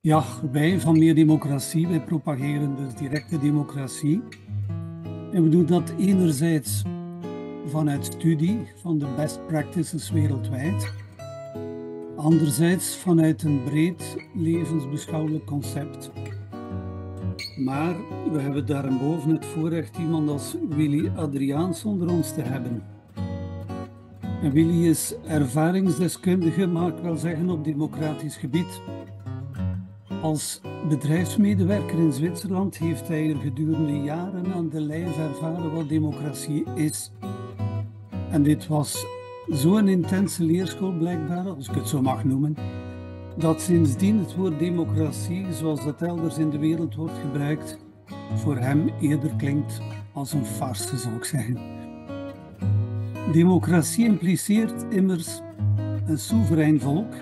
Ja, wij van Meer Democratie, wij propageren dus directe democratie. En we doen dat enerzijds vanuit studie van de best practices wereldwijd. Anderzijds vanuit een breed levensbeschouwelijk concept. Maar we hebben daarboven het voorrecht iemand als Willy Adriaans onder ons te hebben. En Willy is ervaringsdeskundige, mag ik wel zeggen, op democratisch gebied. Als bedrijfsmedewerker in Zwitserland heeft hij er gedurende jaren aan de lijf ervaren wat democratie is. En dit was zo'n intense leerschool blijkbaar, als ik het zo mag noemen, dat sindsdien het woord democratie, zoals dat elders in de wereld wordt gebruikt, voor hem eerder klinkt als een farce, zou ik zeggen. Democratie impliceert immers een soeverein volk.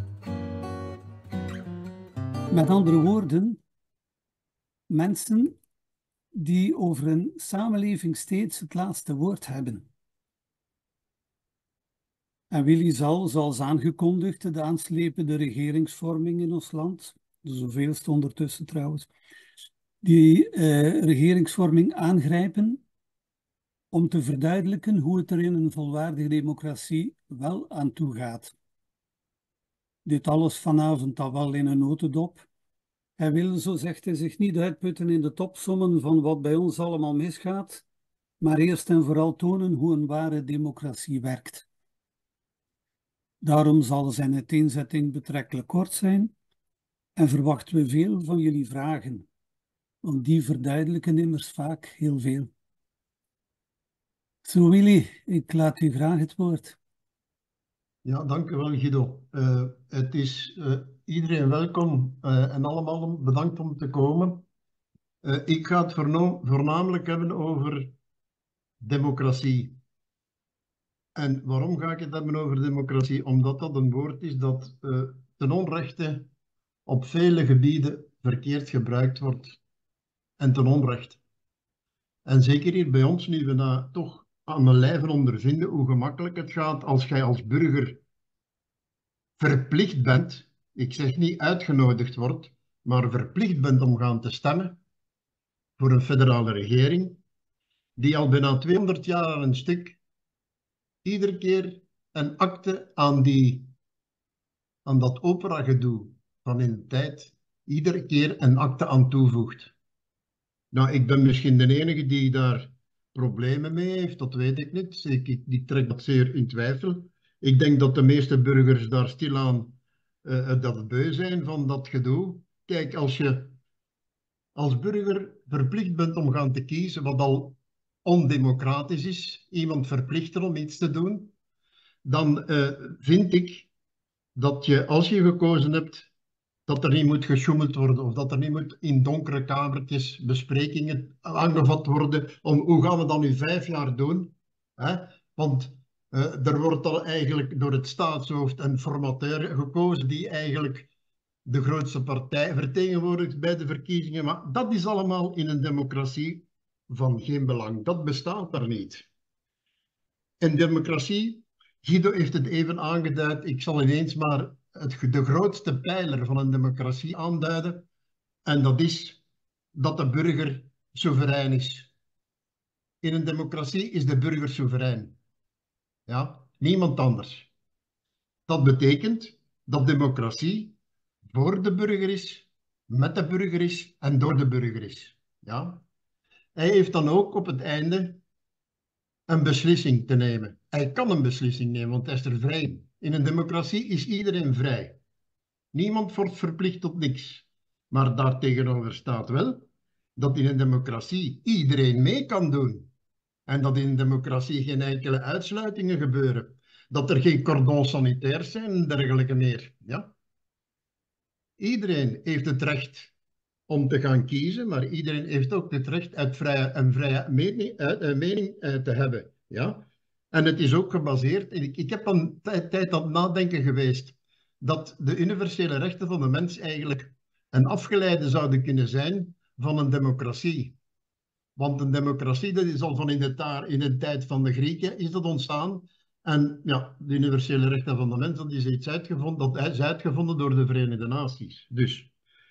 Met andere woorden, mensen die over een samenleving steeds het laatste woord hebben. En Willy zal, zoals aangekondigd, de aanslepende regeringsvorming in ons land, de zoveelste ondertussen trouwens, die regeringsvorming aangrijpen om te verduidelijken hoe het er in een volwaardige democratie wel aan toe gaat. Dit alles vanavond al wel in een notendop. Hij wil, zo zegt hij, zich niet uitputten in de topsommen van wat bij ons allemaal misgaat, maar eerst en vooral tonen hoe een ware democratie werkt. Daarom zal zijn uiteenzetting betrekkelijk kort zijn en verwachten we veel van jullie vragen, want die verduidelijken immers vaak heel veel. Zo Willy, ik laat u graag het woord. Ja, dank u wel, Guido. Het is iedereen welkom en allemaal bedankt om te komen. Ik ga het voornamelijk hebben over democratie. En waarom ga ik het hebben over democratie? Omdat dat een woord is dat ten onrechte op vele gebieden verkeerd gebruikt wordt en ten onrechte. En zeker hier bij ons, nu we dat toch aan mijn lijve ondervinden, hoe gemakkelijk het gaat als jij als burger verplicht bent, ik zeg niet uitgenodigd wordt, maar verplicht bent om gaan te stemmen voor een federale regering, die al bijna 200 jaar aan een stuk iedere keer een akte aan dat opera-gedoe van in de tijd, iedere keer een akte aan toevoegt. Nou, ik ben misschien de enige die daar problemen mee heeft, dat weet ik niet. Ik trek dat zeer in twijfel. Ik denk dat de meeste burgers daar stilaan dat beu zijn van dat gedoe. Kijk, als je als burger verplicht bent om gaan te kiezen, wat al ondemocratisch is, iemand verplichten om iets te doen, dan vind ik dat je, als je gekozen hebt, dat er niet moet gesjoemeld worden of dat er niet moet in donkere kamertjes besprekingen aangevat worden om hoe gaan we dat nu 5 jaar doen. Hè? Want er wordt al eigenlijk door het staatshoofd een formateur gekozen die eigenlijk de grootste partij vertegenwoordigt bij de verkiezingen. Maar dat is allemaal in een democratie van geen belang. Dat bestaat er niet. En democratie, Guido heeft het even aangeduid, ik zal ineens maar de grootste pijler van een democratie aanduiden. En dat is dat de burger soeverein is. In een democratie is de burger soeverein. Ja, niemand anders. Dat betekent dat democratie voor de burger is, met de burger is en door de burger is. Ja? Hij heeft dan ook op het einde een beslissing te nemen. Hij kan een beslissing nemen, want hij is er vrij in. In een democratie is iedereen vrij. Niemand wordt verplicht tot niks. Maar daartegenover staat wel dat in een democratie iedereen mee kan doen. En dat in een democratie geen enkele uitsluitingen gebeuren. Dat er geen cordons sanitaires zijn en dergelijke meer. Ja? Iedereen heeft het recht om te gaan kiezen, maar iedereen heeft ook het recht een vrije mening te hebben. Ja? En het is ook gebaseerd, ik heb een tijd aan het nadenken geweest, dat de universele rechten van de mens eigenlijk een afgeleide zouden kunnen zijn van een democratie. Want een democratie, dat is al van in de tijd van de Grieken is dat ontstaan. En ja, de universele rechten van de mens, dat is iets uitgevonden, dat is uitgevonden door de Verenigde Naties. Dus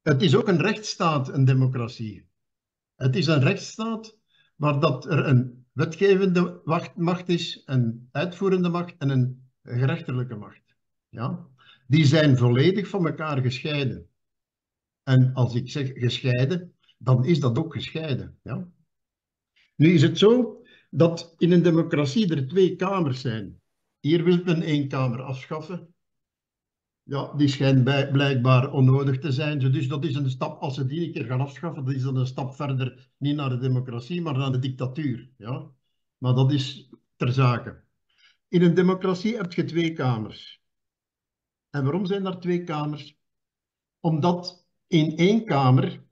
Het is ook een rechtsstaat, een democratie. Het is een rechtsstaat waar dat er een wetgevende macht is, een uitvoerende macht en een gerechtelijke macht. Ja? Die zijn volledig van elkaar gescheiden. En als ik zeg gescheiden, dan is dat ook gescheiden. Ja? Nu is het zo dat in een democratie er twee kamers zijn. Hier wil men één kamer afschaffen. Ja, die schijnt blijkbaar onnodig te zijn. Dus dat is een stap, als ze die een keer gaan afschaffen, dat is dan een stap verder, niet naar de democratie, maar naar de dictatuur. Ja? Maar dat is ter zake. In een democratie heb je twee kamers. En waarom zijn er twee kamers? Omdat in één kamer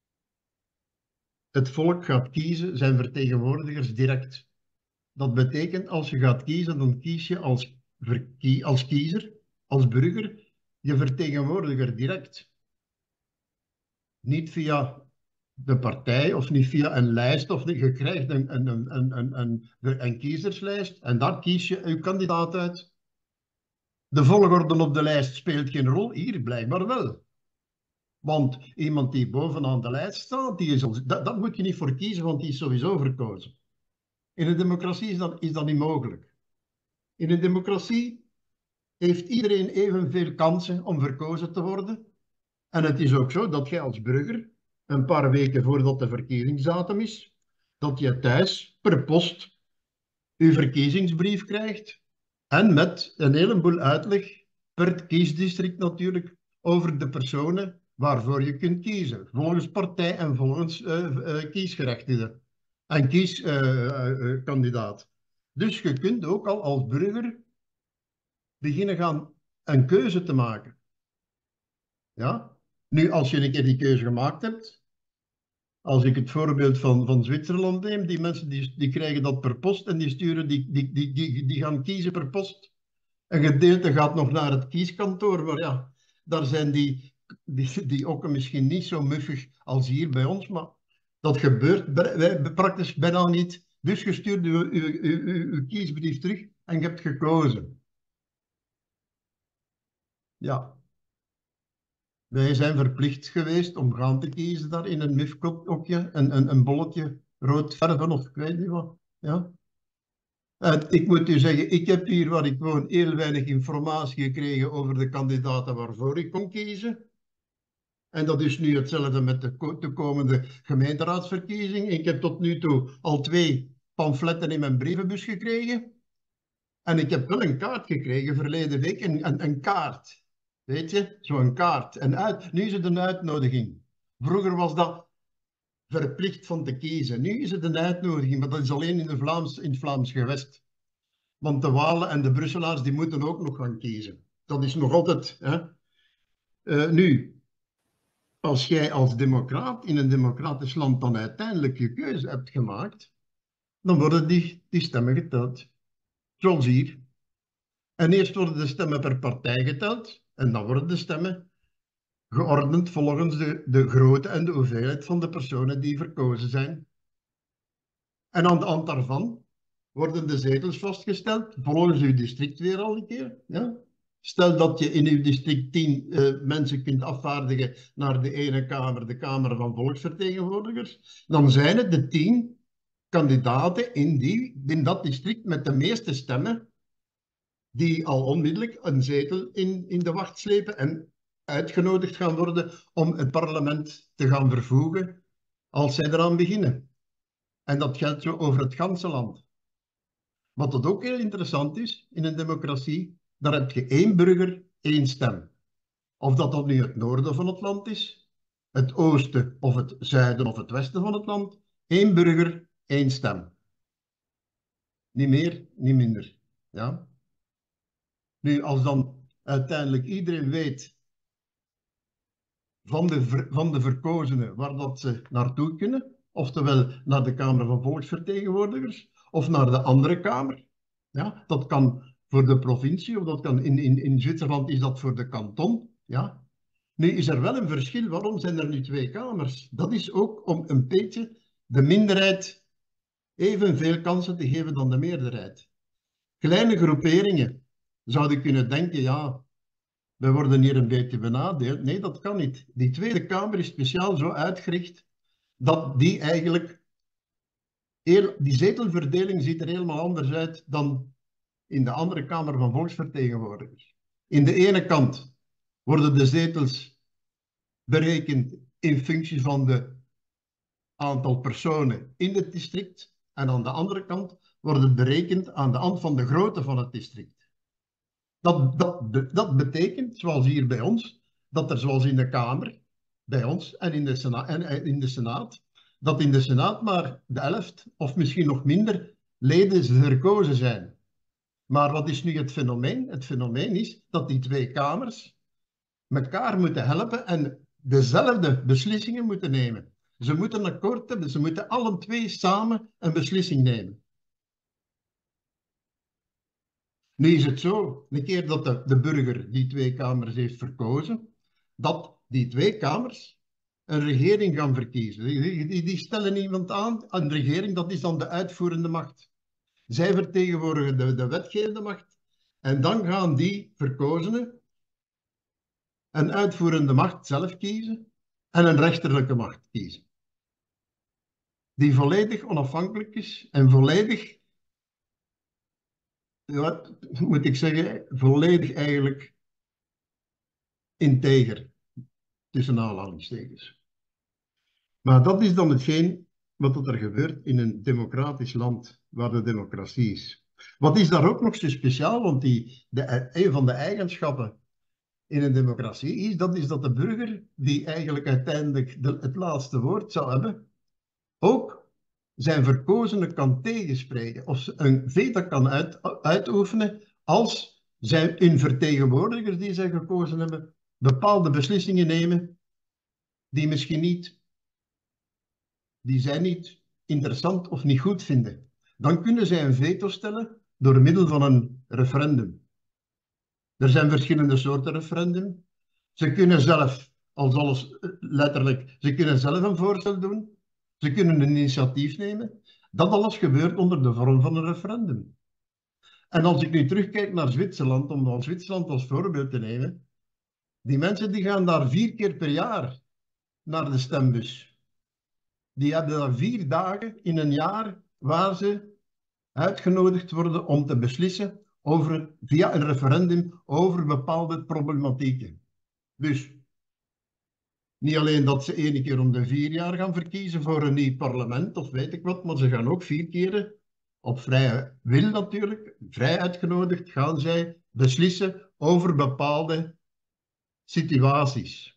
het volk gaat kiezen zijn vertegenwoordigers direct. Dat betekent, als je gaat kiezen, dan kies je als kiezer, als burger, je vertegenwoordiger direct. Niet via de partij of niet via een lijst, of je krijgt een kiezerslijst en daar kies je je kandidaat uit. De volgorde op de lijst speelt geen rol, hier blijkbaar wel. Want iemand die bovenaan de lijst staat, dat moet je niet voor kiezen, want die is sowieso verkozen. In een democratie is dat niet mogelijk. In een democratie heeft iedereen evenveel kansen om verkozen te worden. En het is ook zo dat jij als burger, een paar weken voordat de verkiezingsdatum is, dat je thuis per post je verkiezingsbrief krijgt. En met een heleboel uitleg, per kiesdistrict natuurlijk, over de personen waarvoor je kunt kiezen. Volgens partij en volgens kiesgerechtigde en kieskandidaat. Dus je kunt ook al als burger beginnen gaan een keuze te maken. Ja? Nu, als je een keer die keuze gemaakt hebt, als ik het voorbeeld van Zwitserland neem, die mensen die krijgen dat per post en die gaan kiezen per post. Een gedeelte gaat nog naar het kieskantoor, maar ja, daar zijn die ook misschien niet zo muffig als hier bij ons, maar dat gebeurt praktisch bijna niet. Dus je stuurt uw kiesbrief terug en je hebt gekozen. Ja. Wij zijn verplicht geweest om gaan te kiezen daar in een mufkopje, een bolletje rood verven of ik weet niet wat. Ja. Ik moet u zeggen, ik heb hier waar ik woon heel weinig informatie gekregen over de kandidaten waarvoor ik kon kiezen. En dat is nu hetzelfde met de komende gemeenteraadsverkiezing. Ik heb tot nu toe al 2 pamfletten in mijn brievenbus gekregen. En ik heb wel een kaart gekregen verleden week, een kaart. Weet je, zo'n kaart. Nu is het een uitnodiging. Vroeger was dat verplicht van te kiezen. Nu is het een uitnodiging, maar dat is alleen in het Vlaams gewest. Want de Walen en de Brusselaars die moeten ook nog gaan kiezen. Dat is nog altijd. Hè? Nu, als jij als democraat in een democratisch land dan uiteindelijk je keuze hebt gemaakt, dan worden die stemmen geteld. Zoals hier. En eerst worden de stemmen per partij geteld en dan worden de stemmen geordend volgens de grootte en de hoeveelheid van de personen die verkozen zijn. En aan de hand daarvan worden de zetels vastgesteld, volgens uw district weer al een keer. Ja? Stel dat je in uw district 10 mensen kunt afvaardigen naar de ene kamer, de Kamer van Volksvertegenwoordigers, dan zijn het de 10 kandidaten in dat district met de meeste stemmen die al onmiddellijk een zetel in de wacht slepen en uitgenodigd gaan worden om het parlement te gaan vervoegen als zij eraan beginnen. En dat geldt zo over het ganse land. Wat dat ook heel interessant is in een democratie, daar heb je 1 burger, 1 stem. Of dat nu het noorden van het land is, het oosten of het zuiden of het westen van het land, 1 burger, 1 stem. Niet meer, niet minder. Ja? Nu, als dan uiteindelijk iedereen weet van de verkozenen waar dat ze naartoe kunnen, oftewel naar de Kamer van Volksvertegenwoordigers of naar de andere Kamer. Ja, dat kan voor de provincie of dat kan in Zwitserland is dat voor de kanton. Ja. Nu is er wel een verschil. Waarom zijn er nu 2 kamers? Dat is ook om een beetje de minderheid evenveel kansen te geven dan de meerderheid. Kleine groeperingen zouden kunnen denken, ja, wij worden hier een beetje benadeeld. Nee, dat kan niet. Die Tweede Kamer is speciaal zo uitgericht dat die eigenlijk, die zetelverdeling ziet er helemaal anders uit dan in de andere Kamer van Volksvertegenwoordigers. In de ene kant worden de zetels berekend in functie van het aantal personen in het district en aan de andere kant worden berekend aan de hand van de grootte van het district. Dat betekent, zoals hier bij ons, dat er zoals in de Kamer, bij ons en in de Senaat, dat in de Senaat maar de 11 of misschien nog minder leden verkozen zijn. Maar wat is nu het fenomeen? Het fenomeen is dat die twee kamers elkaar moeten helpen en dezelfde beslissingen moeten nemen. Ze moeten een akkoord hebben, ze moeten alle twee samen een beslissing nemen. Nu is het zo, een keer dat de burger die twee kamers heeft verkozen, dat die twee kamers een regering gaan verkiezen. Die stellen iemand aan, een regering, dat is dan de uitvoerende macht. Zij vertegenwoordigen de wetgevende macht. En dan gaan die verkozenen een uitvoerende macht zelf kiezen en een rechterlijke macht kiezen. Die volledig onafhankelijk is en volledig, wat moet ik zeggen, volledig eigenlijk integer, tussen aanhalingstekens. Maar dat is dan hetgeen wat er gebeurt in een democratisch land waar de democratie is. Wat is daar ook nog zo speciaal? Want een van de eigenschappen in een democratie is dat de burger, die eigenlijk uiteindelijk het laatste woord zou hebben, ook zijn verkozenen kan tegenspreken of een veto kan uitoefenen als hun vertegenwoordigers die zij gekozen hebben bepaalde beslissingen nemen die misschien niet, die zij niet interessant of niet goed vinden. Dan kunnen zij een veto stellen door middel van een referendum. Er zijn verschillende soorten referendum. Ze kunnen zelf, als alles letterlijk, ze kunnen zelf een voorstel doen. Ze kunnen een initiatief nemen. Dat alles gebeurt onder de vorm van een referendum. En als ik nu terugkijk naar Zwitserland, om al Zwitserland als voorbeeld te nemen, die mensen die gaan daar 4 keer per jaar naar de stembus. Die hebben daar 4 dagen in een jaar waar ze uitgenodigd worden om te beslissen via een referendum over bepaalde problematieken. Dus niet alleen dat ze 1 keer om de 4 jaar gaan verkiezen voor een nieuw parlement of weet ik wat, maar ze gaan ook 4 keren, op vrije wil natuurlijk, vrij uitgenodigd, gaan zij beslissen over bepaalde situaties.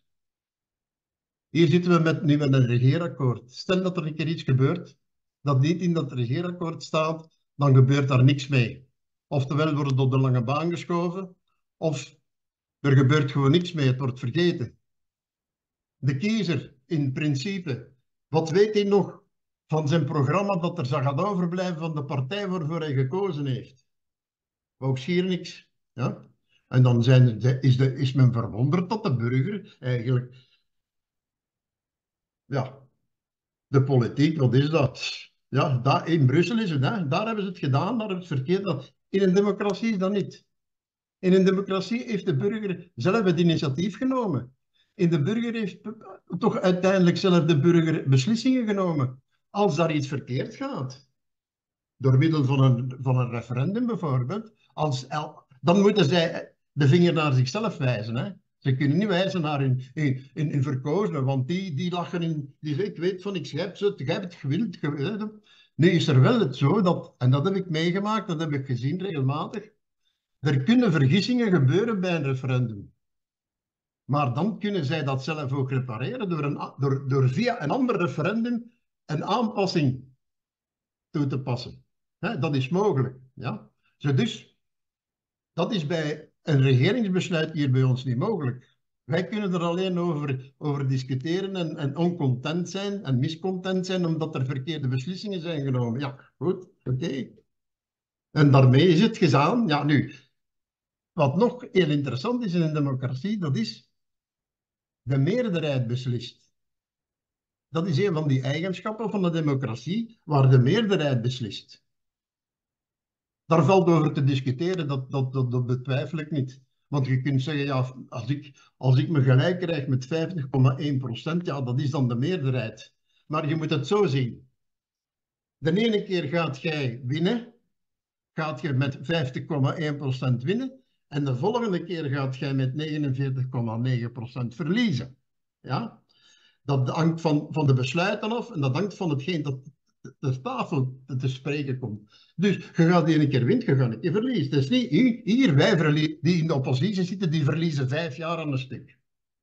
Hier zitten we nu met een regeerakkoord. Stel dat er een keer iets gebeurt dat niet in dat regeerakkoord staat, dan gebeurt daar niks mee. Oftewel wordt het op de lange baan geschoven, of er gebeurt gewoon niks mee, het wordt vergeten. De kiezer, in principe, wat weet hij nog van zijn programma dat er gaat overblijven van de partij waarvoor hij gekozen heeft? Ook schier niks. Ja? En dan is men verwonderd dat de burger eigenlijk, ja, de politiek, wat is dat? Ja, daar in Brussel is het, hè? Daar hebben ze het gedaan, daar hebben ze het verkeerd. In een democratie is dat niet. In een democratie heeft de burger zelf het initiatief genomen. In de burger heeft toch uiteindelijk zelf de burger beslissingen genomen. Als daar iets verkeerd gaat, door middel van een referendum bijvoorbeeld, dan moeten zij de vinger naar zichzelf wijzen. Hè? Ze kunnen niet wijzen naar hun verkozenen, want die lachen die zeggen, ik weet van niks, jij hebt het gewild. Nu is er wel het zo, en dat heb ik meegemaakt, dat heb ik gezien regelmatig, er kunnen vergissingen gebeuren bij een referendum. Maar dan kunnen zij dat zelf ook repareren door via een ander referendum een aanpassing toe te passen. Dat is mogelijk. Ja? Dus dat is bij een regeringsbesluit hier bij ons niet mogelijk. Wij kunnen er alleen over discussiëren en oncontent zijn en miscontent zijn omdat er verkeerde beslissingen zijn genomen. Ja, goed, oké. En daarmee is het gedaan. Ja, nu, wat nog heel interessant is in een democratie, dat is de meerderheid beslist. Dat is een van die eigenschappen van de democratie, waar de meerderheid beslist. Daar valt over te discussiëren, dat betwijfel ik niet. Want je kunt zeggen, ja, als ik me gelijk krijg met 50,1%, ja, dat is dan de meerderheid. Maar je moet het zo zien. De ene keer gaat jij winnen, gaat je met 50,1% winnen, en de volgende keer gaat jij met 49,9% verliezen. Ja? Dat hangt van de besluiten af en dat hangt van hetgeen dat de tafel te spreken komt. Dus je gaat de ene keer winnen, je gaat een keer verliezen. Het is niet hier, wij die in de oppositie zitten, die verliezen 5 jaar aan een stuk.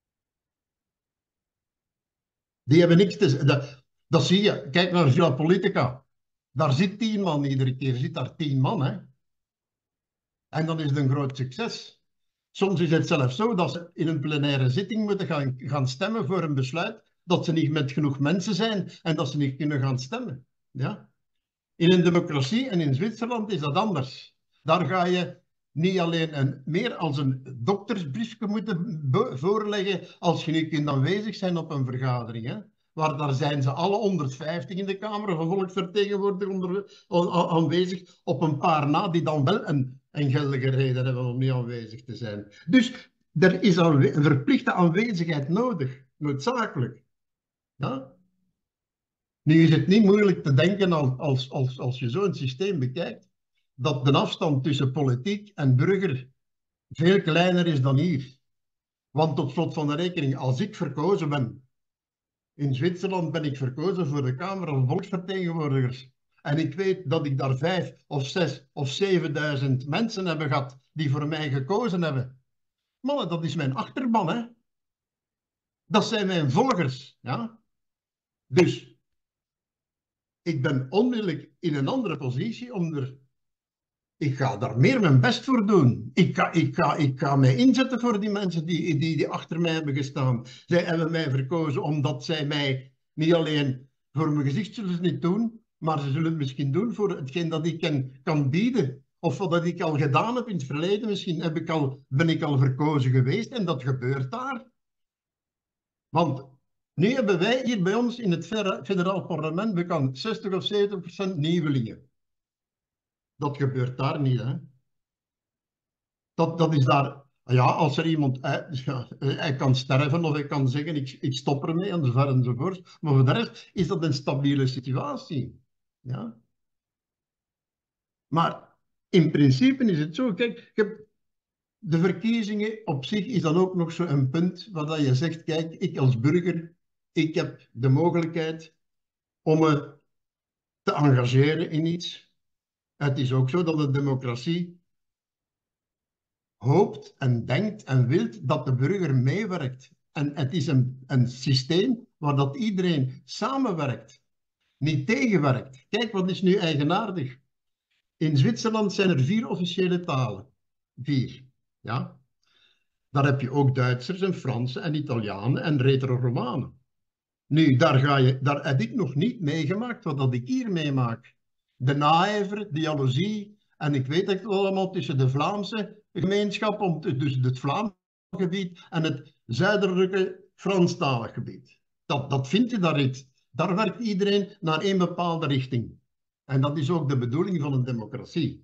Die hebben niks te zeggen. Dat zie je. Kijk naar Villa Politica. Daar zit 10 man iedere keer, zit daar 10 man. Hè? En dan is het een groot succes. Soms is het zelfs zo dat ze in een plenaire zitting moeten gaan stemmen voor een besluit, dat ze niet met genoeg mensen zijn en dat ze niet kunnen gaan stemmen. Ja? In een democratie en in Zwitserland is dat anders. Daar ga je niet alleen meer als een doktersbriefje moeten voorleggen als je niet kunt aanwezig zijn op een vergadering. Hè? Daar zijn ze alle 150 in de Kamer van Volksvertegenwoordigers aanwezig, op een paar na die dan wel een geldige reden hebben om niet aanwezig te zijn. Dus er is een verplichte aanwezigheid nodig, noodzakelijk. Ja? Nu is het niet moeilijk te denken als je zo'n systeem bekijkt, dat de afstand tussen politiek en burger veel kleiner is dan hier. Want tot slot van de rekening, als ik verkozen ben, in Zwitserland ben ik verkozen voor de Kamer van Volksvertegenwoordigers, en ik weet dat ik daar 5 of 6 of 7.000 mensen heb gehad die voor mij gekozen hebben. Maar dat is mijn achterban, hè. Dat zijn mijn volgers, ja. Dus ik ben onmiddellijk in een andere positie ik ga daar meer mijn best voor doen. Ik ga mij inzetten voor die mensen die achter mij hebben gestaan. Zij hebben mij verkozen omdat zij mij niet alleen voor mijn gezicht zullen ze niet doen, maar ze zullen het misschien doen voor hetgeen dat ik kan bieden. Of wat ik al gedaan heb in het verleden. Misschien ben ik al verkozen geweest en dat gebeurt daar. Want nu hebben wij hier bij ons in het federaal parlement bekend 60 of 70% nieuwelingen. Dat gebeurt daar niet, hè. Dat is daar... Ja, als er iemand... hij kan sterven of hij kan zeggen, ik stop ermee, enzovoort. Maar voor de rest is dat een stabiele situatie. Ja. Maar in principe is het zo. Kijk, de verkiezingen op zich is dan ook nog zo'n punt waar je zegt, kijk, ik als burger, ik heb de mogelijkheid om me te engageren in iets. Het is ook zo dat de democratie hoopt en denkt en wilt dat de burger meewerkt. En het is een systeem waar dat iedereen samenwerkt, niet tegenwerkt. Kijk, wat is nu eigenaardig? In Zwitserland zijn er 4 officiële talen. 4, ja. Daar heb je ook Duitsers en Fransen en Italianen en Retro-Romanen. Nu, daar heb ik nog niet meegemaakt wat ik hier meemaak. De naijver, de jaloezie, en ik weet het allemaal tussen de Vlaamse gemeenschap, dus het Vlaamse gebied en het zuidelijke Franstalig gebied. Dat vind je daar niet. Daar werkt iedereen naar één bepaalde richting. En dat is ook de bedoeling van een democratie.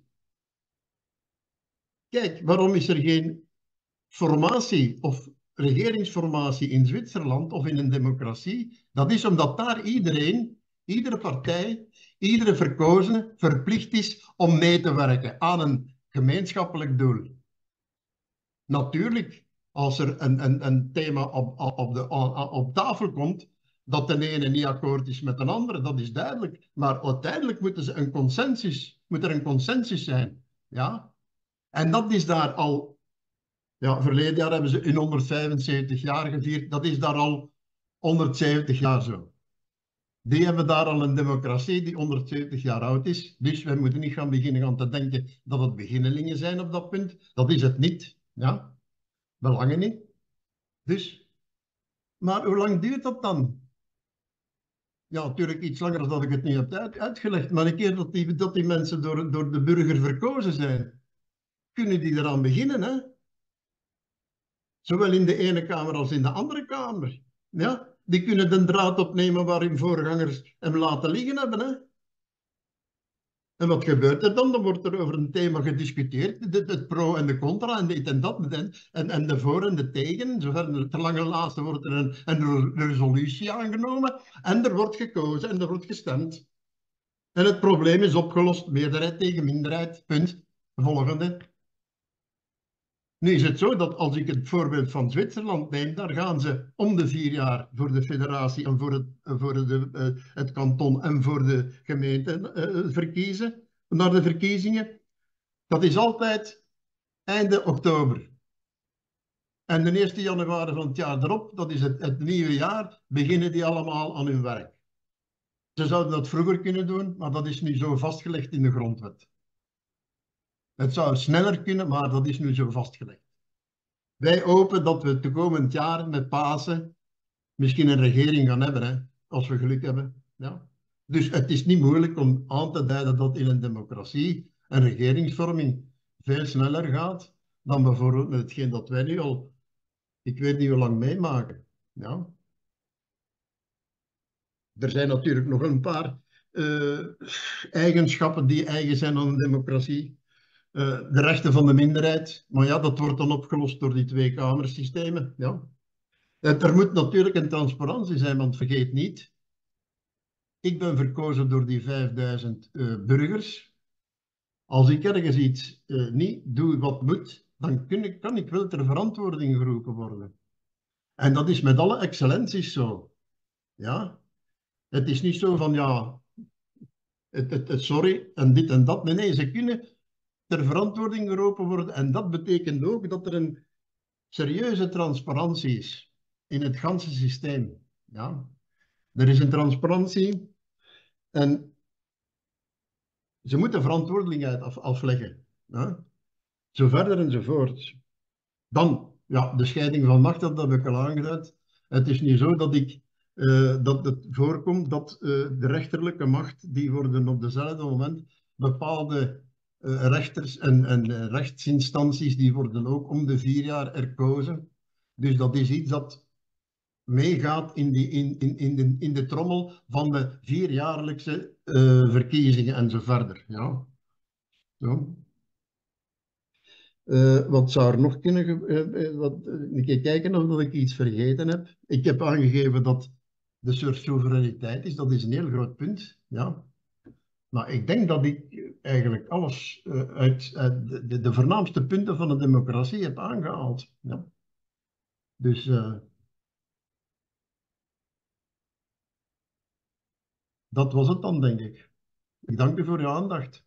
Kijk, waarom is er geen formatie of regeringsformatie in Zwitserland of in een democratie? Dat is omdat daar iedere partij, iedere verkozene verplicht is om mee te werken aan een gemeenschappelijk doel. Natuurlijk, als er een thema op tafel komt, dat de ene niet akkoord is met de andere, dat is duidelijk. Maar uiteindelijk moet er een consensus zijn. Ja? En dat is daar al... Ja, verleden jaar hebben ze in 175 jaar gevierd. Dat is daar al 170 jaar zo. Die hebben daar al een democratie die 170 jaar oud is. Dus wij moeten niet gaan beginnen te denken dat het beginnelingen zijn op dat punt. Dat is het niet. Ja, belangen niet. Dus, maar hoe lang duurt dat dan? Ja, natuurlijk iets langer dan dat ik het nu heb uitgelegd. Maar een keer dat die mensen door de burger verkozen zijn, kunnen die eraan beginnen, hè? Zowel in de ene kamer als in de andere kamer. Ja? Die kunnen de draad opnemen waar hun voorgangers hem laten liggen hebben. Hè? En wat gebeurt er dan? Dan wordt er over een thema gediscuteerd, het pro en de contra, en dit en dat, en de voor en de tegen. Zover ter lange laatste wordt er een resolutie aangenomen, en er wordt gekozen en er wordt gestemd. En het probleem is opgelost, meerderheid tegen minderheid, punt. Volgende. Nu is het zo dat als ik het voorbeeld van Zwitserland neem, daar gaan ze om de 4 jaar voor de federatie en voor het kanton en voor de gemeente verkiezen, naar de verkiezingen. Dat is altijd einde oktober. En de 1 januari van het jaar erop, dat is het nieuwe jaar, beginnen die allemaal aan hun werk. Ze zouden dat vroeger kunnen doen, maar dat is nu zo vastgelegd in de grondwet. Het zou sneller kunnen, maar dat is nu zo vastgelegd. Wij hopen dat we het komend jaar met Pasen misschien een regering gaan hebben, hè, als we geluk hebben. Ja. Dus het is niet moeilijk om aan te duiden dat in een democratie een regeringsvorming veel sneller gaat dan bijvoorbeeld met hetgeen dat wij nu al, ik weet niet hoe lang meemaken. Ja. Er zijn natuurlijk nog een paar eigenschappen die eigen zijn aan een democratie. De rechten van de minderheid, maar ja, dat wordt dan opgelost door die twee-kamersystemen. Ja. Er moet natuurlijk een transparantie zijn, want vergeet niet, ik ben verkozen door die 5000 burgers. Als ik ergens iets niet doe wat moet, dan kan ik wel ter verantwoording geroepen worden. En dat is met alle excellenties zo. Ja? Het is niet zo van, ja, sorry, en dit en dat. Nee, nee, ze kunnen ter verantwoording geroepen worden. En dat betekent ook dat er een serieuze transparantie is in het ganse systeem. Ja? Er is een transparantie en ze moeten verantwoordelijkheid afleggen. Ja? Zo verder enzovoort. Dan, ja, de scheiding van macht, dat heb ik al aangeduid. Het is niet zo dat het voorkomt dat de rechterlijke macht, die worden op dezelfde moment bepaalde rechters en rechtsinstanties, die worden ook om de 4 jaar herkozen. Dus dat is iets dat meegaat in de trommel van de 4-jaarlijkse verkiezingen en zo verder. Ja. Zo. Wat zou er nog kunnen een keer kijken of ik iets vergeten heb. Ik heb aangegeven dat de soort soevereiniteit is. Dat is een heel groot punt. Ja. Maar ik denk dat ik eigenlijk alles uit de voornaamste punten van de democratie heb aangehaald. Ja. Dus dat was het dan, denk ik. Ik dank u voor uw aandacht.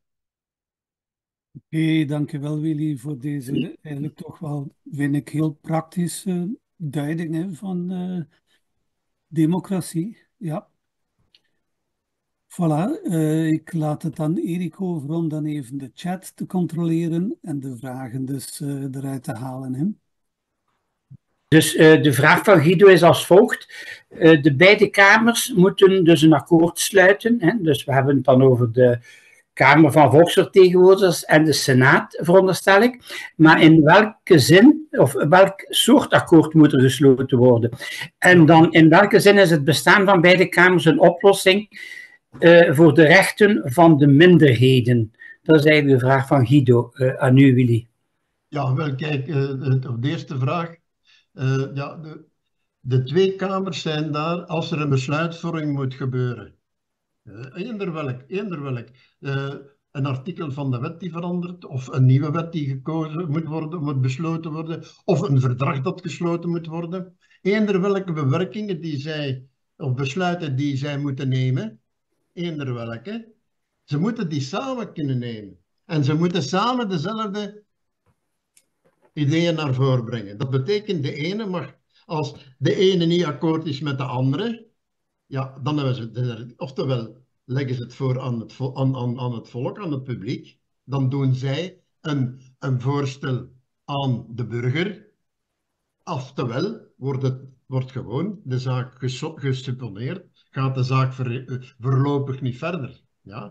Oké, dankjewel Willy voor deze eigenlijk toch wel, vind ik, heel praktische duiding hè, van democratie. Ja. Voilà, ik laat het aan Erik over om dan even de chat te controleren en de vragen dus eruit te halen. Hè. Dus de vraag van Guido is als volgt. De beide kamers moeten dus een akkoord sluiten. Hè? Dus we hebben het dan over de Kamer van Volksvertegenwoordigers en de Senaat, veronderstel ik. Maar in welke zin, of welk soort akkoord moet er gesloten worden? En dan in welke zin is het bestaan van beide kamers een oplossing voor de rechten van de minderheden? Dat is eigenlijk de vraag van Guido aan u, Willy. Ja, wel kijk, de eerste vraag. Ja, de twee kamers zijn daar als er een besluitvorming moet gebeuren. Eender welk. Een artikel van de wet die verandert, of een nieuwe wet die gekozen moet worden, moet besloten worden, of een verdrag dat gesloten moet worden. Eender welke bewerkingen die zij, of besluiten die zij moeten nemen, eender welke, ze moeten die samen kunnen nemen. En ze moeten samen dezelfde ideeën naar voren brengen. Dat betekent de ene mag, als de ene niet akkoord is met de andere, ja, dan hebben ze, oftewel leggen ze het voor aan het volk, aan het publiek, dan doen zij een voorstel aan de burger, oftewel wordt gewoon de zaak gesubponeerd, gaat de zaak voorlopig niet verder. Ja?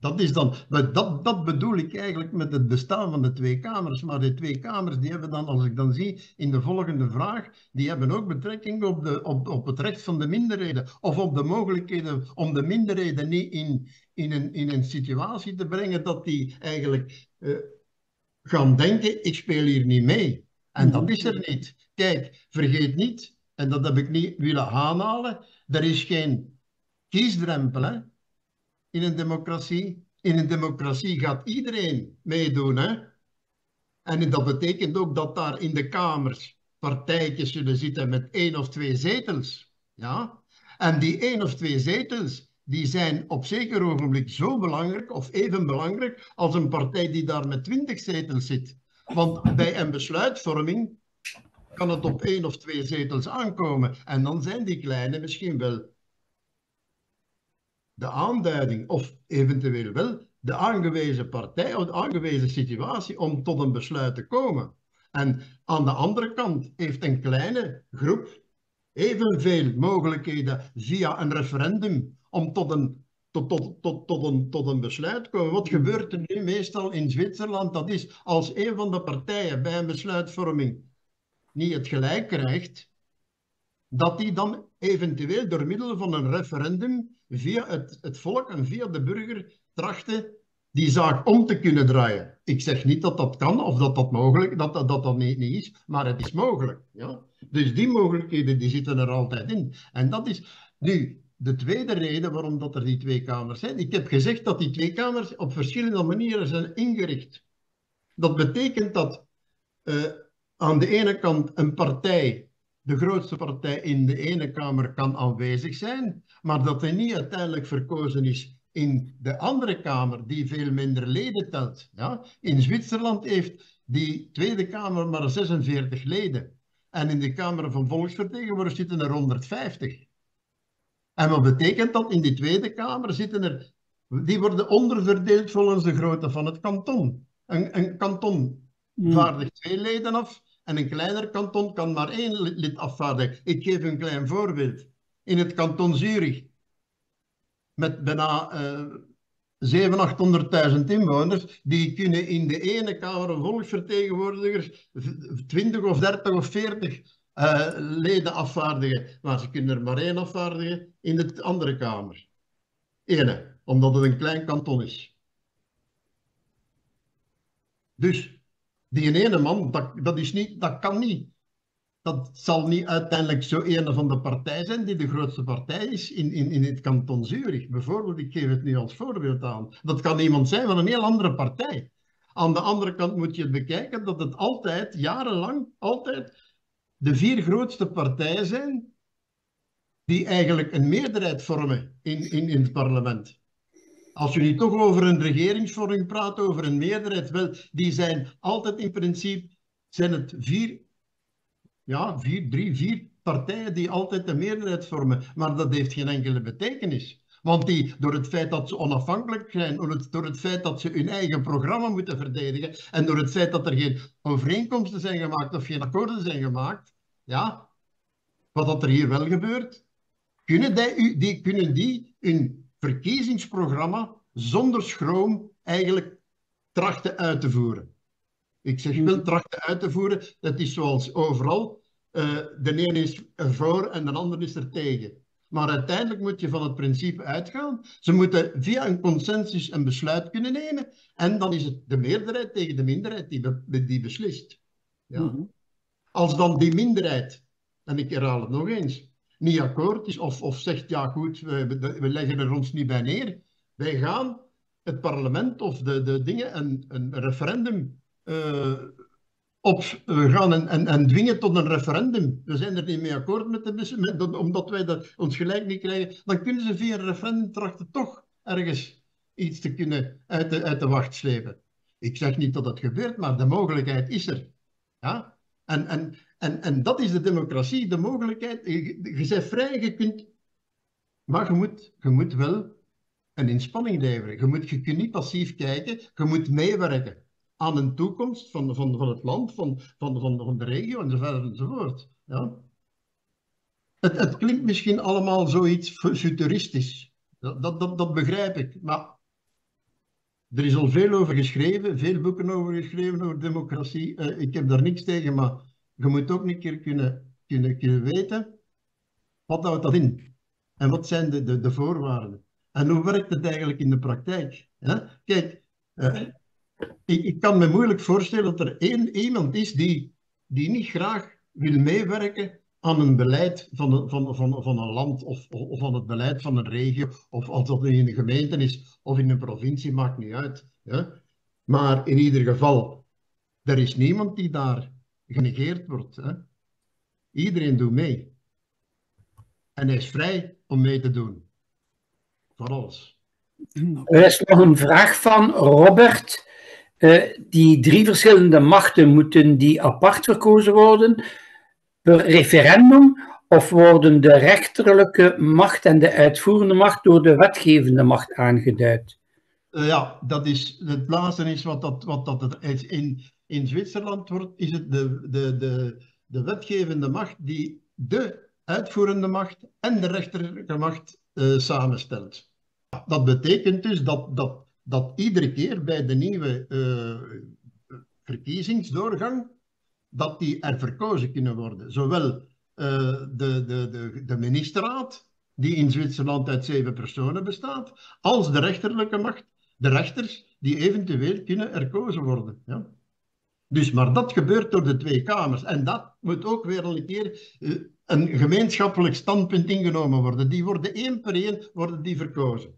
Dat is dan, maar dat bedoel ik eigenlijk met het bestaan van de twee kamers. Maar de twee kamers, die hebben dan, als ik dan zie in de volgende vraag, die hebben ook betrekking op het recht van de minderheden. Of op de mogelijkheden om de minderheden niet in een situatie te brengen dat die eigenlijk gaan denken, ik speel hier niet mee. En dat is er niet. Kijk, vergeet niet, en dat heb ik niet willen aanhalen, er is geen kiesdrempel, hè? In een democratie. In een democratie gaat iedereen meedoen. Hè? En dat betekent ook dat daar in de kamers partijtjes zullen zitten met 1 of 2 zetels. Ja? En die 1 of 2 zetels, die zijn op zeker ogenblik zo belangrijk of even belangrijk als een partij die daar met 20 zetels zit. Want bij een besluitvorming kan het op 1 of 2 zetels aankomen. En dan zijn die kleine misschien wel de aanduiding of eventueel wel de aangewezen partij of de aangewezen situatie om tot een besluit te komen. En aan de andere kant heeft een kleine groep evenveel mogelijkheden via een referendum om tot een besluit te komen. Wat gebeurt er nu meestal in Zwitserland? Dat is als een van de partijen bij een besluitvorming niet het gelijk krijgt, dat die dan eventueel door middel van een referendum via het volk en via de burger trachten die zaak om te kunnen draaien. Ik zeg niet dat dat kan of dat mogelijk, dat niet is, maar het is mogelijk. Ja? Dus die mogelijkheden die zitten er altijd in. En dat is nu de tweede reden waarom dat er die twee kamers zijn. Ik heb gezegd dat die twee kamers op verschillende manieren zijn ingericht. Dat betekent dat aan de ene kant een partij, de grootste partij in de ene kamer, kan aanwezig zijn, maar dat hij niet uiteindelijk verkozen is in de andere kamer, die veel minder leden telt. Ja? In Zwitserland heeft die Tweede Kamer maar 46 leden. En in de Kamer van Volksvertegenwoordigers zitten er 150. En wat betekent dat? In die Tweede Kamer zitten er, die worden onderverdeeld volgens de grootte van het kanton. Een kanton vaardigt 2 leden af. En een kleiner kanton kan maar 1 lid afvaardigen. Ik geef een klein voorbeeld. In het kanton Zurich, met bijna 700.000, 800.000 inwoners, die kunnen in de ene Kamer van Volksvertegenwoordigers 20 of 30 of 40 leden afvaardigen. Maar ze kunnen er maar 1 afvaardigen in de andere Kamer. 1, omdat het een klein kanton is. Dus die ene man, dat kan niet. Dat zal niet uiteindelijk zo een van de partijen zijn die de grootste partij is in het kanton Zurich. Bijvoorbeeld, ik geef het nu als voorbeeld aan. Dat kan iemand zijn van een heel andere partij. Aan de andere kant moet je bekijken dat het altijd, jarenlang, altijd de 4 grootste partijen zijn die eigenlijk een meerderheid vormen in het parlement. Als je nu toch over een regeringsvorming praat, over een meerderheid, wel, die zijn altijd in principe, zijn het 4 partijen die altijd de meerderheid vormen. Maar dat heeft geen enkele betekenis. Want die, door het feit dat ze onafhankelijk zijn, door het feit dat ze hun eigen programma moeten verdedigen, en door het feit dat er geen overeenkomsten zijn gemaakt of geen akkoorden zijn gemaakt, ja, wat dat er hier wel gebeurt, kunnen die hun verkiezingsprogramma zonder schroom eigenlijk trachten uit te voeren. Ik zeg wel trachten uit te voeren, dat is zoals overal. De ene is er voor en de ander is er tegen. Maar uiteindelijk moet je van het principe uitgaan. Ze moeten via een consensus een besluit kunnen nemen. En dan is het de meerderheid tegen de minderheid die beslist. Ja. Als dan die minderheid, en ik herhaal het nog eens, niet akkoord is of zegt, ja goed, we leggen er ons niet bij neer. Wij gaan het parlement of de dingen een referendum we gaan en dwingen tot een referendum. We zijn er niet mee akkoord omdat wij ons gelijk niet krijgen. Dan kunnen ze via een referendum trachten toch ergens iets te kunnen uit de wacht slepen. Ik zeg niet dat het gebeurt, maar de mogelijkheid is er. Ja? En dat is de democratie, de mogelijkheid. Je bent vrij, je kunt... Maar je moet wel een inspanning leveren. Je kunt niet passief kijken, je moet meewerken aan een toekomst van het land, van de regio enzovoort enzovoort. Ja. Het klinkt misschien allemaal zoiets futuristisch. Dat begrijp ik. Maar Er is al veel over geschreven, veel boeken over geschreven over democratie. Ik heb daar niks tegen, maar je moet ook een keer kunnen weten, wat houdt dat in? En wat zijn de voorwaarden? En hoe werkt het eigenlijk in de praktijk? Ja? Kijk, ik kan me moeilijk voorstellen dat er iemand is die niet graag wil meewerken aan een beleid van een land of aan het beleid van een regio, of als dat in een gemeente is of in een provincie, maakt niet uit. Ja? Maar in ieder geval, er is niemand die daar genegeerd wordt. Hè? Iedereen doet mee. En hij is vrij om mee te doen. Voor alles. Er is nog een vraag van Robert. Die 3 verschillende machten, moeten die apart verkozen worden per referendum, of worden de rechterlijke macht en de uitvoerende macht door de wetgevende macht aangeduid? Ja, dat is, het laatste is wat dat in Zwitserland wordt, is het de wetgevende macht die de uitvoerende macht en de rechterlijke macht samenstelt. Dat betekent dus dat iedere keer bij de nieuwe verkiezingsdoorgang, dat die er verkozen kunnen worden. Zowel de ministerraad, die in Zwitserland uit 7 personen bestaat, als de rechterlijke macht, de rechters, die eventueel kunnen herkozen worden. Ja? Dus, maar dat gebeurt door de 2 kamers. En dat moet ook weer een keer een gemeenschappelijk standpunt ingenomen worden. Die worden 1 per 1 worden die verkozen.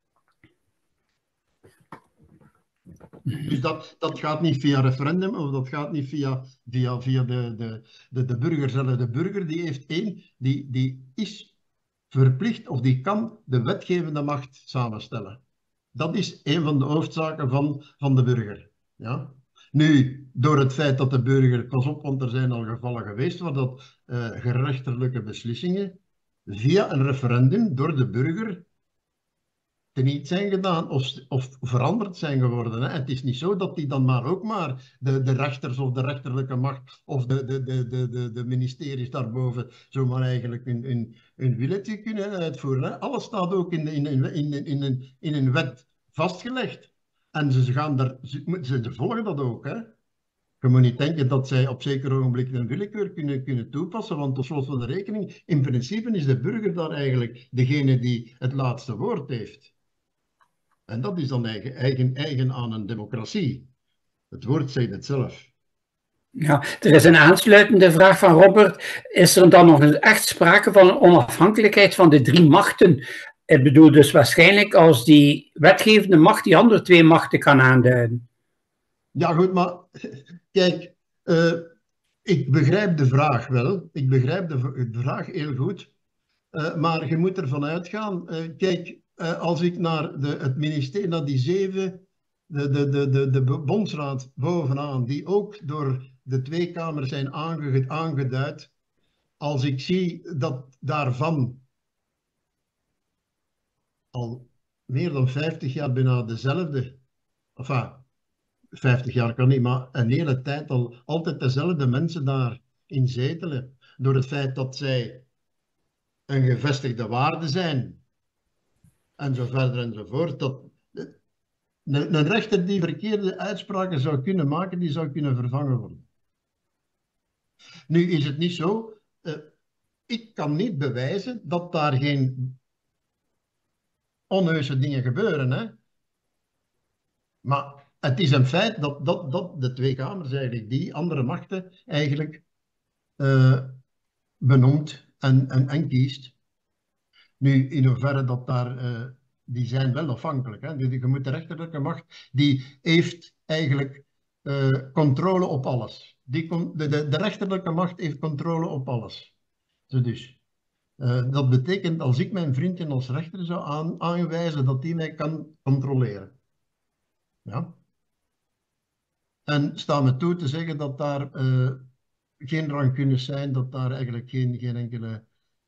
Dus dat gaat niet via referendum, of dat gaat niet via de burger zelf. De burger die heeft die is verplicht, of die kan de wetgevende macht samenstellen. Dat is een van de hoofdzaken van de burger. Ja? Nu, door het feit dat de burger, pas op, want er zijn al gevallen geweest waar dat gerechtelijke beslissingen via een referendum door de burger teniet zijn gedaan of veranderd zijn geworden. Hè. Het is niet zo dat die dan ook maar de rechters of de rechterlijke macht of de ministeries daarboven zomaar eigenlijk hun willetje kunnen uitvoeren. Hè. Alles staat ook in een wet vastgelegd. En ze volgen dat ook. Hè. Je moet niet denken dat zij op zeker ogenblik een willekeur kunnen toepassen, want tot slot van de rekening, in principe is de burger daar eigenlijk degene die het laatste woord heeft. En dat is dan eigen aan een democratie. Het woord zegt het zelf. Ja, er is een aansluitende vraag van Robert. Is er dan nog echt sprake van een onafhankelijkheid van de 3 machten? Ik bedoel dus waarschijnlijk als die wetgevende macht die andere 2 machten kan aanduiden. Ja goed, maar kijk, ik begrijp de vraag wel. Ik begrijp de vraag heel goed. Maar je moet ervan uitgaan. Kijk, als ik naar het ministerie, naar die 7, de bondsraad bovenaan, die ook door de 2 kamers zijn aangeduid. Als ik zie dat daarvan al meer dan 50 jaar bijna dezelfde, enfin, 50 jaar kan niet, maar een hele tijd al altijd dezelfde mensen daarin zetelen. Door het feit dat zij een gevestigde waarde zijn. En zo verder enzovoort. Dat een rechter die verkeerde uitspraken zou kunnen maken, die zou kunnen vervangen worden. Nu is het niet zo. Ik kan niet bewijzen dat daar geen onheuse dingen gebeuren. Hè? Maar het is een feit dat de 2 kamers eigenlijk die andere machten eigenlijk benoemt en kiest. Nu, in hoeverre dat daar, die zijn wel afhankelijk. Hè? Je moet de rechterlijke macht, die heeft eigenlijk controle op alles. De rechterlijke macht heeft controle op alles. Dus. Dat betekent, als ik mijn vriendje als rechter zou aanwijzen, dat die mij kan controleren. Ja? En sta me toe te zeggen dat daar geen rancunes zijn, dat daar eigenlijk geen enkele...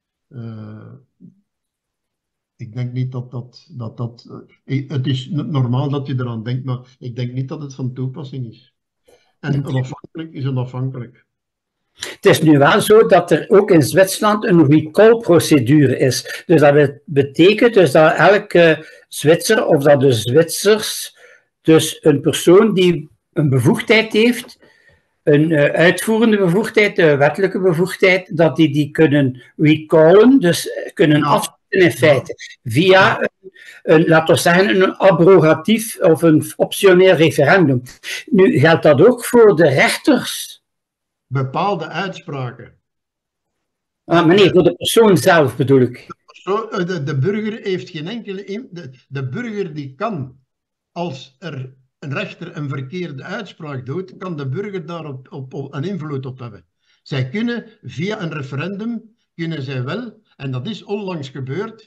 ik denk niet dat het is normaal dat je eraan denkt, maar ik denk niet dat het van toepassing is. En onafhankelijk is onafhankelijk. Het is nu wel zo dat er ook in Zwitserland een recall-procedure is. Dus dat betekent dus dat elke Zwitser, of dat de Zwitsers Dus een persoon die een bevoegdheid heeft, een uitvoerende bevoegdheid, een wettelijke bevoegdheid, dat die kunnen recallen, dus kunnen afzetten in feite, via laten we zeggen, een abrogatief of een optioneel referendum. Nu, geldt dat ook voor de rechters? Bepaalde uitspraken. Maar nee, voor de persoon zelf bedoel ik. De burger heeft geen enkele... De burger die kan, als er een rechter een verkeerde uitspraak doet, kan de burger daar op een invloed op hebben. Zij kunnen via een referendum, zij wel, en dat is onlangs gebeurd,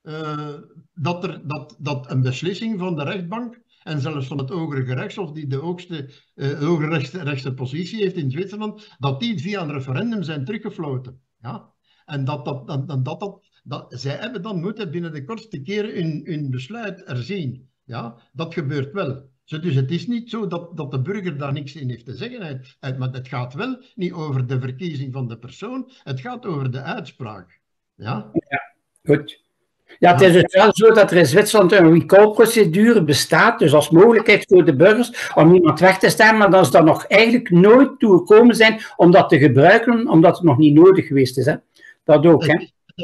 dat een beslissing van de rechtbank en zelfs van het hogere gerechtshof, die de hoogste rechtse positie heeft in Zwitserland, dat die via een referendum zijn teruggefloten. Ja? En zij hebben dan moeten binnen de kortste keren hun besluit erzien. Ja? Dat gebeurt wel. Dus het is niet zo dat de burger daar niks in heeft te zeggen. Maar het gaat wel niet over de verkiezing van de persoon, het gaat over de uitspraak. Ja, ja goed. Ja, het is dus wel zo dat er in Zwitserland een recall-procedure bestaat, dus als mogelijkheid voor de burgers om iemand weg te stemmen, maar dat ze daar nog eigenlijk nooit toe gekomen zijn om dat te gebruiken, omdat het nog niet nodig geweest is. Hè? Dat ook, hè?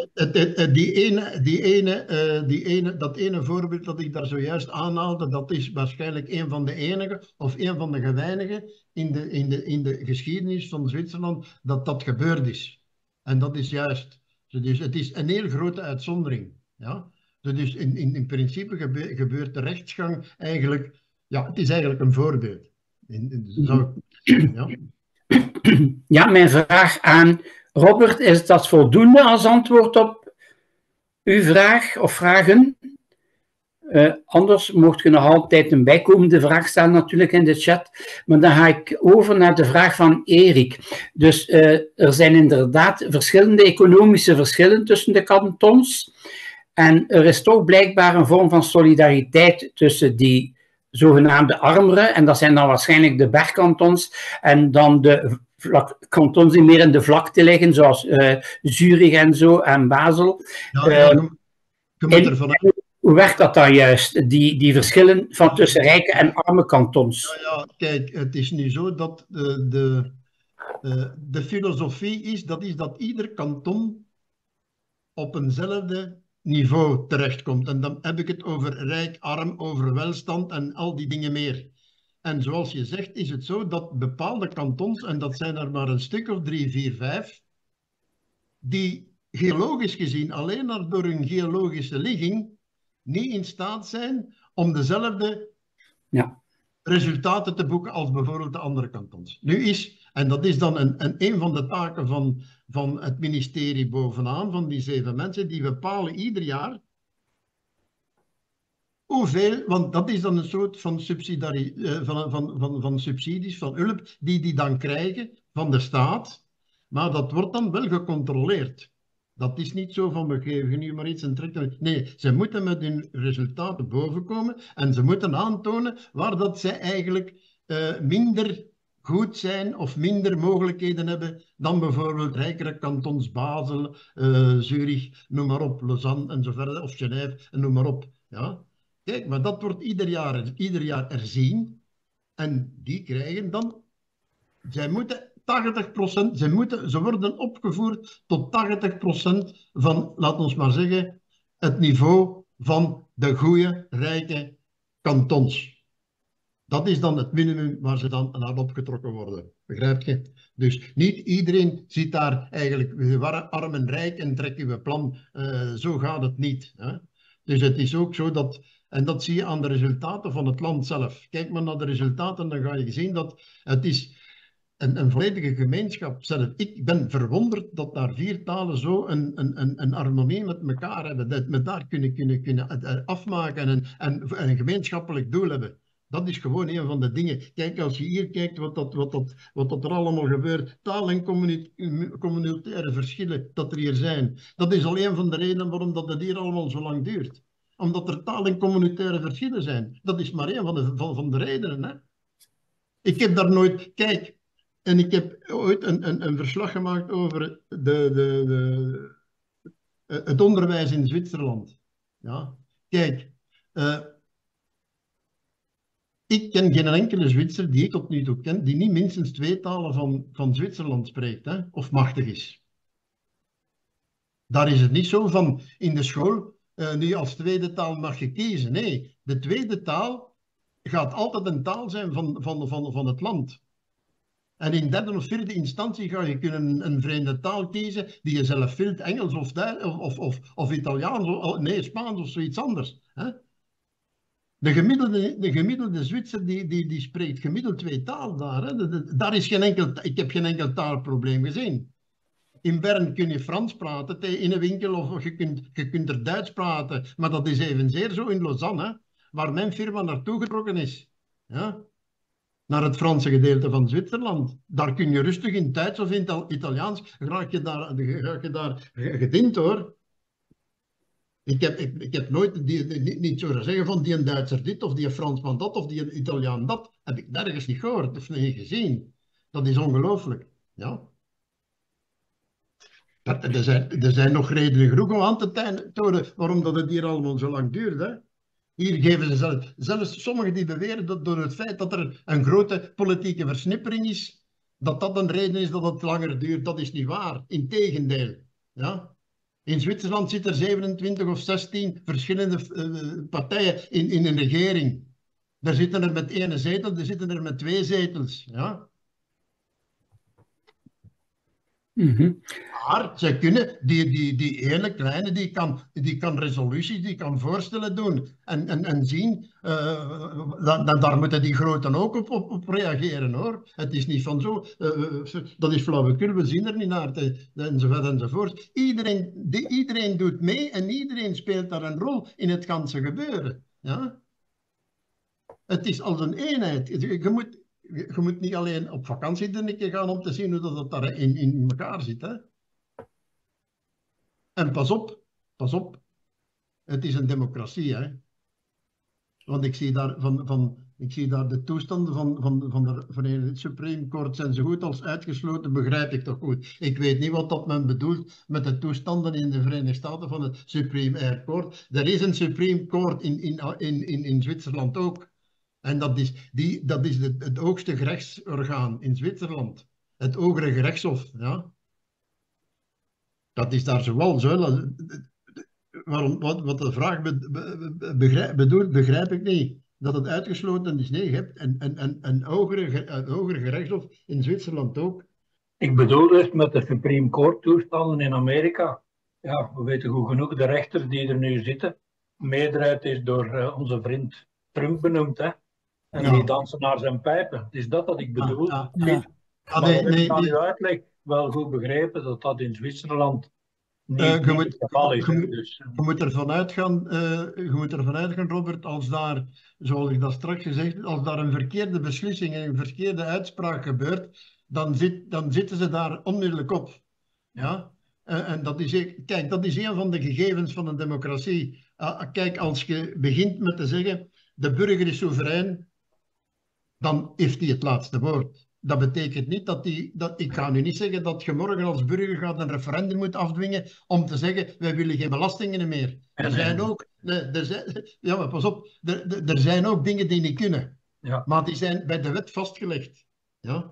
Dat ene voorbeeld dat ik daar zojuist aanhaalde, dat is waarschijnlijk een van de enige of een van de weinigen in de geschiedenis van Zwitserland dat gebeurd is. En dat is juist. Dus het is een heel grote uitzondering. Ja? Dus in principe gebeurt de rechtsgang eigenlijk, ja, het is eigenlijk een voorbeeld. Ja, mijn vraag aan Robert, is dat voldoende als antwoord op uw vraag of vragen? Anders mocht je nog altijd een bijkomende vraag stellen natuurlijk in de chat. Maar dan ga ik over naar de vraag van Erik. Dus er zijn inderdaad verschillende economische verschillen tussen de kantons. En er is toch blijkbaar een vorm van solidariteit tussen die zogenaamde armeren, en dat zijn dan waarschijnlijk de bergkantons, en dan de kantons die meer in de vlakte liggen, zoals Zurich en zo, en Basel. Hoe werkt dat dan juist, die verschillen van tussen rijke en arme kantons? Ja, kijk, het is nu zo dat de filosofie is dat ieder kanton op eenzelfde niveau terechtkomt. En dan heb ik het over rijk, arm, over welstand en al die dingen meer. En zoals je zegt, is het zo dat bepaalde kantons, en dat zijn er maar een stuk of 3, 4, 5, die geologisch gezien alleen maar door hun geologische ligging niet in staat zijn om dezelfde resultaten te boeken als bijvoorbeeld de andere kantons. En dat is dan een van de taken van het ministerie bovenaan, van die 7 mensen, die bepalen ieder jaar hoeveel, want dat is dan een soort van subsidies, van hulp, die dan krijgen van de staat, maar dat wordt dan wel gecontroleerd. Dat is niet zo van, we geven nu maar iets en trekken. Nee, ze moeten met hun resultaten bovenkomen en ze moeten aantonen waar dat zij eigenlijk minder goed zijn of minder mogelijkheden hebben dan bijvoorbeeld rijkere kantons, Basel, Zurich, noem maar op, Lausanne en zo verder, of Genève, en noem maar op. Ja? Kijk, maar dat wordt ieder jaar erzien en die krijgen dan, zij moeten 80%, ze worden opgevoerd tot 80% van, laat ons maar zeggen, het niveau van de goede, rijke kantons. Dat is dan het minimum waar ze dan naar opgetrokken worden. Begrijp je? Dus niet iedereen zit daar eigenlijk, we waren arm en rijk en trekken we plan. Zo gaat het niet. Hè? Dus het is ook zo dat, en dat zie je aan de resultaten van het land zelf. Kijk maar naar de resultaten, dan ga je zien dat het is een volledige gemeenschap zelf. Ik ben verwonderd dat daar 4 talen zo een harmonie met elkaar hebben. Dat we daar kunnen afmaken en een gemeenschappelijk doel hebben. Dat is gewoon een van de dingen. Kijk, als je hier kijkt wat er allemaal gebeurt, taal- en communautaire verschillen dat er hier zijn. Dat is al een van de redenen waarom dat het hier allemaal zo lang duurt. Omdat er taal- en communautaire verschillen zijn. Dat is maar een van de redenen. Hè? Ik heb daar nooit... Kijk, en ik heb ooit een verslag gemaakt over het onderwijs in Zwitserland. Ja? Kijk... ik ken geen enkele Zwitser die ik tot nu toe ken, die niet minstens 2 talen van Zwitserland spreekt, hè, of machtig is. Daar is het niet zo van in de school, nu als tweede taal mag je kiezen. Nee, de tweede taal gaat altijd een taal zijn van het land. En in derde of vierde instantie ga je kunnen een vreemde taal kiezen die je zelf wilt, Engels of Italiaans, nee, Spaans of zoiets anders. Hè? De gemiddelde Zwitser die spreekt gemiddeld 2 talen daar. Hè? Daar is ik heb geen enkel taalprobleem gezien. In Bern kun je Frans praten in een winkel of je kunt er Duits praten. Maar dat is evenzeer zo in Lausanne, hè, waar mijn firma naartoe getrokken is. Ja? Naar het Franse gedeelte van Zwitserland. Daar kun je rustig in Duits of in Italiaans, raak je daar gediend hoor. Ik heb nooit niet zo zeggen van die een Duitser dit, of die een Fransman dat, of die een Italiaan dat. Heb ik nergens niet gehoord of niet gezien. Dat is ongelooflijk. Ja. Er zijn nog redenen genoeg om aan te tonen waarom dat het hier allemaal zo lang duurt. Hè? Hier geven ze zelfs sommigen die beweren dat door het feit dat er een grote politieke versnippering is, dat een reden is dat het langer duurt. Dat is niet waar. Integendeel. Ja? In Zwitserland zitten er 27 of 16 verschillende partijen in een regering. Daar zitten er met 1 zetel, er zitten er met 2 zetels. Ja? Maar zij kunnen, die ene kleine, die kan resoluties, die kan voorstellen doen en zien, daar moeten die groten ook op reageren hoor. Het is niet van zo, dat is flauwekul, we zien er niet naar, enzovoort enzovoort. Iedereen doet mee en iedereen speelt daar een rol in het ganse gebeuren. Ja? Het is als een eenheid. Je moet niet alleen op vakantie een keer gaan om te zien hoe dat daar in elkaar zit. Hè? En pas op. Het is een democratie. Hè? Want ik zie daar de toestanden van de Verenigde Supreme Court zijn zo goed als uitgesloten, begrijp ik toch goed. Ik weet niet wat dat men bedoelt met de toestanden in de Verenigde Staten van het Supreme Air Court. Er is een Supreme Court in Zwitserland ook. En dat is het hoogste gerechtsorgaan in Zwitserland. Het hogere gerechtshof. Ja? Dat is daar zoal zo. Wat de vraag bedoelt, begrijp ik niet. Dat het uitgesloten is. Nee, je hebt een hogere gerechtshof in Zwitserland ook. Ik bedoel dus met de Supreme Court toestanden in Amerika. Ja, we weten goed genoeg, de rechters die er nu zitten, de meerderheid is door onze vriend Trump benoemd, hè. En Ja. die dansen naar zijn pijpen. Het is dat ik bedoel. Ja. Ja. Maar ik heb van uw uitleg wel goed begrepen dat dat in Zwitserland niet het geval is. Dus, Je moet ervan uitgaan, Robert, als daar, zoals ik dat straks gezegd heb, als daar een verkeerde beslissing en een verkeerde uitspraak gebeurt, dan zitten ze daar onmiddellijk op. Ja? En kijk, dat is een van de gegevens van een democratie. Kijk, als je begint met te zeggen, de burger is soeverein, dan heeft hij het laatste woord. Dat betekent niet ik ga nu niet zeggen dat je morgen als burger gaat een referendum moet afdwingen om te zeggen, wij willen geen belastingen meer. Er zijn ook, ja, maar pas op, er zijn ook dingen die niet kunnen. Ja. Maar die zijn bij de wet vastgelegd. Ja?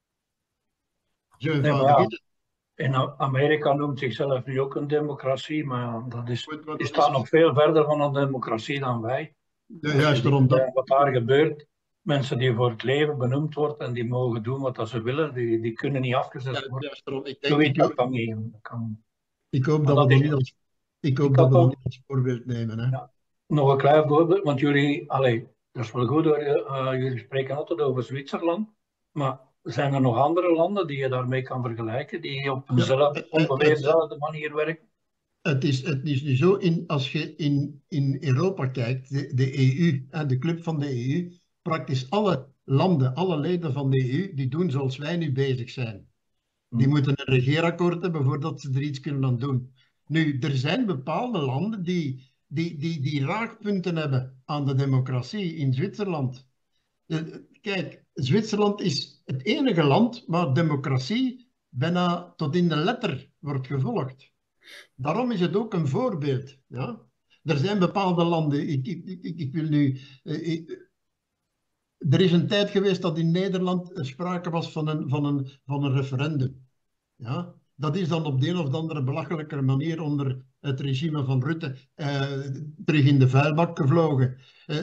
Zo Nee, eenvoudig maar is het. in Amerika noemt zichzelf nu ook een democratie, maar dat is, Goed, maar die dat staan is- nog veel verder van een democratie dan wij. Juist daarom dat. Wat daar gebeurt, mensen die voor het leven benoemd worden en die mogen doen wat ze willen, die kunnen niet afgezet worden. Juist daarom. Zo weet je ook van niet. Ik hoop Maar dat dat we is- dat niet had dat ook- niet als voorbeeld nemen. Hè. Ja. Nog een klein voorbeeld, want jullie, dat is wel goed, jullie spreken altijd over Zwitserland, maar zijn er nog andere landen die je daarmee kan vergelijken, die op ongeveer dezelfde manier werken? Het is nu zo, als je in Europa kijkt, de EU, de club van de EU, praktisch alle landen, alle leden van de EU, die doen zoals wij nu bezig zijn. Die moeten een regeerakkoord hebben voordat ze er iets kunnen aan doen. Nu, er zijn bepaalde landen die raakpunten hebben aan de democratie in Zwitserland. Kijk, Zwitserland is het enige land waar democratie bijna tot in de letter wordt gevolgd. Daarom is het ook een voorbeeld. Ja? Er zijn bepaalde landen, ik wil nu er is een tijd geweest dat in Nederland sprake was van een referendum. Ja? Dat is dan op de een of andere belachelijke manier onder het regime van Rutte terug in de vuilbak gevlogen.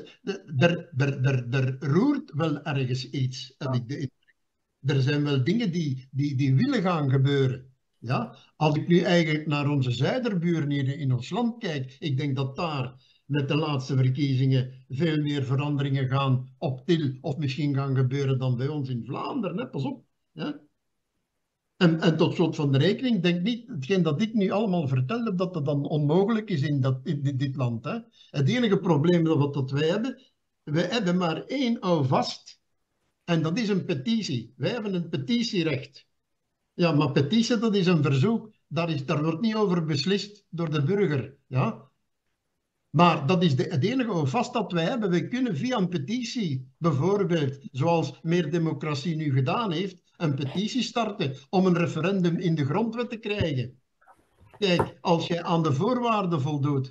Er roert wel ergens iets, heb ik de indruk. Er zijn wel dingen die willen gaan gebeuren. Ja? Als ik nu eigenlijk naar onze zuiderburen hier in ons land kijk, ik denk dat daar met de laatste verkiezingen veel meer veranderingen gaan op til of misschien gaan gebeuren dan bij ons in Vlaanderen. Hè? Pas op. Ja? En tot slot van de rekening, denk niet, hetgeen dat ik nu allemaal vertelde, dat dat dan onmogelijk is in dit land. Hè? Het enige probleem dat wij hebben maar één houvast, en dat is een petitie. Wij hebben een petitierecht. Ja, maar petitie, dat is een verzoek. Daar wordt niet over beslist door de burger. Ja? Maar dat is het enige houvast dat wij hebben. We kunnen via een petitie, bijvoorbeeld, zoals Meer Democratie nu gedaan heeft, een petitie starten om een referendum in de grondwet te krijgen. Kijk, als jij aan de voorwaarden voldoet,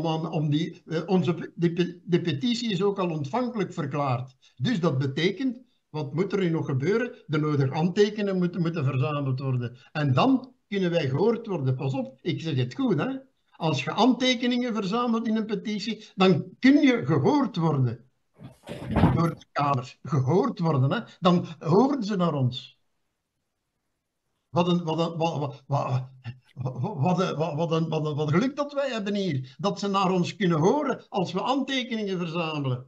de petitie is ook al ontvankelijk verklaard. Dus dat betekent, wat moet er nu nog gebeuren? De nodige handtekeningen moeten verzameld worden. En dan kunnen wij gehoord worden. Pas op, ik zeg het goed, hè? Als je handtekeningen verzamelt in een petitie, dan kun je gehoord worden. Door de Kamer. Gehoord worden, hè? Dan horen ze naar ons. Wat een geluk dat wij hebben hier. Dat ze naar ons kunnen horen als we handtekeningen verzamelen.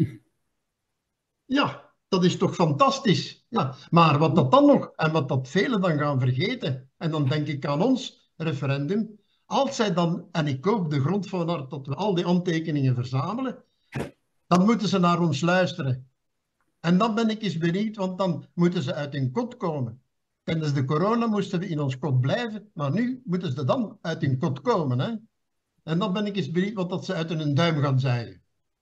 Ja, dat is toch fantastisch. Ja, maar wat dat dan nog, en wat dat velen dan gaan vergeten, en dan denk ik aan ons referendum, als zij dan, en ik koop de grond van hart dat we al die handtekeningen verzamelen, dan moeten ze naar ons luisteren. En dan ben ik eens benieuwd, want dan moeten ze uit hun kot komen. Tijdens de corona moesten we in ons kot blijven, maar nu moeten ze dan uit hun kot komen. Hè? En dan ben ik eens benieuwd wat dat ze uit hun duim gaan zeggen.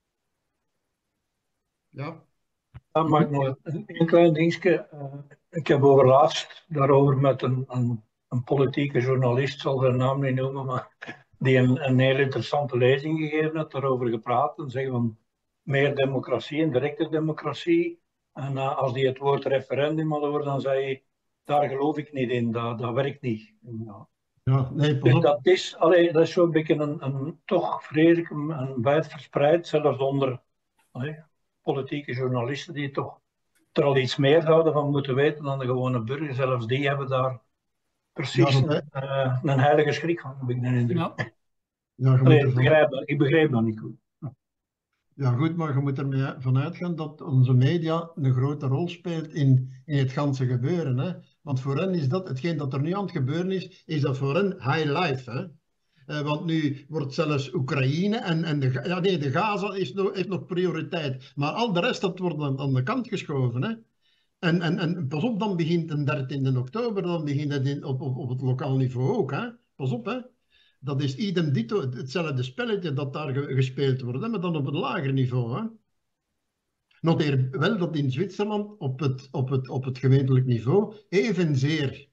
Ja. Dan mag ik nog een klein dingetje. Ik heb overlaatst daarover met een politieke journalist, ik zal zijn naam niet noemen, maar die een heel interessante lezing gegeven heeft, daarover gepraat en zeggen van meer democratie en directe democratie. En als die het woord referendum had hoorde, dan zei hij, daar geloof ik niet in, dat werkt niet. Ja. Ja, nee, dus dat is zo'n beetje toch vreselijk een wijd verspreid, zelfs onder politieke journalisten die toch er al iets meer zouden van moeten weten dan de gewone burger. Zelfs die hebben daar precies een heilige schrik van, heb ik de indruk. Ja. Ja, ik begrijp dat niet goed. Ja goed, maar je moet er van uitgaan dat onze media een grote rol speelt in het ganse gebeuren. Hè? Want voor hen is dat, hetgeen dat er nu aan het gebeuren is dat voor hen high life. Hè? Want nu wordt zelfs Oekraïne en de Gaza heeft nog prioriteit. Maar al de rest dat wordt aan de kant geschoven. Hè? En pas op, dan begint de 13 oktober, dan begint het op het lokaal niveau ook. Hè? Pas op, hè. Dat is idem dito, hetzelfde spelletje dat daar gespeeld wordt, hè, maar dan op een lager niveau. Hè. Noteer wel dat in Zwitserland op het gemeentelijk niveau evenzeer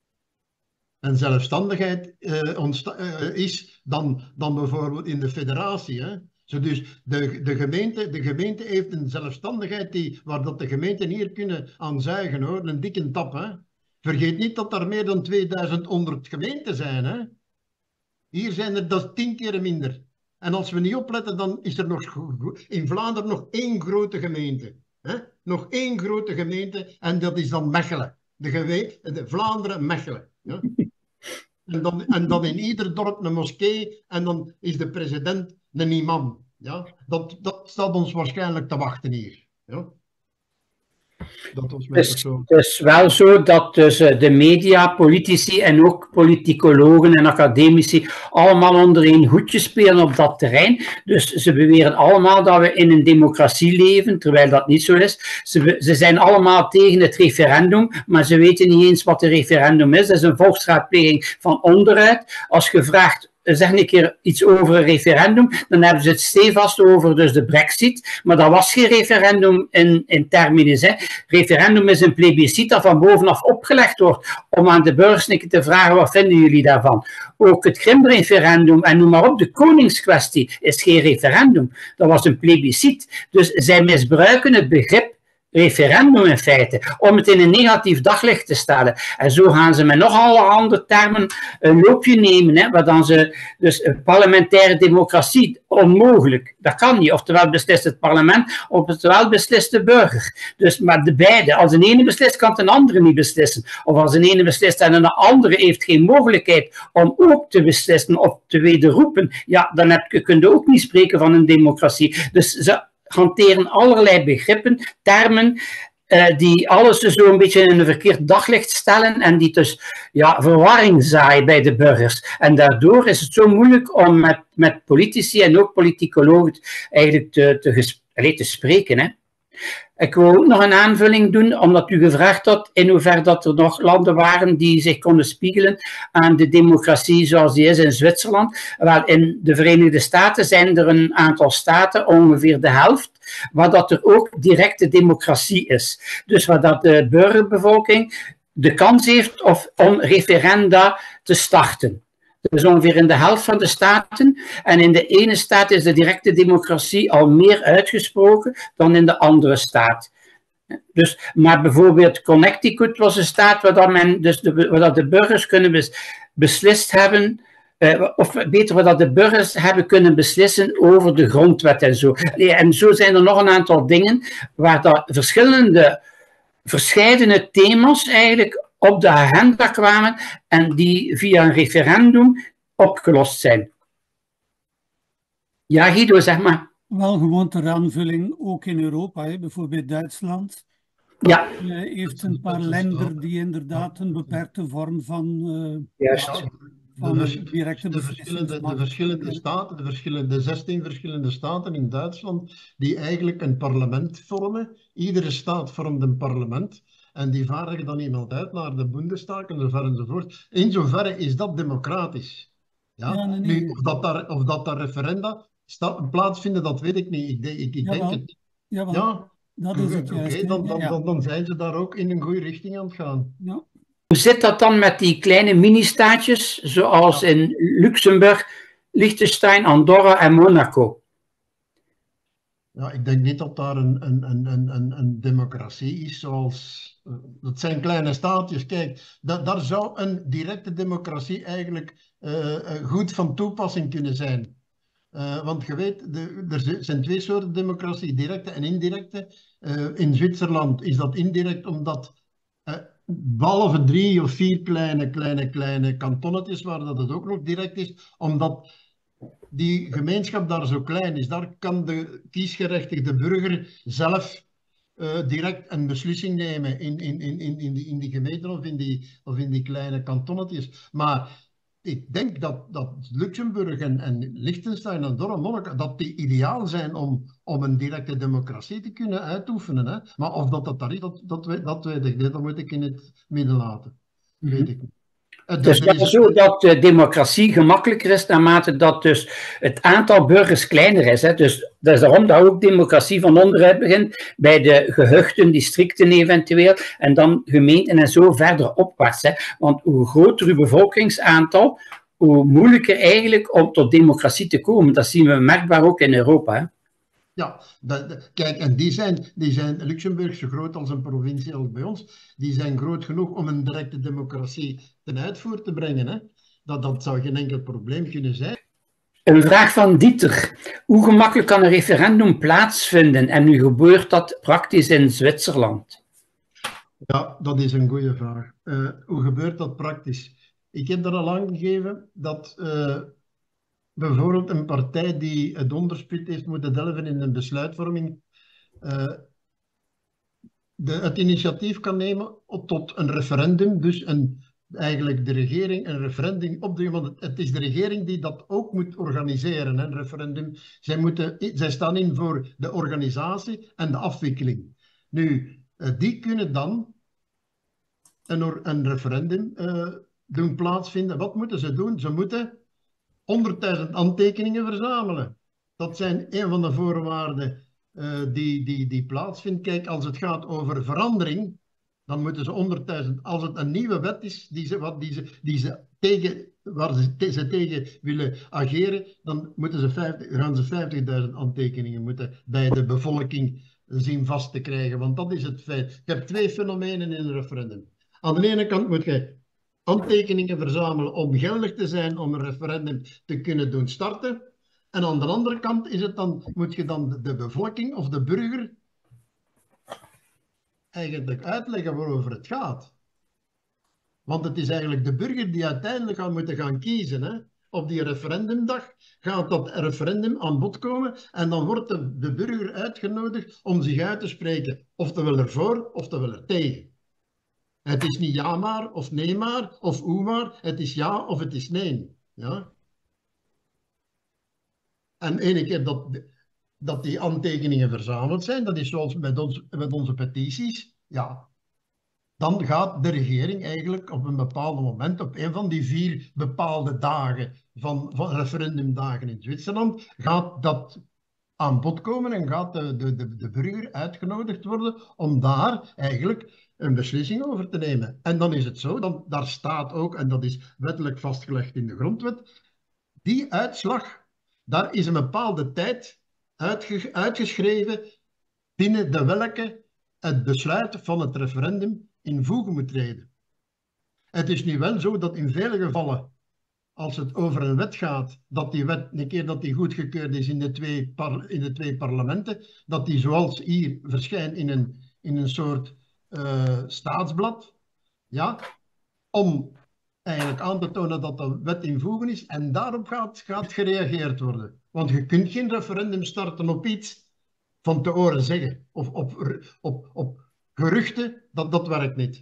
een zelfstandigheid is dan bijvoorbeeld in de federatie. Hè. Dus de gemeente heeft een zelfstandigheid waar dat de gemeenten hier kunnen aan zuigen, hoor, een dikke tap. Hè. Vergeet niet dat er meer dan 2100 gemeenten zijn. Hè. Hier zijn er dat 10 keer minder. En als we niet opletten, dan is er nog in Vlaanderen nog één grote gemeente. Hè? Nog één grote gemeente en dat is dan Mechelen. De Vlaanderen-Mechelen. Ja? En dan in ieder dorp een moskee en dan is de president een imam. Ja? Dat staat ons waarschijnlijk te wachten hier. Ja? Het is wel zo dat dus de media, politici en ook politicologen en academici allemaal onder één hoedje spelen op dat terrein. Dus ze beweren allemaal dat we in een democratie leven, terwijl dat niet zo is. Ze zijn allemaal tegen het referendum, maar ze weten niet eens wat een referendum is. Dat is een volksraadpleging van onderuit. Als je vraagt zeggen een keer iets over een referendum, dan hebben ze het stevast over dus de Brexit, maar dat was geen referendum in terminus. Hè. Referendum is een plebiscit dat van bovenaf opgelegd wordt om aan de burgers een keer te vragen wat vinden jullie daarvan. Ook het Krimreferendum en noem maar op, de koningskwestie is geen referendum, dat was een plebiscit. Dus zij misbruiken het begrip referendum in feite, om het in een negatief daglicht te stellen. En zo gaan ze met nog allerhande termen een loopje nemen, hè, waar dan ze, dus een parlementaire democratie, onmogelijk, dat kan niet. Oftewel beslist het parlement, oftewel beslist de burger. Dus, maar de beide, als een ene beslist, kan de andere niet beslissen. Of als een ene beslist en een andere heeft geen mogelijkheid om ook te beslissen of te wederroepen, ja, dan kun je ook niet spreken van een democratie. Dus ze hanteren allerlei begrippen, termen, die alles dus zo een beetje in een verkeerd daglicht stellen en die dus verwarring zaaien bij de burgers. En daardoor is het zo moeilijk om met politici en ook politicologen eigenlijk te spreken. Hè. Ik wil ook nog een aanvulling doen, omdat u gevraagd had in hoeverre dat er nog landen waren die zich konden spiegelen aan de democratie zoals die is in Zwitserland. Wel, in de Verenigde Staten zijn er een aantal staten, ongeveer de helft, waar dat er ook directe democratie is. Dus waar dat de burgerbevolking de kans heeft om referenda te starten. Dat is ongeveer in de helft van de staten. En in de ene staat is de directe democratie al meer uitgesproken dan in de andere staat. Dus, maar bijvoorbeeld Connecticut was een staat waar dat de burgers kunnen beslist hebben, of beter, waar dat de burgers hebben kunnen beslissen over de grondwet en zo. En zo zijn er nog een aantal dingen waar dat verscheidene thema's eigenlijk op de agenda kwamen en die via een referendum opgelost zijn. Ja, Guido, zeg maar. Wel, gewoon ter aanvulling, ook in Europa, hè, bijvoorbeeld Duitsland, heeft een paar landen die inderdaad een beperkte vorm van directe de verschillende 16 verschillende staten in Duitsland, die eigenlijk een parlement vormen. Iedere staat vormt een parlement. En die vaardigen dan iemand uit naar de Bundestag enzovoort. In zoverre is dat democratisch. Ja? Nee. Nu, of dat daar referenda plaatsvinden, dat weet ik niet. Ik denk het niet. Ja, dat is het juist. Dan zijn ze daar ook in een goede richting aan het gaan. Ja. Hoe zit dat dan met die kleine mini-staatjes, zoals in Luxemburg, Liechtenstein, Andorra en Monaco? Ja, ik denk niet dat daar een democratie is zoals... Dat zijn kleine staatjes. Kijk, daar zou een directe democratie eigenlijk goed van toepassing kunnen zijn. Want je weet, er zijn twee soorten democratie, directe en indirecte. In Zwitserland is dat indirect omdat... behalve 3 of 4 kleine kantonnetjes waar dat het ook nog direct is, omdat die gemeenschap daar zo klein is. Daar kan de kiesgerechtigde burger zelf direct een beslissing nemen in die gemeenten of in die kleine kantonnetjes. Maar ik denk dat Luxemburg en Liechtenstein en Andorra en Monaco, dat die ideaal zijn om een directe democratie te kunnen uitoefenen. Hè? Maar of dat daar is, dat weet ik niet. Dat moet ik in het midden laten. Weet ik niet. Het is wel zo dat de democratie gemakkelijker is naarmate dat dus het aantal burgers kleiner is. Hè. Dus dat is daarom dat ook democratie van onderuit begint, bij de gehuchten, districten eventueel, en dan gemeenten en zo verder opwaarts. Hè. Want hoe groter uw bevolkingsaantal, hoe moeilijker eigenlijk om tot democratie te komen. Dat zien we merkbaar ook in Europa. Hè. Ja, kijk, en die zijn Luxemburg zo groot als een provincie als bij ons. Die zijn groot genoeg om een directe democratie ten uitvoer te brengen. Hè? Dat zou geen enkel probleem kunnen zijn. Een vraag van Dieter. Hoe gemakkelijk kan een referendum plaatsvinden en nu gebeurt dat praktisch in Zwitserland? Ja, dat is een goede vraag. Hoe gebeurt dat praktisch? Ik heb er al aangegeven dat... bijvoorbeeld een partij die het onderspit heeft moeten delven in een besluitvorming, het initiatief kan nemen tot een referendum, dus eigenlijk de regering een referendum opdringen, want het is de regering die dat ook moet organiseren, een referendum. Zij staan in voor de organisatie en de afwikkeling. Nu, die kunnen dan een referendum doen plaatsvinden. Wat moeten ze doen? Ze moeten 100.000 handtekeningen verzamelen. Dat zijn een van de voorwaarden die plaatsvindt. Kijk, als het gaat over verandering, dan moeten ze 100.000. Als het een nieuwe wet is waar ze tegen willen ageren, dan gaan ze 50.000 handtekeningen moeten bij de bevolking zien vast te krijgen. Want dat is het feit. Je hebt twee fenomenen in een referendum. Aan de ene kant moet je handtekeningen verzamelen om geldig te zijn om een referendum te kunnen doen starten. En aan de andere kant moet je dan de bevolking of de burger eigenlijk uitleggen waarover het gaat. Want het is eigenlijk de burger die uiteindelijk gaat moeten gaan kiezen. Hè? Op die referendumdag gaat dat referendum aan bod komen en dan wordt de burger uitgenodigd om zich uit te spreken. Oftewel ervoor, oftewel er tegen. Het is niet ja maar, of nee maar, of hoe maar. Het is ja of het is nee. Ja? En ene keer dat die handtekeningen verzameld zijn, dat is zoals met onze petities, ja, dan gaat de regering eigenlijk op een bepaald moment, op een van die 4 bepaalde dagen van referendumdagen in Zwitserland, gaat dat aan bod komen en gaat de burger uitgenodigd worden om daar eigenlijk een beslissing over te nemen. En dan is het zo, daar staat ook, en dat is wettelijk vastgelegd in de grondwet, die uitslag, daar is een bepaalde tijd uitgeschreven binnen de welke het besluit van het referendum in voege moet treden. Het is nu wel zo dat in vele gevallen, als het over een wet gaat, dat die wet, een keer dat die goedgekeurd is in de twee parlementen, dat die zoals hier verschijnt in een soort staatsblad, ja, om eigenlijk aan te tonen dat de wet in voege is en daarop gaat gereageerd worden. Want je kunt geen referendum starten op iets van te horen zeggen of op geruchten, dat werkt niet.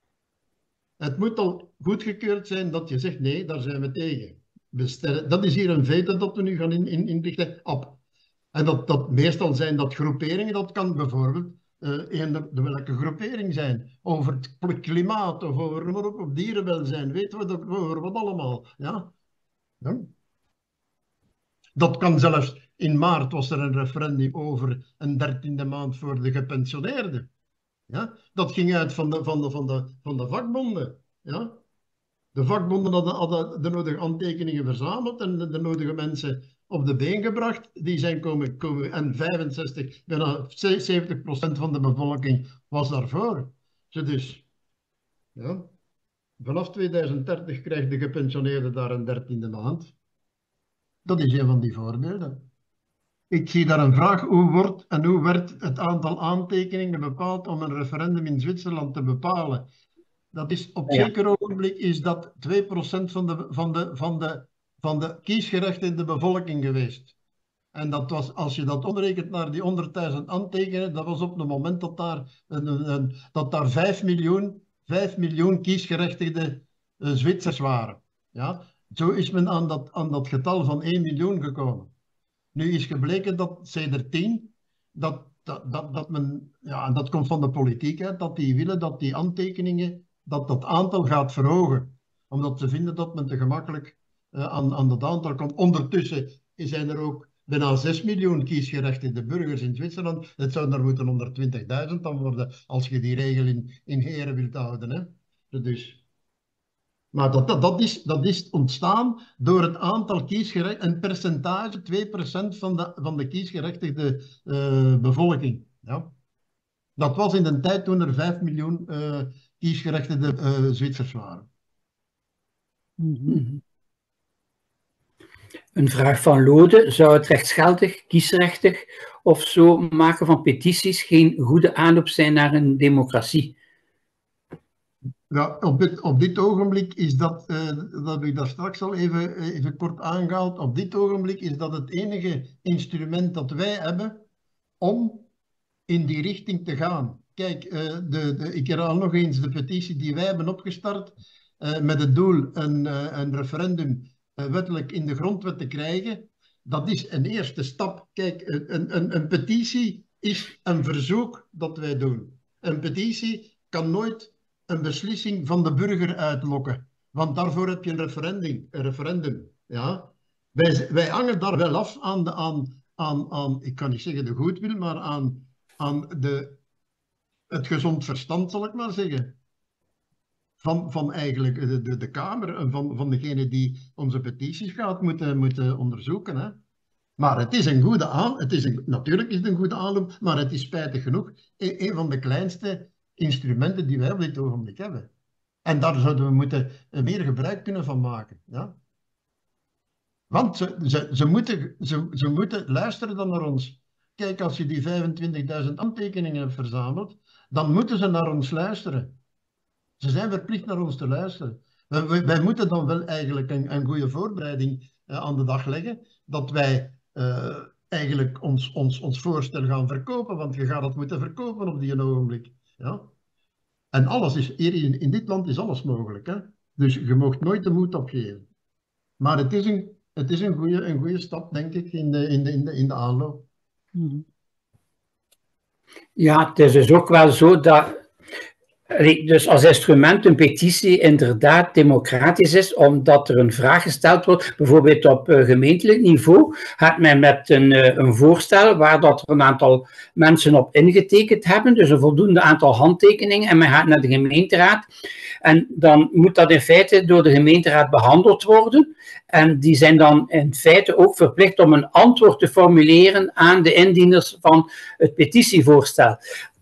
Het moet al goedgekeurd zijn dat je zegt nee, daar zijn we tegen. Dat is hier een veto dat we nu gaan inrichten op. En meestal zijn dat groeperingen, dat kan bijvoorbeeld welke groepering zijn. Over het klimaat of over op dierenwelzijn, weten we over wat allemaal. Ja? Ja. Dat kan zelfs, in maart was er een referendum over een 13e maand voor de gepensioneerden. Ja? Dat ging uit van de vakbonden. Ja? De vakbonden hadden de nodige handtekeningen verzameld en de nodige mensen op de been gebracht. Die zijn komen en 65, bijna 70% van de bevolking was daarvoor. Dus, ja, vanaf 2030 krijgt de gepensioneerde daar een 13e maand. Dat is een van die voorbeelden. Ik zie daar een vraag, hoe werd het aantal aantekeningen bepaald om een referendum in Zwitserland te bepalen? Dat is op zeker ogenblik is dat 2% van de kiesgerechtigde bevolking geweest. En dat was, als je dat omrekent naar die 100.000 aantekeningen, dat was op het moment dat daar 5 miljoen kiesgerechtigde Zwitsers waren. Ja? Zo is men aan dat getal van 1 miljoen gekomen. Nu is gebleken dat sedert 10, dat men, ja, en dat komt van de politiek uit, dat die willen dat die aantekeningen, dat aantal gaat verhogen. Omdat ze vinden dat men te gemakkelijk aan dat aantal komt. Ondertussen zijn er ook bijna 6 miljoen kiesgerechtigde burgers in Zwitserland. Het zou er moeten 120.000 dan worden, als je die regel in heren wilt houden. Hè? Dus... Maar dat is ontstaan door het aantal kiesgerechtigden, een percentage, 2% van de kiesgerechtigde bevolking. Ja. Dat was in de tijd toen er 5 miljoen kiesgerechtigde Zwitsers waren. Een vraag van Lode: zou het rechtsgeldig, kiesrechtig of zo maken van petities geen goede aanloop zijn naar een democratie? Ja, op dit ogenblik is dat heb ik daar straks al even kort aangehaald, op dit ogenblik is dat het enige instrument dat wij hebben om in die richting te gaan. Kijk, ik herhaal nog eens de petitie die wij hebben opgestart met het doel een referendum wettelijk in de grondwet te krijgen. Dat is een eerste stap. Kijk, een petitie is een verzoek dat wij doen. Een petitie kan nooit een beslissing van de burger uitlokken. Want daarvoor heb je een referendum. Ja? Wij hangen daar wel af aan, ik kan niet zeggen de goedwil, maar aan het gezond verstand, zal ik maar zeggen. Van eigenlijk de Kamer en van degene die onze petities gaat moeten onderzoeken. Hè. Maar het is een goede natuurlijk is het een goede aanloop, maar het is spijtig genoeg een van de kleinste instrumenten die wij op dit ogenblik hebben. En daar zouden we moeten meer gebruik kunnen van maken. Ja? Want ze moeten luisteren dan naar ons. Kijk, als je die 25.000 handtekeningen hebt verzameld, dan moeten ze naar ons luisteren. Ze zijn verplicht naar ons te luisteren. Wij moeten dan wel eigenlijk een goede voorbereiding aan de dag leggen, dat wij eigenlijk ons voorstel gaan verkopen, want je gaat het moeten verkopen op die ogenblik. Ja? En alles is, hier in dit land is alles mogelijk. Hè? Dus je mag nooit de moed opgeven. Maar het is een goede stap, denk ik, in de aanloop. Ja, het is dus ook wel zo dat dus als instrument een petitie inderdaad democratisch is, omdat er een vraag gesteld wordt, bijvoorbeeld op gemeentelijk niveau, gaat men met een voorstel waar dat er een aantal mensen op ingetekend hebben, dus een voldoende aantal handtekeningen, en men gaat naar de gemeenteraad. En dan moet dat in feite door de gemeenteraad behandeld worden. En die zijn dan in feite ook verplicht om een antwoord te formuleren aan de indieners van het petitievoorstel.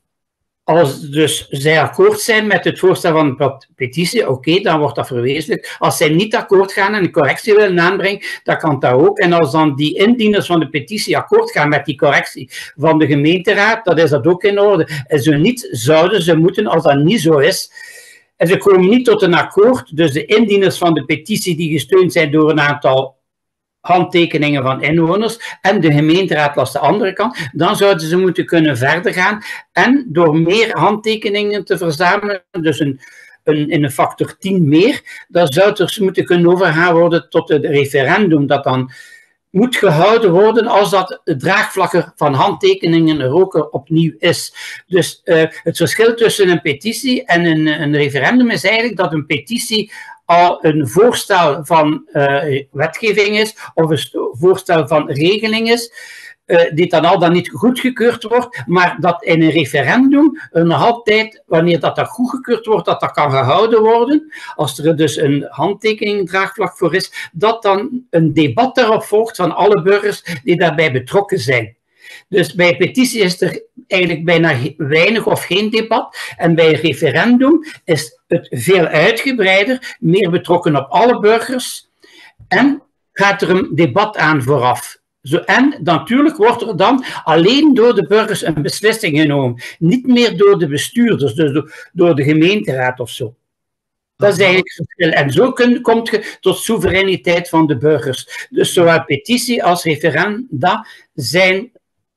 Als dus zij akkoord zijn met het voorstel van de petitie, oké, dan wordt dat verwezenlijkt. Als zij niet akkoord gaan en een correctie willen aanbrengen, dan kan dat ook. En als dan die indieners van de petitie akkoord gaan met die correctie van de gemeenteraad, dan is dat ook in orde. En zo niet, zouden ze moeten, als dat niet zo is, en ze komen niet tot een akkoord, dus de indieners van de petitie die gesteund zijn door een aantal handtekeningen van inwoners en de gemeenteraad langs de andere kant, dan zouden ze moeten kunnen verder gaan en door meer handtekeningen te verzamelen, dus in een factor 10 meer, dan zou het dus moeten kunnen overgaan worden tot het referendum dat dan moet gehouden worden als dat het draagvlak van handtekeningen er ook opnieuw is. Dus het verschil tussen een petitie en een referendum is eigenlijk dat een petitie al een voorstel van wetgeving is of een voorstel van regeling is, die dan al dan niet goedgekeurd wordt, maar dat in een referendum nog altijd, wanneer dat goedgekeurd wordt, dat kan gehouden worden, als er dus een handtekening draagvlak voor is, dat dan een debat daarop volgt van alle burgers die daarbij betrokken zijn. Dus bij petitie is er eigenlijk bijna weinig of geen debat. En bij een referendum is het veel uitgebreider, meer betrokken op alle burgers. En gaat er een debat aan vooraf. En natuurlijk wordt er dan alleen door de burgers een beslissing genomen. Niet meer door de bestuurders, dus door de gemeenteraad of zo. Dat is eigenlijk het verschil. En zo komt je tot soevereiniteit van de burgers. Dus zowel petitie als referenda zijn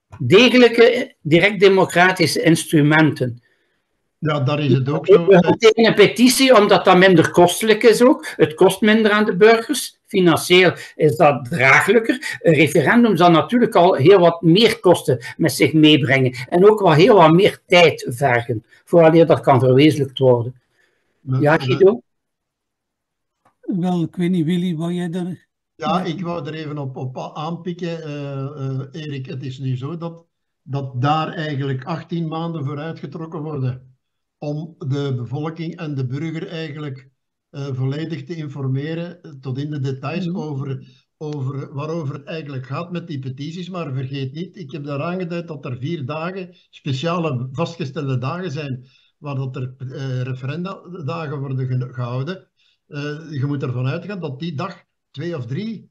degelijke direct democratische instrumenten. Ja, daar is het ook zo. We tegen een petitie, omdat dat minder kostelijk is ook. Het kost minder aan de burgers. Financieel is dat draaglijker. Een referendum zal natuurlijk al heel wat meer kosten met zich meebrengen. En ook wel heel wat meer tijd vergen, voordat dat kan verwezenlijkt worden. Ja, Guido? Wel, ik weet niet, Willy, wou jij daar... Ja, ik wou er even op aanpikken, Erik. Het is nu zo dat daar eigenlijk 18 maanden voor uitgetrokken worden om de bevolking en de burger eigenlijk volledig te informeren tot in de details waarover het eigenlijk gaat met die petities. Maar vergeet niet, ik heb daar aangeduid dat er 4 dagen, speciale vastgestelde dagen zijn, waar dat er referendadagen worden gehouden. Je moet ervan uitgaan dat die dag 2 of 3,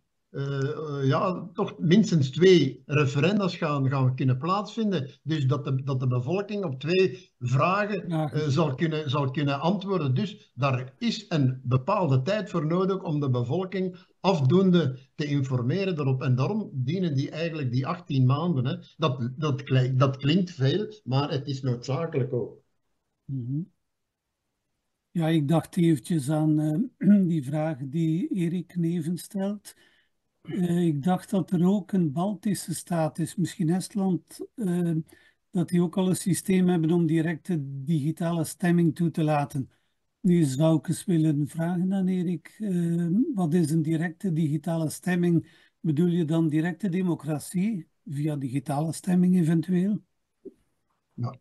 toch minstens 2 referenda's gaan kunnen plaatsvinden. Dus dat de bevolking op 2 vragen zal kunnen antwoorden. Dus daar is een bepaalde tijd voor nodig om de bevolking afdoende te informeren daarop. En daarom dienen die eigenlijk die 18 maanden. Hè. Dat klinkt veel, maar het is noodzakelijk ook. Ja, ik dacht eventjes aan die vraag die Erik Neven stelt. Ik dacht dat er ook een Baltische staat is, misschien Estland, dat die ook al een systeem hebben om directe digitale stemming toe te laten. Nu zou ik eens willen vragen aan Erik, wat is een directe digitale stemming Bedoel je dan directe democratie via digitale stemming eventueel? Nou,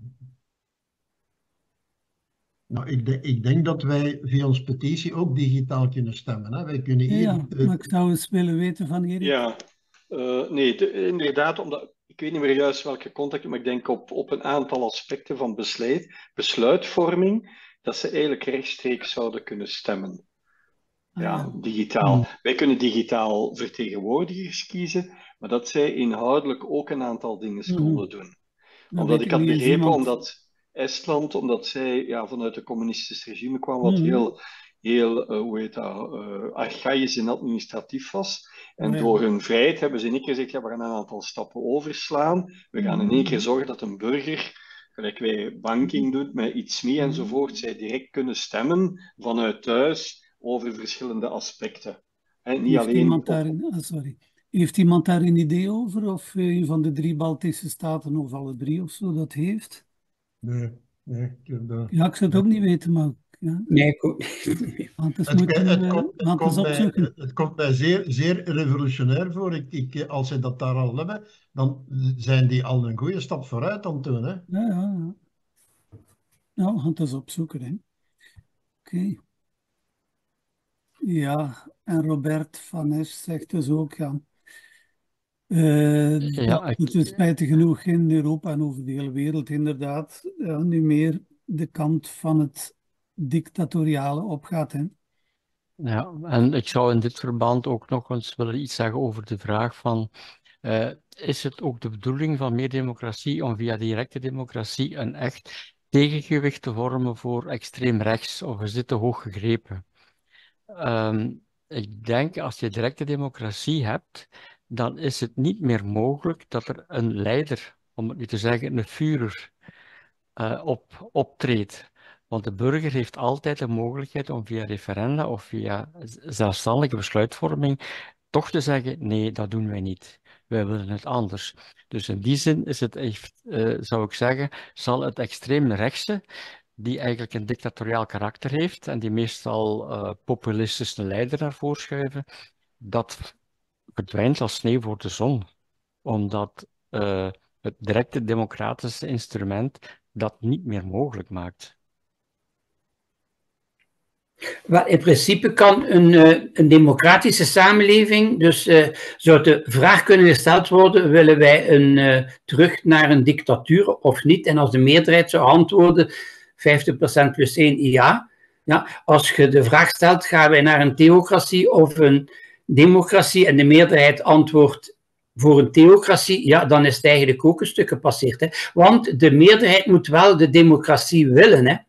ik denk dat wij via ons petitie ook digitaal kunnen stemmen. Hè. Wij kunnen hier... Ja, maar ik zou eens willen weten van Erik. Ja, nee, inderdaad, omdat ik weet niet meer juist welke contact, maar ik denk op een aantal aspecten van besluitvorming, dat ze eigenlijk rechtstreeks zouden kunnen stemmen. Ja, digitaal. Wij kunnen digitaal vertegenwoordigers kiezen, maar dat zij inhoudelijk ook een aantal dingen konden doen. Omdat ik had begrepen, omdat Estland, omdat zij vanuit het communistisch regime kwam, wat heel hoe heet dat, archaïs en administratief was. En door hun vrijheid hebben ze in één keer gezegd, ja, we gaan een aantal stappen overslaan. We gaan in één keer zorgen dat een burger, gelijk wij banking doet met iets mee enzovoort, zij direct kunnen stemmen vanuit thuis over verschillende aspecten. En niet alleen... Heeft iemand daar een idee over? Of een van de 3 Baltische staten of alle 3 of zo dat heeft? Nee. Ja, ik zou het ook niet weten, maar... Ja. Nee, ik ook niet. Het komt mij zeer, zeer revolutionair voor. Als ze dat daar al hebben, dan zijn die al een goede stap vooruit aan het doen. Hè? Ja. Nou, we gaan het eens opzoeken. Hè. Oké. Ja, en Robert van Esch zegt dus ook, dat het is spijtig genoeg in Europa en over de hele wereld inderdaad nu meer de kant van het dictatoriale opgaat. Hè. Ja, en ik zou in dit verband ook nog eens willen iets zeggen over de vraag van, is het ook de bedoeling van meer democratie om via directe democratie een echt tegengewicht te vormen voor extreem rechts, of is dit te hoog gegrepen? Ik denk, als je directe democratie hebt, dan is het niet meer mogelijk dat er een leider, om het nu te zeggen, een Führer, optreedt. Want de burger heeft altijd de mogelijkheid om via referenda of via zelfstandige besluitvorming toch te zeggen, nee, dat doen wij niet. Wij willen het anders. Dus in die zin is het echt, zou ik zeggen, zal het extreem rechtse, die eigenlijk een dictatoriaal karakter heeft en die meestal populistische leider naar voren schuiven, dat verdwijnt als sneeuw voor de zon. Omdat het directe democratische instrument dat niet meer mogelijk maakt. Wel, in principe kan een democratische samenleving, dus zou de vraag kunnen gesteld worden, willen wij terug naar een dictatuur of niet? En als de meerderheid zou antwoorden, 50% plus 1 ja. Als je de vraag stelt, gaan wij naar een theocratie of een democratie en de meerderheid antwoordt voor een theocratie, ja, dan is het eigenlijk ook een stuk gepasseerd. Hè? Want de meerderheid moet wel de democratie willen, hè.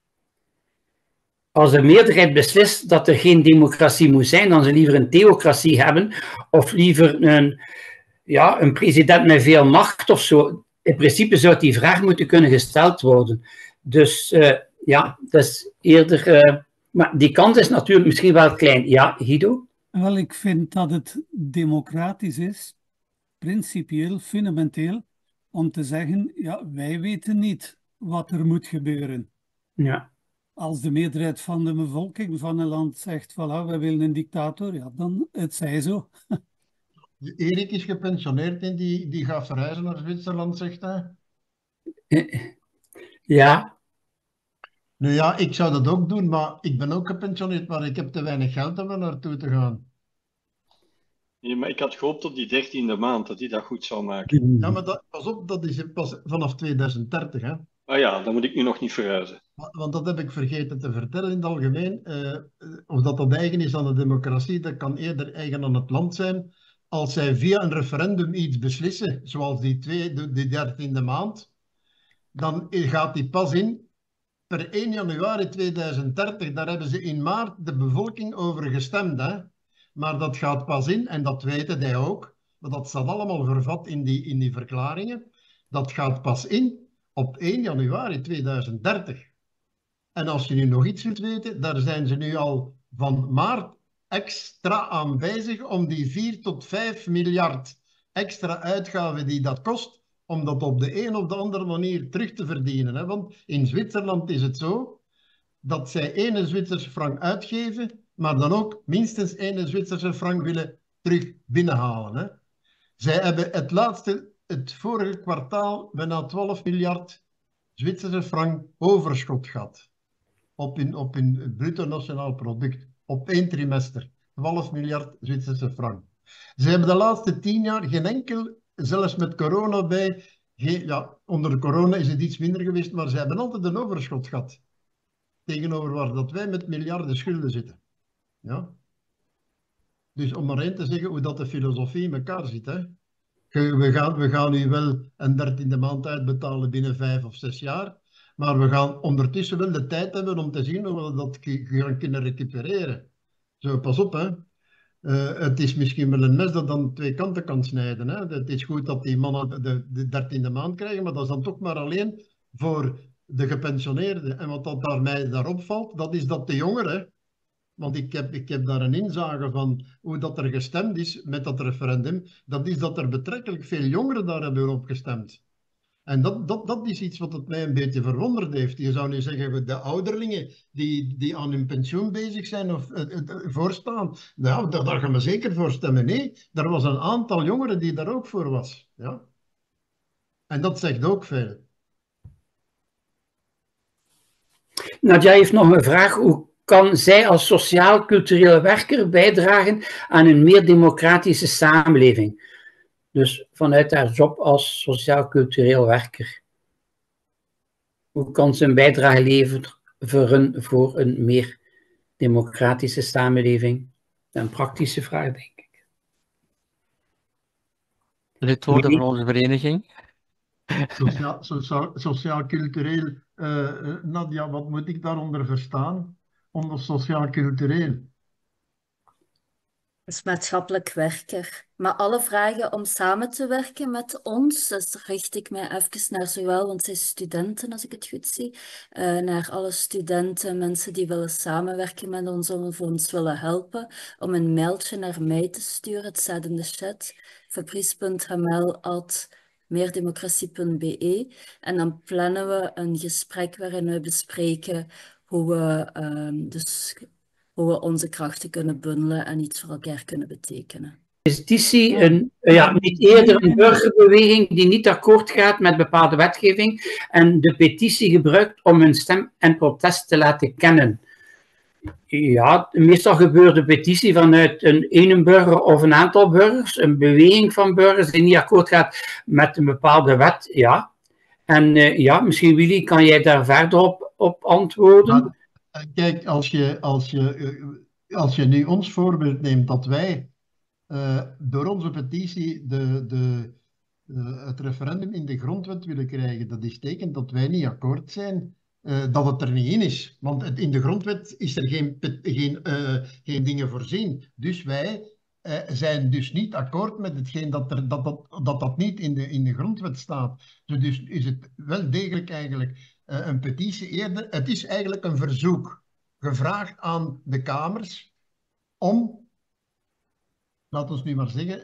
Als de meerderheid beslist dat er geen democratie moet zijn, dan ze liever een theocratie hebben, of liever een president met veel macht of zo. In principe zou die vraag moeten kunnen gesteld worden. Dus dat is eerder... maar die kans is natuurlijk misschien wel klein. Ja, Guido? Wel, ik vind dat het democratisch is, principieel, fundamenteel, om te zeggen, ja, wij weten niet wat er moet gebeuren. Ja. Als de meerderheid van de bevolking van een land zegt, voilà, wij willen een dictator, ja, dan het zij zo. Erik is gepensioneerd en die gaat verhuizen naar Zwitserland, zegt hij. Ja. Nou ja, ik zou dat ook doen, maar ik ben ook gepensioneerd, maar ik heb te weinig geld om er naartoe te gaan. Nee, maar ik had gehoopt op die 13e maand, dat hij dat goed zou maken. Ja, maar pas op, dat is pas vanaf 2030, hè. Ah ja, dan moet ik nu nog niet verhuizen. Want dat heb ik vergeten te vertellen in het algemeen. Of dat eigen is aan de democratie, dat kan eerder eigen aan het land zijn. Als zij via een referendum iets beslissen, zoals die 13e maand, dan gaat die pas in per 1 januari 2030. Daar hebben ze in maart de bevolking over gestemd, hè. Maar dat gaat pas in, en dat weten zij ook, maar dat staat allemaal vervat in die verklaringen. Dat gaat pas in op 1 januari 2030. En als je nu nog iets wilt weten, daar zijn ze nu al van maart extra aan bezig om die 4 tot 5 miljard extra uitgaven die dat kost, om dat op de een of de andere manier terug te verdienen. Hè? Want in Zwitserland is het zo dat zij 1 Zwitserse frank uitgeven, maar dan ook minstens 1 Zwitserse frank willen terug binnenhalen. Hè. Zij hebben het vorige kwartaal bijna 12 miljard Zwitserse frank overschot gehad op hun bruto nationaal product op 1 trimester. 12 miljard Zwitserse frank. Ze hebben de laatste 10 jaar geen enkel, zelfs met corona bij, onder de corona is het iets minder geweest, maar ze hebben altijd een overschot gehad. Tegenover waar dat wij met miljarden schulden zitten. Ja? Dus om maar één te zeggen hoe dat de filosofie in elkaar zit. Hè? We gaan nu wel een 13e maand uitbetalen binnen 5 of 6 jaar. Maar we gaan ondertussen wel de tijd hebben om te zien hoe we dat gaan kunnen recupereren. Zo, pas op, hè. Het is misschien wel een mes dat dan 2 kanten kan snijden. Hè. Het is goed dat die mannen de 13e maand krijgen, maar dat is dan toch maar alleen voor de gepensioneerden. En wat dat mij daarop valt, dat is dat de jongeren, want ik heb daar een inzage van hoe dat er gestemd is met dat referendum, dat is dat er betrekkelijk veel jongeren daar hebben op gestemd. En dat is iets wat het mij een beetje verwonderd heeft. Je zou nu zeggen, de ouderlingen die aan hun pensioen bezig zijn of voorstaan, nou, daar gaan we zeker voor stemmen. Nee, er was een aantal jongeren die daar ook voor was. Ja? En dat zegt ook veel. Nadja heeft nog een vraag. Hoe kan zij als sociaal-cultureel werker bijdragen aan een meer democratische samenleving? Dus vanuit haar job als sociaal-cultureel werker. Hoe kan ze een bijdrage leveren voor een meer democratische samenleving? Een praktische vraag, denk ik. Lidwoorden van onze vereniging. Sociaal-cultureel, Nadja, wat moet ik daaronder verstaan? Onder sociaal-cultureel? Als maatschappelijk werker. Maar alle vragen om samen te werken met ons, dus richt ik mij even naar zowel, want zij is studenten als ik het goed zie, naar alle studenten, mensen die willen samenwerken met ons of ons willen helpen, om een mailtje naar mij te sturen. Het staat in de chat, fabrice.hamel@meerdemocratie.be. En dan plannen we een gesprek waarin we bespreken hoe we onze krachten kunnen bundelen en iets voor elkaar kunnen betekenen. Is Tissi niet eerder een burgerbeweging die niet akkoord gaat met bepaalde wetgeving en de petitie gebruikt om hun stem en protest te laten kennen? Ja, meestal gebeurt de petitie vanuit een burger of een aantal burgers, een beweging van burgers die niet akkoord gaat met een bepaalde wet, ja. En misschien Willy, kan jij daar verder op antwoorden? Kijk, als je nu ons voorbeeld neemt dat wij door onze petitie het referendum in de grondwet willen krijgen, dat is teken dat wij niet akkoord zijn dat het er niet in is. Want in de grondwet is er geen dingen voorzien. Dus wij zijn dus niet akkoord met hetgeen dat niet in de grondwet staat. Dus is het wel degelijk eigenlijk een petitie eerder. Het is eigenlijk een verzoek gevraagd aan de kamers om, laten we nu maar zeggen,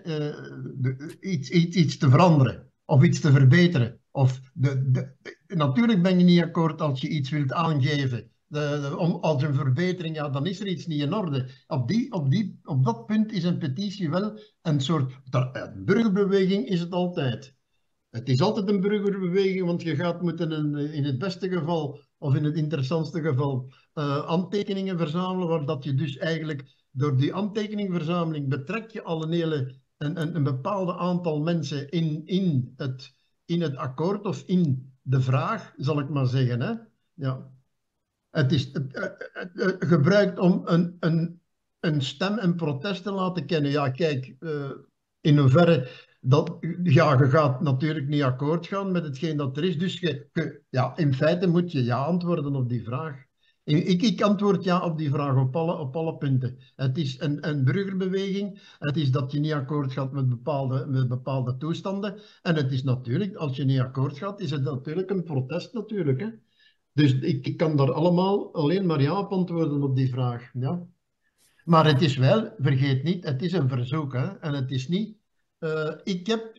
iets te veranderen of iets te verbeteren. Of natuurlijk ben je niet akkoord als je iets wilt aangeven. Als een verbetering, ja, dan is er iets niet in orde. Op dat punt is een petitie wel een soort burgerbeweging, is het altijd. Het is altijd een burgerbeweging, want je gaat moeten in het beste geval, of in het interessantste geval, handtekeningen verzamelen, waar dat je dus eigenlijk door die handtekeningverzameling betrek je al een bepaalde aantal mensen in het akkoord of in de vraag, zal ik maar zeggen. Hè? Ja. Het is gebruikt om een stem en protest te laten kennen. Ja, kijk, in hoeverre je gaat natuurlijk niet akkoord gaan met hetgeen dat er is. Dus in feite moet je ja antwoorden op die vraag. Ik antwoord ja op die vraag op alle punten. Het is een burgerbeweging. Het is dat je niet akkoord gaat met bepaalde toestanden. En het is natuurlijk, als je niet akkoord gaat, is het natuurlijk een protest natuurlijk. Hè? Dus ik kan daar alleen maar ja op antwoorden op die vraag. Ja? Maar het is wel, vergeet niet, het is een verzoek. Hè? En het is niet... ik heb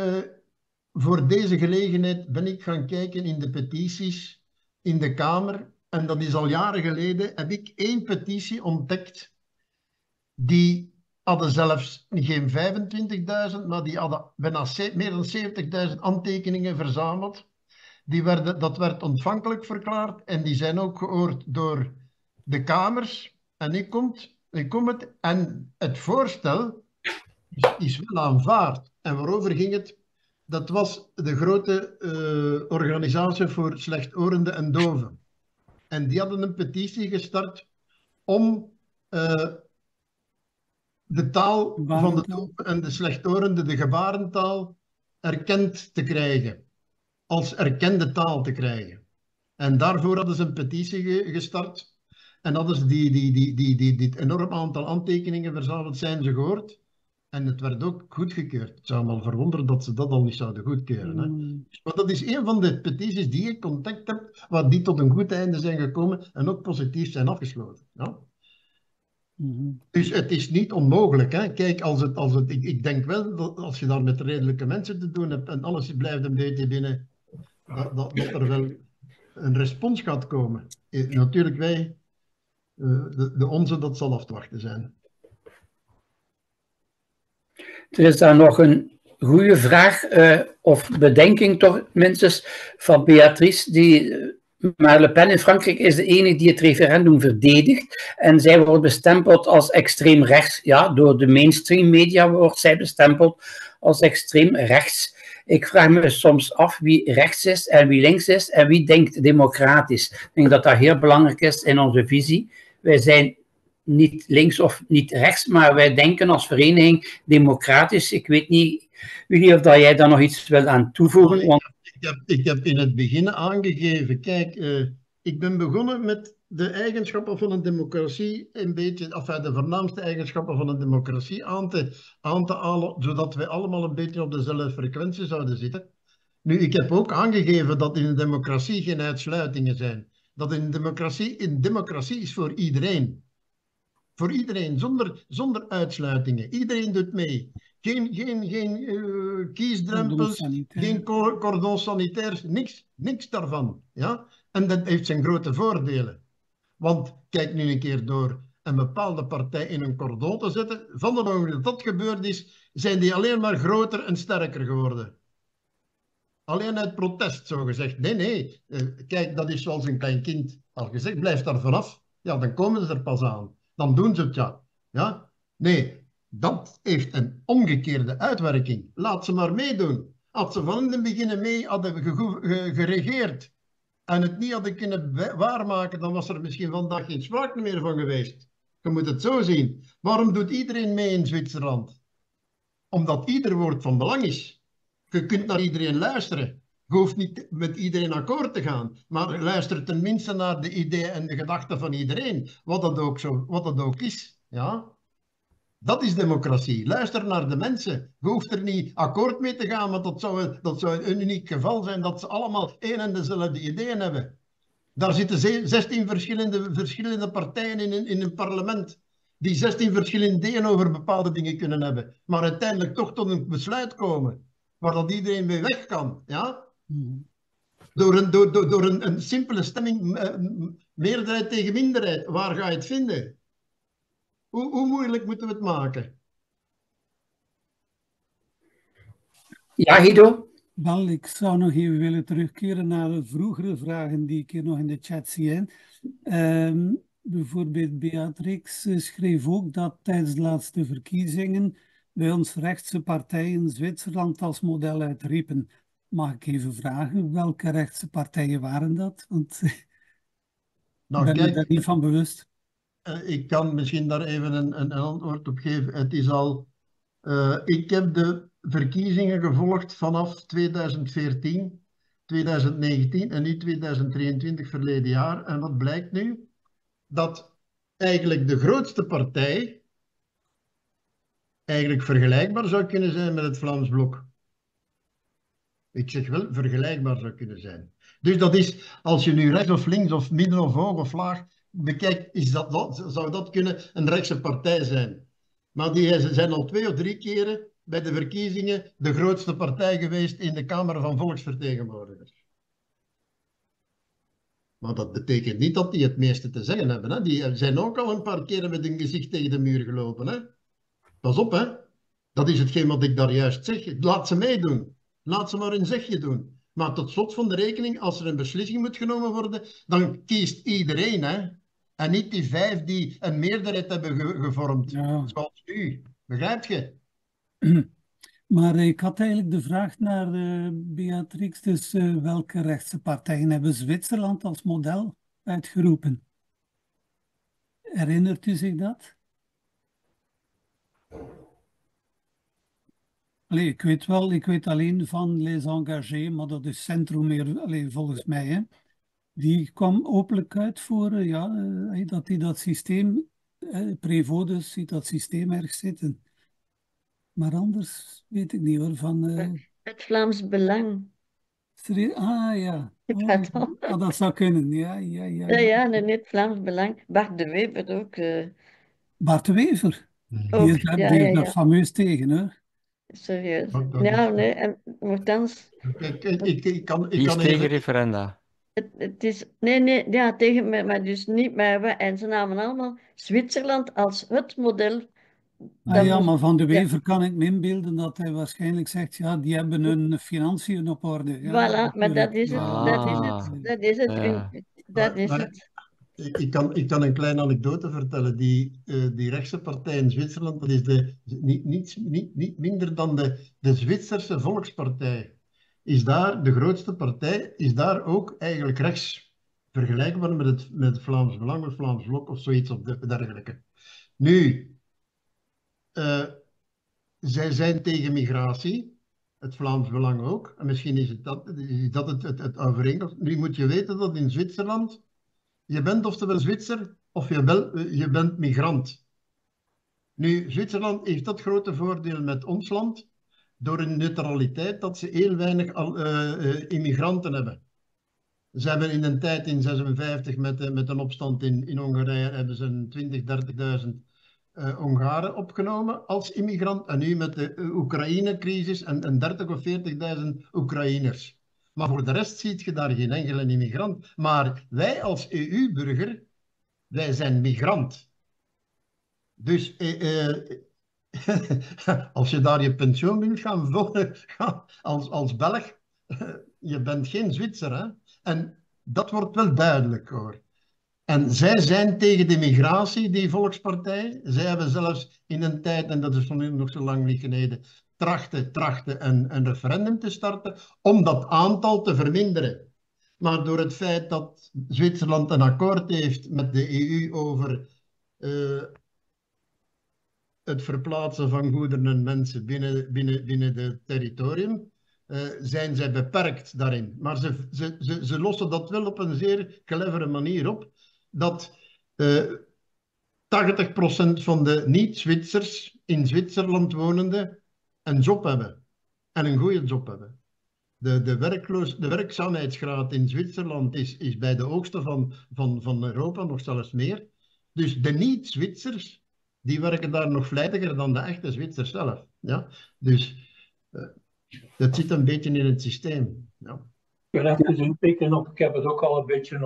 voor deze gelegenheid ben ik gaan kijken in de petities in de Kamer. En dat is al jaren geleden, heb ik 1 petitie ontdekt die hadden zelfs geen 25.000, maar die hadden bijna meer dan 70.000 aantekeningen verzameld. Dat werd ontvankelijk verklaard en die zijn ook gehoord door de kamers. En en het voorstel is wel aanvaard. En waarover ging het? Dat was de grote organisatie voor slechthorenden en doven. En die hadden een petitie gestart om de taal van de doven en de slechthorenden, de gebarentaal, erkend te krijgen. Als erkende taal te krijgen. En daarvoor hadden ze een petitie gestart. En hadden ze dit enorm aantal aantekeningen verzameld, zijn ze gehoord. En het werd ook goedgekeurd. Het zou me al verwonderen dat ze dat al niet zouden goedkeuren. Hè? Maar dat is een van de petities die ik contact heb, waar die tot een goed einde zijn gekomen en ook positief zijn afgesloten. Ja? Dus het is niet onmogelijk. Hè? Kijk, ik denk wel dat als je daar met redelijke mensen te doen hebt en alles blijft een beetje binnen, dat er wel een respons gaat komen. Natuurlijk wij, de onze, dat zal af te wachten zijn. Er is daar nog een goede vraag, of bedenking toch minstens, van Beatrice. Maar Le Pen in Frankrijk is de enige die het referendum verdedigt. En zij wordt bestempeld als extreem rechts. Ja, door de mainstream media wordt zij bestempeld als extreem rechts. Ik vraag me soms af wie rechts is en wie links is en wie denkt democratisch. Ik denk dat dat heel belangrijk is in onze visie. Wij zijn niet links of niet rechts, maar wij denken als vereniging democratisch. Ik weet niet, Willy, of dat jij daar nog iets wil aan toevoegen. Want... Ik heb in het begin aangegeven, kijk, ik ben begonnen met de eigenschappen van een democratie, een beetje, de voornaamste eigenschappen van een democratie aan te halen, zodat wij allemaal een beetje op dezelfde frequentie zouden zitten. Nu, ik heb ook aangegeven dat in een democratie geen uitsluitingen zijn. Dat in een democratie is voor iedereen. Voor iedereen, zonder uitsluitingen. Iedereen doet mee. Geen kiesdrempels, geen cordons sanitaires, niks daarvan. Ja? En dat heeft zijn grote voordelen. Want kijk nu een keer door een bepaalde partij in een cordon te zetten. Van de moment dat dat gebeurd is, zijn die alleen maar groter en sterker geworden. Alleen uit protest, zo gezegd. Nee. Kijk, dat is zoals een klein kind al gezegd. Blijf daar vanaf. Ja, dan komen ze er pas aan. Dan doen ze het, ja. Nee, dat heeft een omgekeerde uitwerking. Laat ze maar meedoen. Als ze van in het begin mee hadden geregeerd en het niet hadden kunnen waarmaken, dan was er misschien vandaag geen sprake meer van geweest. Je moet het zo zien. Waarom doet iedereen mee in Zwitserland? Omdat ieder woord van belang is. Je kunt naar iedereen luisteren. Je hoeft niet met iedereen akkoord te gaan, maar luister tenminste naar de ideeën en de gedachten van iedereen, wat dat ook is. Ja? Dat is democratie. Luister naar de mensen. Je hoeft er niet akkoord mee te gaan, want dat zou een uniek geval zijn dat ze allemaal één en dezelfde ideeën hebben. Daar zitten 16 verschillende partijen in een parlement, die 16 verschillende ideeën over bepaalde dingen kunnen hebben, maar uiteindelijk toch tot een besluit komen, waar dat iedereen mee weg kan. Ja? Door een simpele stemming, meerderheid tegen minderheid, waar ga je het vinden? Hoe moeilijk moeten we het maken? Ja, Guido? Wel, ik zou nog even willen terugkeren naar de vroegere vragen die ik hier nog in de chat zie. Bijvoorbeeld Beatrix schreef ook dat tijdens de laatste verkiezingen bij ons rechtse partijen Zwitserland als model uitriepen. Mag ik even vragen, welke rechtse partijen waren dat? Want ik ben me daar niet van bewust. Ik kan misschien daar even een antwoord op geven. Het is al... ik heb de verkiezingen gevolgd vanaf 2014, 2019 en nu 2023 verleden jaar. En wat blijkt nu? Dat eigenlijk de grootste partij eigenlijk vergelijkbaar zou kunnen zijn met het Vlaams Blok. Ik zeg wel, vergelijkbaar zou kunnen zijn. Dus dat is, als je nu rechts of links of midden of hoog of laag bekijkt, zou dat kunnen een rechtse partij zijn. Maar ze zijn al 2 of 3 keren bij de verkiezingen de grootste partij geweest in de Kamer van Volksvertegenwoordigers. Maar dat betekent niet dat die het meeste te zeggen hebben. Hè? Die zijn ook al een paar keren met hun gezicht tegen de muur gelopen. Hè? Pas op, hè. Dat is hetgeen wat ik daar juist zeg. Laat ze meedoen. Laat ze maar hun zegje doen. Maar tot slot van de rekening, als er een beslissing moet genomen worden, dan kiest iedereen, hè. En niet die 5 die een meerderheid hebben gevormd. Ja. Zoals u. Begrijp je? Maar ik had eigenlijk de vraag naar Beatrix, dus welke rechtse partijen hebben Zwitserland als model uitgeroepen? Herinnert u zich dat? Allee, ik weet alleen van Les Engagés, maar dat is Centrum meer, volgens mij. Hè. Die kwam openlijk uit voor dat die dat systeem, Prévost ziet dat systeem erg zitten. Maar anders weet ik niet hoor, van... Het Vlaams Belang. Ah ja, Pardon. dat zou kunnen, ja. Ja, nee, het Vlaams Belang. Bart de Wever ook. Bart de Wever, Ook, die is daar fameus tegen, hoor. Serieus. Dat Ja, is- nee, en nogthans, Ik kan Die is tegen even... referenda. het is... Nee, ja, tegen mij, maar dus niet... En ze namen allemaal Zwitserland als het model. Ah ja, moest- maar van de ja. Wever kan ik me inbeelden dat hij waarschijnlijk zegt, ja, die hebben hun financiën op orde. Ja, Voilà, maar dat is het. Dat is Ah, het. Dat is het. ja. Dat is Maar- het. Ik kan een kleine anekdote vertellen. Die rechtse partij in Zwitserland, dat is niet minder dan de Zwitserse Volkspartij. Is daar de grootste partij, is daar ook eigenlijk rechts. Vergelijkbaar met het Vlaams Belang of Vlaams Blok of zoiets of dergelijke. Nu, zij zijn tegen migratie, het Vlaams Belang ook. En misschien is dat het overeenkomst. Nu moet je weten dat in Zwitserland je bent oftewel Zwitser of je bent migrant. Nu, Zwitserland heeft dat grote voordeel met ons land, door hun neutraliteit, dat ze heel weinig immigranten hebben. Ze hebben in een tijd in 1956 met een opstand in Hongarije hebben ze 20.000, 30.000 Hongaren opgenomen als immigrant. En nu met de Oekraïne-crisis een 30.000 of 40.000 Oekraïners. Maar voor de rest ziet je daar geen enkele immigrant. Maar wij als EU-burger, wij zijn migrant. Dus als je daar je pensioen wilt gaan vullen als Belg, je bent geen Zwitser. Hè? En dat wordt wel duidelijk hoor. En zij zijn tegen de migratie, die volkspartij. Zij hebben zelfs in een tijd, en dat is nog zo lang niet geleden, trachten een referendum te starten om dat aantal te verminderen. Maar door het feit dat Zwitserland een akkoord heeft met de EU over het verplaatsen van goederen en mensen binnen het territorium, zijn zij beperkt daarin. Maar ze lossen dat wel op een zeer clevere manier op, dat 80% van de niet-Zwitsers in Zwitserland wonende een job hebben. En een goede job hebben. De werkzaamheidsgraad in Zwitserland is bij de hoogste van Europa, nog zelfs meer. Dus de niet-Zwitsers, die werken daar nog vlijtiger dan de echte Zwitsers zelf. Ja? Dus dat zit een beetje in het systeem. Ja. Ik wil even inpikken op, ik heb het ook al een beetje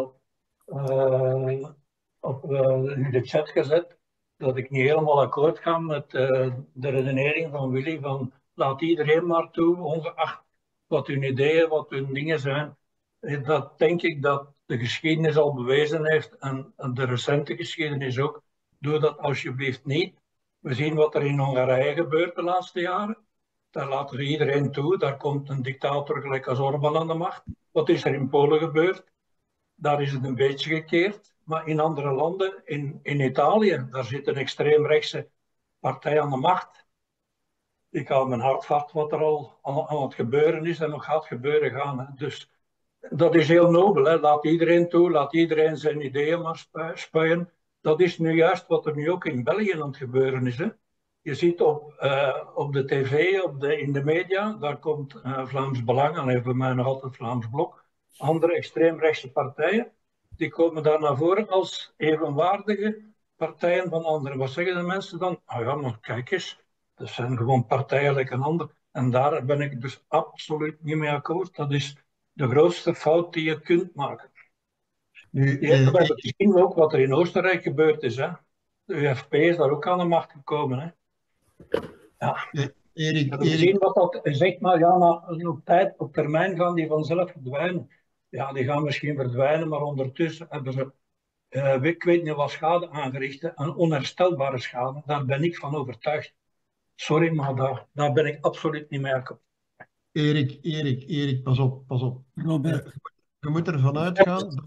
op de chat gezet, dat ik niet helemaal akkoord ga met de redenering van Willy van laat iedereen maar toe, ongeacht wat hun ideeën, wat hun dingen zijn. Dat denk ik dat de geschiedenis al bewezen heeft en de recente geschiedenis ook. Doe dat alsjeblieft niet. We zien wat er in Hongarije gebeurt de laatste jaren. Daar laten we iedereen toe. Daar komt een dictator gelijk als Orbán aan de macht. Wat is er in Polen gebeurd? Daar is het een beetje gekeerd. Maar in andere landen, in Italië, daar zit een extreemrechtse partij aan de macht. Ik hou mijn hart vast wat er al aan het gebeuren is en nog gaat gebeuren gaan. Hè. Dus dat is heel nobel. Hè. Laat iedereen toe, laat iedereen zijn ideeën maar spuien. Dat is nu juist wat er nu ook in België aan het gebeuren is. Hè. Je ziet op de tv, in de media, daar komt Vlaams Belang, en bij mij nog altijd Vlaams Blok, andere extreemrechtse partijen, die komen daar naar voren als evenwaardige partijen van anderen. Wat zeggen de mensen dan? Ah ja, maar kijk eens, dat zijn gewoon partijen like een ander. En daar ben ik dus absoluut niet mee akkoord. Dat is de grootste fout die je kunt maken. Nu, We hebben gezien ook wat er in Oostenrijk gebeurd is. Hè? De UFP is daar ook aan de macht gekomen. Hè? Ja. Erik, We hebben gezien wat dat zegt, maar ja, op termijn gaan die vanzelf verdwijnen. Ja, die gaan misschien verdwijnen, maar ondertussen hebben ze, ik weet niet wat schade aangericht, een onherstelbare schade. Daar ben ik van overtuigd. Sorry, maar daar ben ik absoluut niet mee akkoord. Erik, pas op. Robert. Je moet ervan uitgaan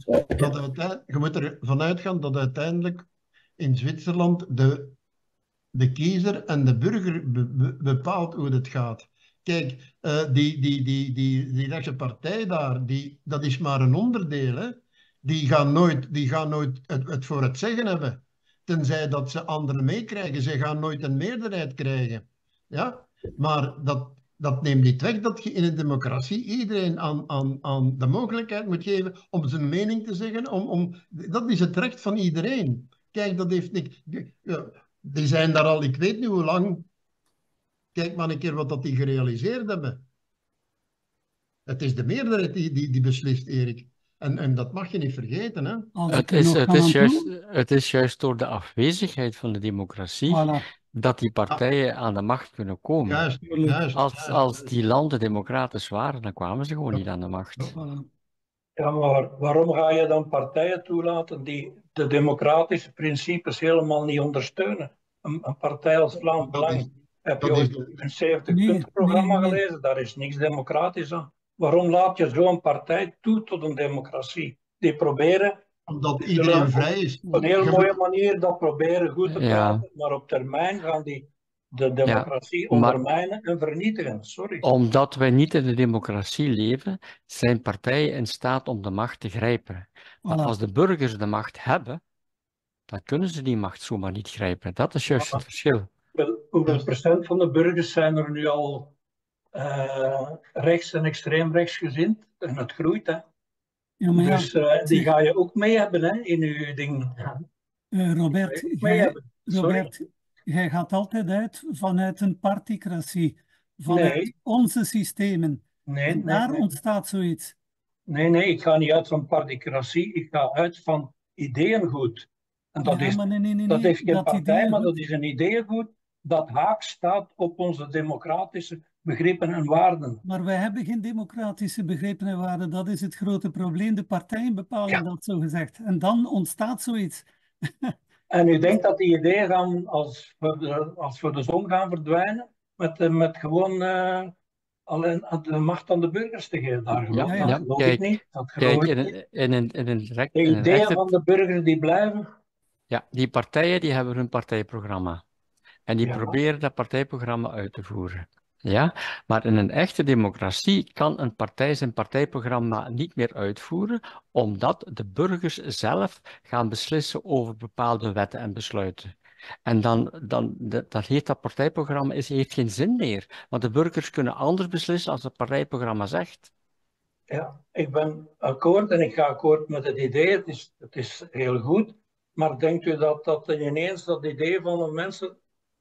dat uiteindelijk in Zwitserland de kiezer en de burger bepaalt hoe het gaat. Kijk, die rechtse partij daar, dat is maar een onderdeel. Hè? Die gaan nooit het voor het zeggen hebben. Tenzij dat ze anderen meekrijgen. Ze gaan nooit een meerderheid krijgen. Ja? Maar dat neemt niet weg dat je in een democratie iedereen aan de mogelijkheid moet geven om zijn mening te zeggen. Dat is het recht van iedereen. Kijk, dat heeft niks... Die zijn daar al, ik weet niet hoe lang. Kijk maar een keer wat dat die gerealiseerd hebben. Het is de meerderheid die beslist, Erik. En dat mag je niet vergeten. Hè? Het is juist door de afwezigheid van de democratie dat die partijen aan de macht kunnen komen. Juist. Als die landen democratisch waren, dan kwamen ze gewoon niet aan de macht. Ja, maar waarom ga je dan partijen toelaten die de democratische principes helemaal niet ondersteunen? Een partij als Vlaams Belang, heb je ooit een 70-puntenprogramma gelezen? Daar is niks democratisch aan. Waarom laat je zo'n partij toe tot een democratie? Die proberen... Omdat iedereen vrij is. Op een heel mooie manier dat proberen goed te praten, maar op termijn gaan die de democratie ondermijnen en vernietigen. Sorry. Omdat wij niet in de democratie leven, zijn partijen in staat om de macht te grijpen. Maar als de burgers de macht hebben, dan kunnen ze die macht zomaar niet grijpen. Dat is juist het verschil. Hoeveel procent van de burgers zijn er nu al rechts en extreem rechts gezind? En het groeit, hè. Ja, maar dus die ga je ook mee hebben, hè, in je ding. Robert, jij gaat altijd uit vanuit een particratie, vanuit onze systemen. En daar ontstaat zoiets. Nee, ik ga niet uit van particratie, ik ga uit van ideeëngoed. En dat heeft geen partij, maar dat is een ideeëngoed dat haaks staat op onze democratische begrippen en waarden. Maar wij hebben geen democratische begrippen en waarden, dat is het grote probleem. De partijen bepalen dat, zo gezegd. En dan ontstaat zoiets. En u denkt dat die ideeën gaan, als voor de zon gaan verdwijnen, met gewoon alleen de macht aan de burgers te geven? Daar geloof ik niet. De ideeën van de burgers die blijven. Ja, die partijen die hebben hun partijprogramma. En die proberen dat partijprogramma uit te voeren. Ja, maar in een echte democratie kan een partij zijn partijprogramma niet meer uitvoeren, omdat de burgers zelf gaan beslissen over bepaalde wetten en besluiten. En dan heeft dat partijprogramma heeft geen zin meer, want de burgers kunnen anders beslissen als het partijprogramma zegt. Ja, ik ben akkoord en ik ga akkoord met het idee, het is heel goed, maar denkt u dat ineens dat idee van de mensen,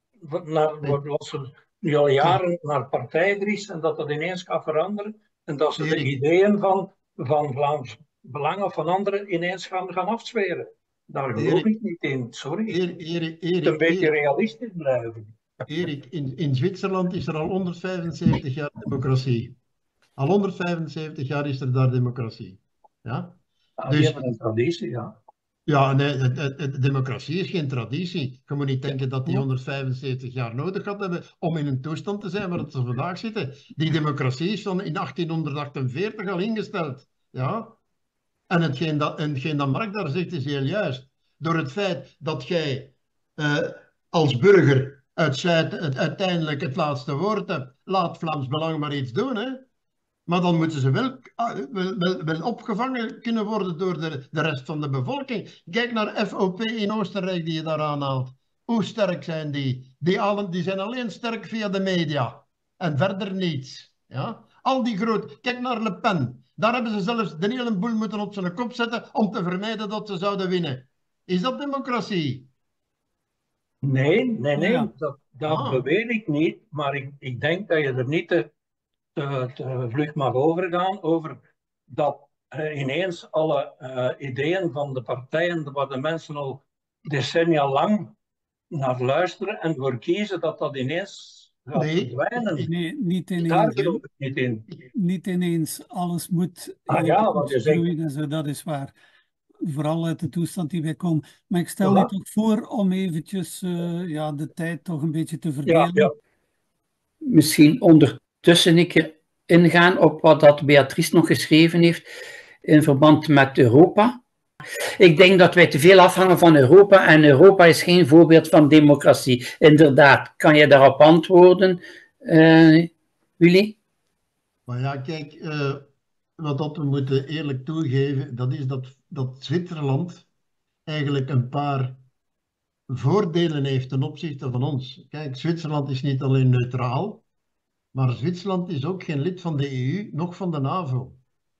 wat ze nu al jaren naar partijen is en dat ineens gaat veranderen en dat ze de ideeën van Vlaams Belang of van anderen ineens gaan afzweren? Daar geloof ik niet in, sorry. Erik, een beetje realistisch blijven. Erik, in Zwitserland is er al 175 jaar democratie. Al 175 jaar is er daar democratie. Ja? Die hebben een traditie, ja. Ja, nee, democratie is geen traditie. Je moet niet denken dat die 175 jaar nodig gehad hebben om in een toestand te zijn waar ze vandaag zitten. Die democratie is in 1848 al ingesteld. Ja? En hetgeen dat Mark daar zegt is heel juist. Door het feit dat jij als burger uiteindelijk het laatste woord hebt, laat Vlaams Belang maar iets doen, hè? Maar dan moeten ze wel opgevangen kunnen worden door de rest van de bevolking. Kijk naar FOP in Oostenrijk die je daar aanhaalt. Hoe sterk zijn die? Die zijn alleen sterk via de media. En verder niets. Ja? Al die Kijk naar Le Pen. Daar hebben ze zelfs de hele boel moeten op zijn kop zetten om te vermijden dat ze zouden winnen. Is dat democratie? Nee. Ja. Dat beweer ik niet. Maar ik denk dat je er niet te vlug mag overgaan over dat ineens alle ideeën van de partijen, waar de mensen al decennia lang naar luisteren en voor kiezen dat dat ineens gaat Nee, verdwijnen. Nee, niet Daar ineens. geloof ik niet in. Niet ineens. Alles moet Ah in de ja, wat toekomst je zegt. groeien en zo, dat is waar. Vooral uit de toestand die wij komen. Maar ik stel Voilà. u toch voor om eventjes de tijd toch een beetje te Ja, verdelen. ja. Misschien ondertussen een keer ingaan op wat dat Beatrice nog geschreven heeft in verband met Europa. Ik denk dat wij te veel afhangen van Europa en Europa is geen voorbeeld van democratie. Inderdaad, kan je daarop antwoorden, Willy? Maar ja, kijk, wat dat we moeten eerlijk toegeven, dat is dat Zwitserland eigenlijk een paar voordelen heeft ten opzichte van ons. Kijk, Zwitserland is niet alleen neutraal, maar Zwitserland is ook geen lid van de EU, noch van de NAVO.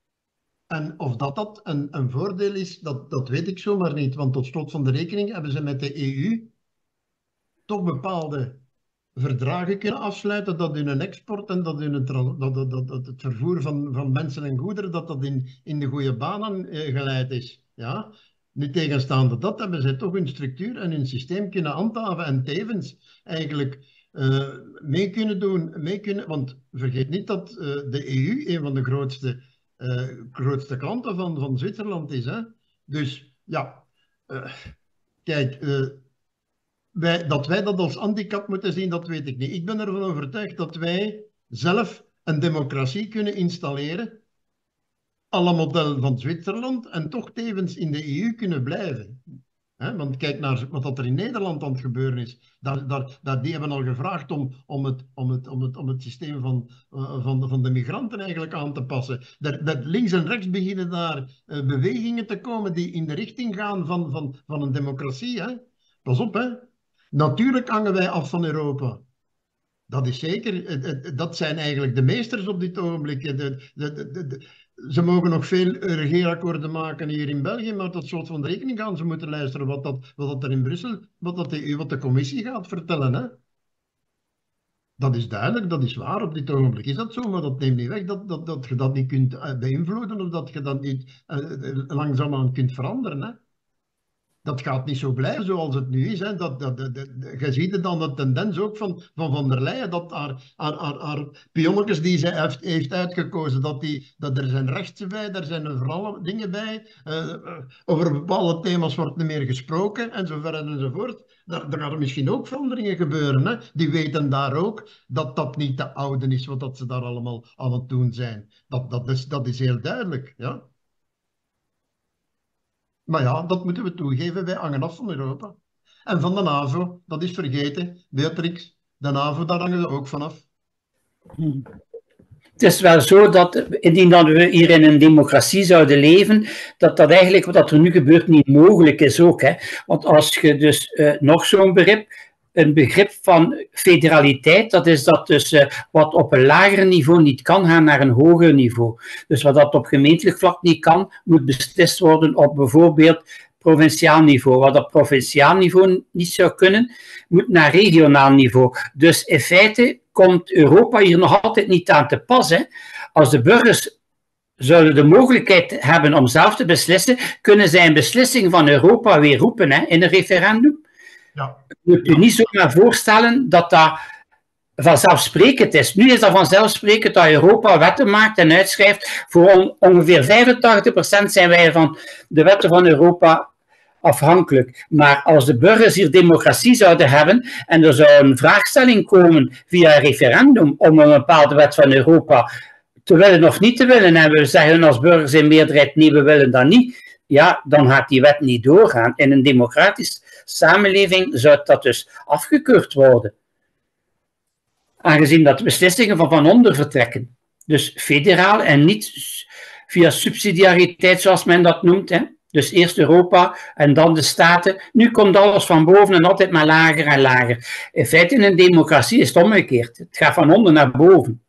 En of dat een voordeel is, dat weet ik zomaar niet. Want tot slot van de rekening hebben ze met de EU toch bepaalde verdragen kunnen afsluiten dat hun export en dat het vervoer van mensen en goederen dat in de goede banen geleid is. Ja? Nu tegenstaande dat hebben ze toch hun structuur en hun systeem kunnen handhaven en tevens eigenlijk mee kunnen doen. Want vergeet niet dat de EU een van de grootste klanten van Zwitserland is. Hè? Dus ja, kijk, dat wij dat als handicap moeten zien, dat weet ik niet. Ik ben ervan overtuigd dat wij zelf een democratie kunnen installeren, à la model van Zwitserland, en toch tevens in de EU kunnen blijven. Want kijk naar wat er in Nederland aan het gebeuren is. Die hebben al gevraagd om het systeem van de migranten eigenlijk aan te passen. Links en rechts beginnen daar bewegingen te komen die in de richting gaan van een democratie. Hè? Pas op, hè. Natuurlijk hangen wij af van Europa. Dat is zeker. Dat zijn eigenlijk de meesters op dit ogenblik. Ze mogen nog veel regeerakkoorden maken hier in België, maar tot slot van de rekening gaan ze moeten luisteren wat er in Brussel, wat de commissie gaat vertellen. Hè? Dat is duidelijk, dat is waar. Op dit ogenblik is dat zo, maar dat neemt niet weg dat je dat niet kunt beïnvloeden of dat je dat niet langzaamaan kunt veranderen. Hè? Dat gaat niet zo blijven zoals het nu is. Hè. Je ziet het dan de tendens ook van der Leyen, dat haar pionnetjes die ze heeft uitgekozen, dat er zijn rechten bij, er zijn vooral dingen bij. Over bepaalde thema's wordt niet meer gesproken, en zo verder enzovoort. Daar gaan er misschien ook veranderingen gebeuren. Hè. Die weten daar ook dat niet de oude is, wat ze daar allemaal aan het doen zijn. Dat is heel duidelijk, ja. Maar ja, dat moeten we toegeven, wij hangen af van Europa. En van de NAVO, dat is vergeten, Beatrix, de NAVO, daar hangen we ook vanaf. Het is wel zo dat, indien dat we hier in een democratie zouden leven, dat eigenlijk wat er nu gebeurt niet mogelijk is ook. Hè? Want als je dus nog zo'n een begrip van federaliteit, dat is dat dus wat op een lager niveau niet kan, gaan naar een hoger niveau. Dus wat dat op gemeentelijk vlak niet kan, moet beslist worden op bijvoorbeeld provinciaal niveau. Wat op provinciaal niveau niet zou kunnen, moet naar regionaal niveau. Dus in feite komt Europa hier nog altijd niet aan te pas. Hè. Als de burgers zouden de mogelijkheid hebben om zelf te beslissen, kunnen zij een beslissing van Europa weer roepen in een referendum. Ja. Je moet je niet zomaar voorstellen dat dat vanzelfsprekend is. Nu is dat vanzelfsprekend dat Europa wetten maakt en uitschrijft. Voor ongeveer 85% zijn wij van de wetten van Europa afhankelijk. Maar als de burgers hier democratie zouden hebben en er zou een vraagstelling komen via een referendum om een bepaalde wet van Europa te willen of niet te willen, en we zeggen als burgers in meerderheid nee, we willen dat niet, ja, dan gaat die wet niet doorgaan. In een democratische samenleving zou dat dus afgekeurd worden. Aangezien dat de beslissingen van onder vertrekken. Dus federaal en niet via subsidiariteit, zoals men dat noemt. Hè. Dus eerst Europa en dan de staten. Nu komt alles van boven en altijd maar lager en lager. In feite in een democratie is het omgekeerd. Het gaat van onder naar boven.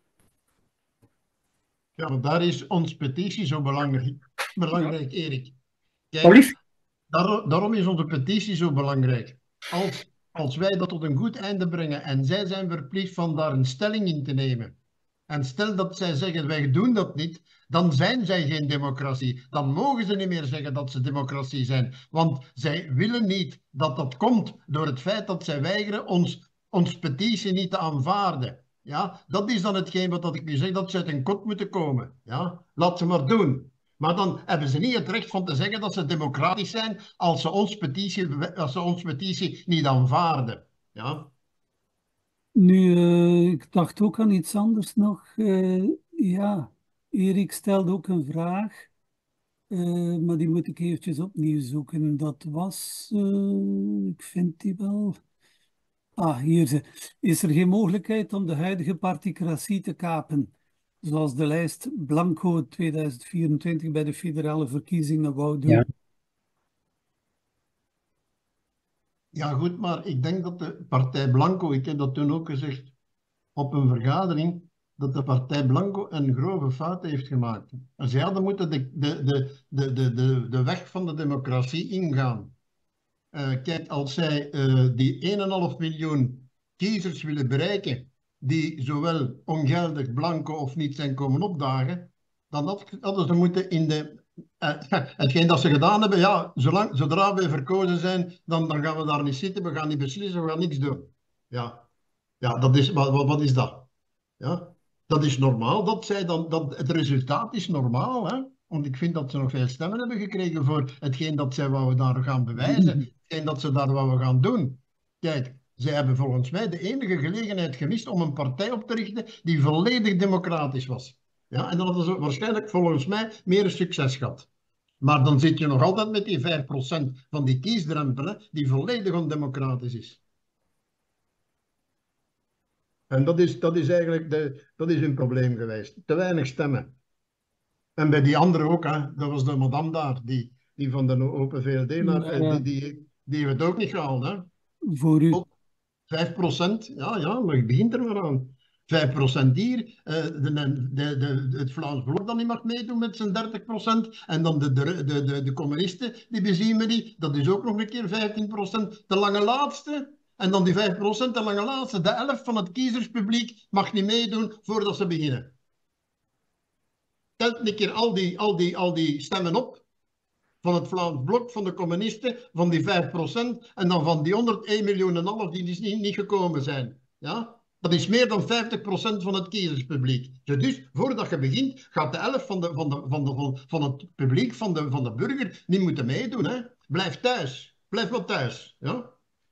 Ja, maar daar is ons petitie zo belangrijk, Erik. Kijk, daarom is onze petitie zo belangrijk. Als wij dat tot een goed einde brengen en zij zijn verplicht van daar een stelling in te nemen, En stel dat zij zeggen, wij doen dat niet, dan zijn zij geen democratie. Dan mogen ze niet meer zeggen dat ze democratie zijn. Want zij willen niet dat dat komt door het feit dat zij weigeren ons petitie niet te aanvaarden. Ja, dat is dan hetgeen wat ik nu zeg, dat ze uit een kot moeten komen. Ja, laat ze maar doen. Maar dan hebben ze niet het recht van te zeggen dat ze democratisch zijn als ze ons petitie niet aanvaarden. Ja. Nu, ik dacht ook aan iets anders nog. Ja, Erik stelde ook een vraag, maar die moet ik eventjes opnieuw zoeken. Dat was, ik vind die wel. Ah, hier. Is er geen mogelijkheid om de huidige particratie te kapen? Zoals de lijst Blanco 2024 bij de federale verkiezingen wou doen. Ja. Ja, goed, maar ik denk dat de partij Blanco, ik heb dat toen ook gezegd op een vergadering, dat de partij Blanco een grove fout heeft gemaakt. En zij hadden moeten de weg van de democratie ingaan. Kijk, als zij die 1,5 miljoen kiezers willen bereiken, die zowel ongeldig, blanco of niet zijn komen opdagen, dan hadden ze moeten in hetgeen dat ze gedaan hebben, ja, zodra we verkozen zijn, dan gaan we daar niet zitten, we gaan niet beslissen, we gaan niks doen. Ja, dat is, wat is dat? Ja, dat is normaal, het resultaat is normaal, hè? Want ik vind dat ze nog veel stemmen hebben gekregen voor hetgeen dat zij wouden daar gaan bewijzen, hetgeen dat ze daar wouden gaan doen. Kijk, zij hebben volgens mij de enige gelegenheid gemist om een partij op te richten die volledig democratisch was. Ja, en dan hadden ze waarschijnlijk volgens mij meer succes gehad. Maar dan zit je nog altijd met die 5% van die kiesdrempel, hè, die volledig ondemocratisch is. En dat is eigenlijk dat is hun probleem geweest. Te weinig stemmen. En bij die anderen ook, hè, dat was de madame daar, die van de Open VLD, die heeft het ook niet gehaald. Hè. Voor u. 5%, ja, maar je begint er maar aan. 5% hier, het Vlaams Blok dat niet mag meedoen met zijn 30%, en dan de communisten, die bezien we niet, dat is ook nog een keer 15%, de lange laatste, en dan die 5%, de lange laatste, de 11 van het kiezerspubliek mag niet meedoen voordat ze beginnen. Telt een keer al die stemmen op, van het Vlaams Blok, van de communisten, van die 5%, en dan van die 101 miljoen en half die dus niet gekomen zijn. Ja? Dat is meer dan 50% van het kiezerspubliek. Dus voordat je begint, gaat de 11 van het publiek, van de burger, niet moeten meedoen. Hè? Blijf thuis. Blijf maar thuis. Ja?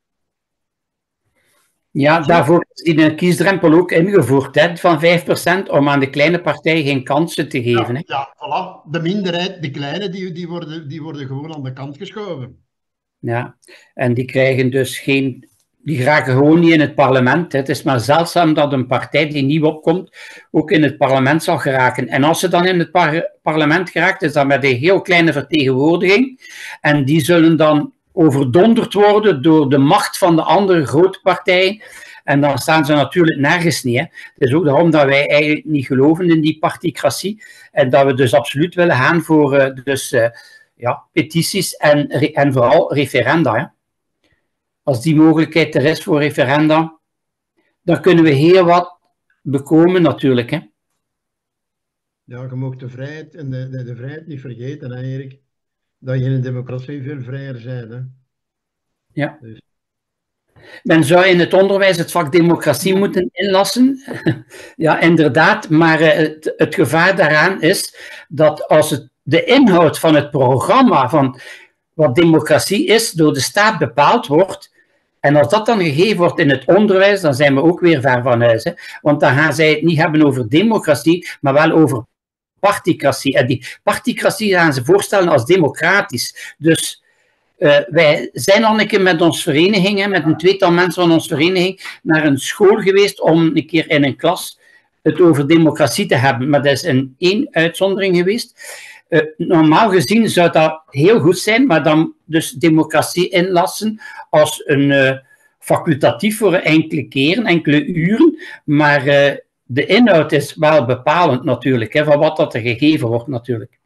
Ja, daarvoor is die kiesdrempel ook ingevoerd, hè, van 5%, om aan de kleine partij geen kansen te geven. Hè. Ja, voilà. De minderheid, de kleine, die worden gewoon aan de kant geschoven. Ja, en die krijgen dus die geraken gewoon niet in het parlement. Hè. Het is maar zeldzaam dat een partij die nieuw opkomt, ook in het parlement zal geraken. En als ze dan in het parlement geraakt, is dat met een heel kleine vertegenwoordiging. En die zullen dan overdonderd worden door de macht van de andere grote partijen. En dan staan ze natuurlijk nergens niet. Hè. Het is ook daarom dat wij eigenlijk niet geloven in die particratie. En dat we dus absoluut willen gaan voor petities en vooral referenda. Hè. Als die mogelijkheid er is voor referenda, dan kunnen we heel wat bekomen natuurlijk. Hè. Ja, je mag de vrijheid en de vrijheid niet vergeten, hè, Erik. Dat je in een democratie veel vrijer bent. Hè. Ja. Dus. Men zou in het onderwijs het vak democratie moeten inlassen. Ja, inderdaad. Maar het gevaar daaraan is dat als de inhoud van het programma van wat democratie is, door de staat bepaald wordt, en als dat dan gegeven wordt in het onderwijs, dan zijn we ook weer ver van huis. Hè? Want dan gaan zij het niet hebben over democratie, maar wel over particratie. En die particratie gaan ze voorstellen als democratisch. Dus wij zijn al een keer met ons vereniging, met een tweetal mensen van onze vereniging, naar een school geweest om een keer in een klas het over democratie te hebben. Maar dat is in één uitzondering geweest. Normaal gezien zou dat heel goed zijn, maar dan dus democratie inlassen als een facultatief voor enkele keren, enkele uren. Maar de inhoud is wel bepalend natuurlijk, hè, van wat dat er gegeven wordt natuurlijk.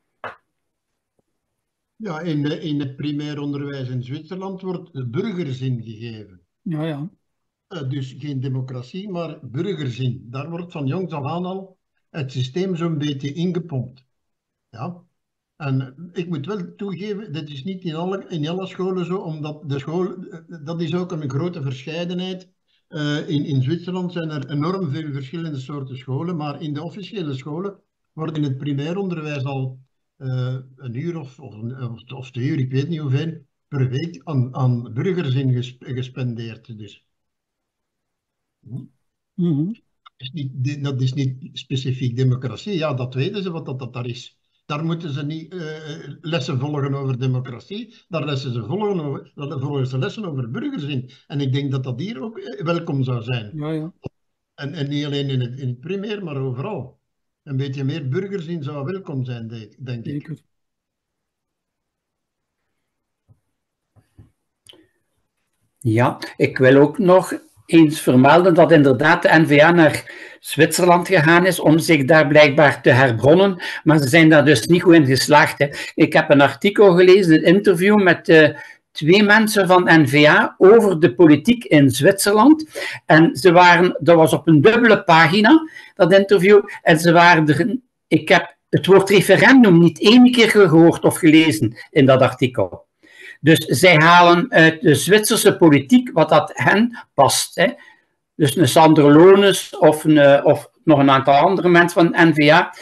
Ja, in het primair onderwijs in Zwitserland wordt de burgerzin gegeven. Ja. Dus geen democratie, maar burgerzin. Daar wordt van jongs af aan al het systeem zo'n beetje ingepompt. Ja. En ik moet wel toegeven, dat is niet in alle scholen zo, omdat de school, dat is ook een grote verscheidenheid. In Zwitserland zijn er enorm veel verschillende soorten scholen, maar in de officiële scholen wordt in het primair onderwijs al een uur of 2 uur, ik weet niet hoeveel, per week aan burgers gespendeerd. Dus. Dat is niet specifiek democratie. Ja, dat weten ze wat dat daar is. Daar moeten ze niet lessen volgen over democratie. Daar volgen ze lessen over burgers in. En ik denk dat dat hier ook welkom zou zijn. Ja. En niet alleen in het primair, maar overal. Een beetje meer burgers in zou welkom zijn, denk ik. Zeker. Ja, ik wil ook nog eens vermelden dat inderdaad de N-VA naar Zwitserland gegaan is om zich daar blijkbaar te herbronnen, maar ze zijn daar dus niet goed in geslaagd. Hè. Ik heb een artikel gelezen, een interview met 2 mensen van N-VA over de politiek in Zwitserland. En dat was op een dubbele pagina, dat interview, en ze waren er, ik heb het woord referendum niet 1 keer gehoord of gelezen in dat artikel. Dus zij halen uit de Zwitserse politiek wat dat hen past. Hè. Dus een Sander Lones of nog een aantal andere mensen van N-VA.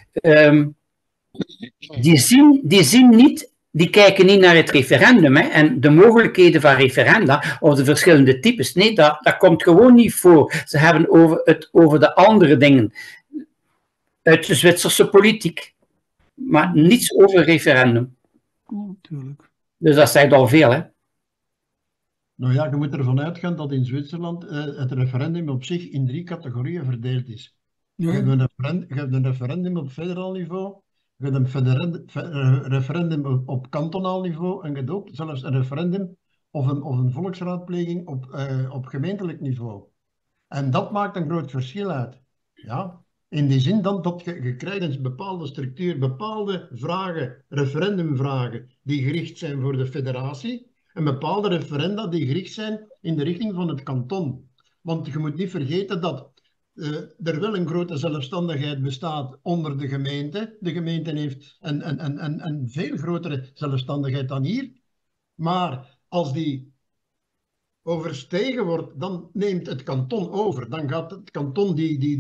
Die kijken niet naar het referendum hè, en de mogelijkheden van referenda of de verschillende types. Nee, dat komt gewoon niet voor. Ze hebben over de andere dingen uit de Zwitserse politiek. Maar niets over referendum. Natuurlijk. Dus dat zegt al veel, hè? Nou ja, je moet ervan uitgaan dat in Zwitserland het referendum op zich in 3 categorieën verdeeld is. Ja. Je hebt een referendum op federaal niveau, je hebt een referendum op kantonaal niveau en je hebt ook zelfs een referendum of een volksraadpleging op gemeentelijk niveau. En dat maakt een groot verschil uit. Ja? In die zin dan dat je krijgt een bepaalde structuur, bepaalde vragen, referendumvragen die gericht zijn voor de federatie en bepaalde referenda die gericht zijn in de richting van het kanton. Want je moet niet vergeten dat er wel een grote zelfstandigheid bestaat onder de gemeente. De gemeente heeft een veel grotere zelfstandigheid dan hier. Maar als die overstegen wordt, dan neemt het kanton over. Dan gaat het kanton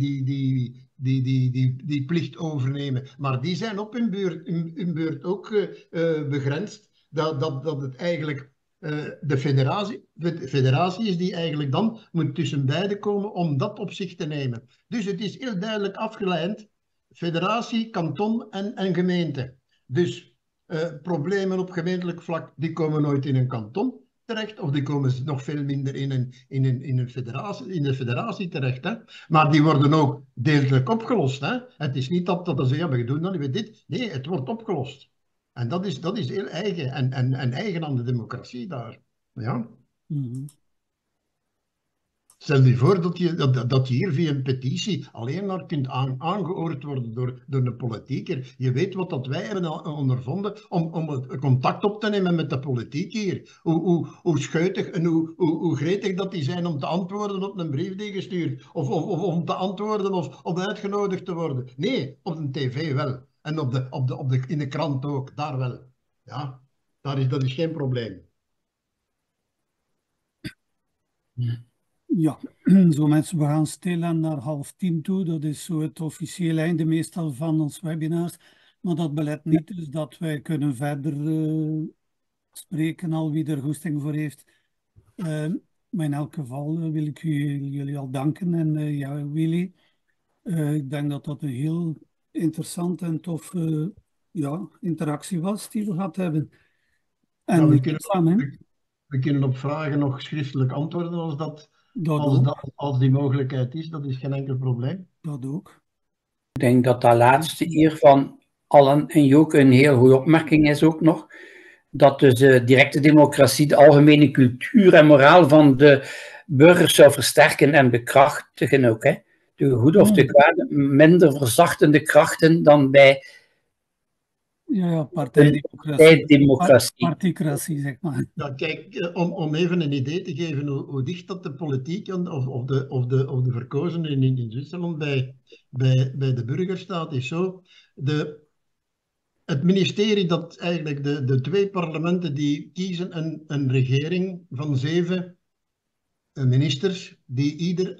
die plicht overnemen. Maar die zijn op hun beurt ook begrensd. Dat het eigenlijk de federatie is die eigenlijk dan moet tussen beiden komen om dat op zich te nemen. Dus het is heel duidelijk afgeleid. Federatie, kanton en gemeente. Dus problemen op gemeentelijk vlak, die komen nooit in een kanton terecht, of die komen nog veel minder in de federatie terecht. Hè? Maar die worden ook deeltelijk opgelost. Hè? Het is niet dat ze zeggen, we doen dan niet dit. Nee, het wordt opgelost. En dat is heel eigen en eigen aan de democratie daar. Ja? Stel je voor dat je hier via een petitie alleen maar kunt aangehoord worden door een politieker. Je weet wat dat wij hebben ondervonden om het contact op te nemen met de politiek hier. Hoe scheutig en hoe gretig dat die zijn om te antwoorden op een brief die gestuurd. Of om te antwoorden of om uitgenodigd te worden. Nee, op de tv wel. En in de krant ook, daar wel. Ja, dat is geen probleem. Ja, zo mensen, we gaan stilaan naar 9:30 toe. Dat is zo het officiële einde meestal van ons webinaar. Maar dat belet niet dus dat wij kunnen verder spreken, al wie er goesting voor heeft. Maar in elk geval wil ik jullie al danken. En ja, Willy, ik denk dat dat een heel interessante en toffe interactie was die we gehad hebben. En we kunnen op vragen nog schriftelijk antwoorden als die mogelijkheid is. Dat is geen enkel probleem. Dat ook. Ik denk dat dat laatste hier van Allen en Joke een heel goede opmerking is ook nog. Dat dus directe democratie de algemene cultuur en moraal van de burgers zou versterken en bekrachtigen ook. Hè. De goede of de kwade, minder verzachtende krachten dan bij Ja, partijdemocratie. Partijdemocratie. Particratie, zeg maar. Ja, kijk, om even een idee te geven hoe dicht dat de politiek of de verkozenen in Zwitserland bij de burger staat, is zo. Het ministerie, dat eigenlijk de twee parlementen, die kiezen een regering van 7 ministers, die ieder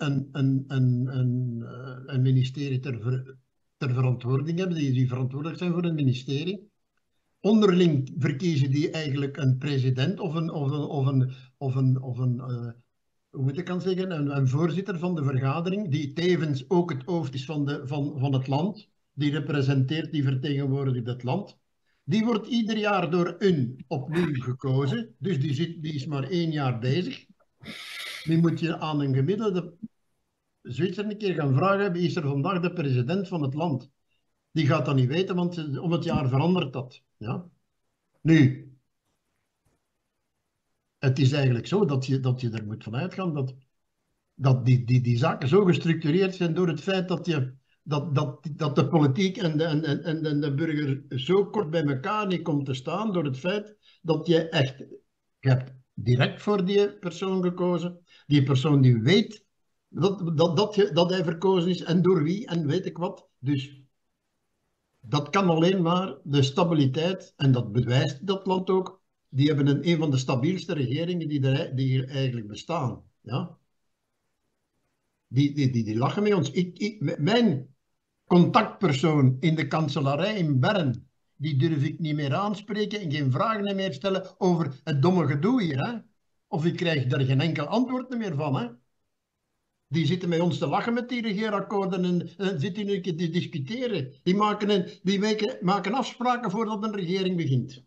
een ministerie ter verantwoording hebben, die verantwoordelijk zijn voor een ministerie. Onderling verkiezen die eigenlijk een president of een hoe moet ik dan zeggen, een voorzitter van de vergadering, die tevens ook het hoofd is van het land, die representeert, die vertegenwoordigt het land. Die wordt ieder jaar door hun opnieuw gekozen, dus die is maar 1 jaar bezig. Nu moet je aan een gemiddelde Zwitser een keer gaan vragen, wie is er vandaag de president van het land? Die gaat dat niet weten, want om het jaar verandert dat. Ja? Nu, het is eigenlijk zo dat je er moet van uitgaan dat die zaken zo gestructureerd zijn door het feit dat de politiek en de burger zo kort bij elkaar niet komt te staan, door het feit dat je hebt direct voor die persoon gekozen, die persoon die weet dat hij verkozen is en door wie en weet ik wat. Dus dat kan alleen maar de stabiliteit, en dat bewijst dat land ook, die hebben een van de stabielste regeringen die hier eigenlijk bestaan. Ja? Die lachen met ons. Mijn contactpersoon in de kanselarij in Bern, die durf ik niet meer aanspreken en geen vragen meer stellen over het domme gedoe hier. Hè? Of ik krijg daar geen enkel antwoord meer van. Hè? Die zitten met ons te lachen met die regeerakkoorden en zitten een keer te discussiëren. Die maken afspraken voordat een regering begint.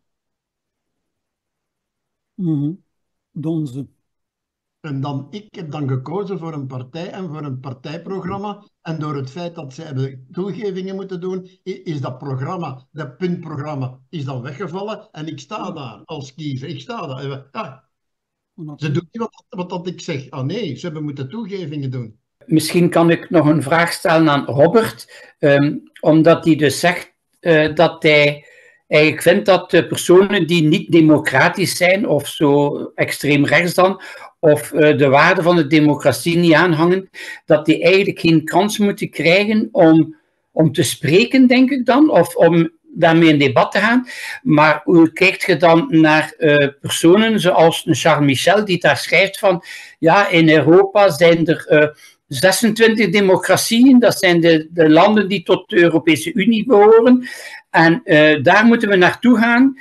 Donzen. En ik heb dan gekozen voor een partij en voor een partijprogramma. En door het feit dat ze hebben toegevingen moeten doen, is dat programma, dat puntprogramma, is dan weggevallen. En ik sta daar als kiezer. Ik sta daar. Ja. Ze doen niet wat ik zeg. Ah nee, ze hebben moeten toegevingen doen. Misschien kan ik nog een vraag stellen aan Robert, omdat hij dus zegt dat hij eigenlijk vindt dat de personen die niet democratisch zijn, of zo extreem rechts dan, of de waarden van de democratie niet aanhangen, dat die eigenlijk geen kans moeten krijgen om te spreken, denk ik dan, of om daarmee in debat te gaan. Maar hoe kijkt je dan naar personen zoals Charles Michel, die daar schrijft van, ja, in Europa zijn er 26 democratieën, dat zijn de landen die tot de Europese Unie behoren. En daar moeten we naartoe gaan.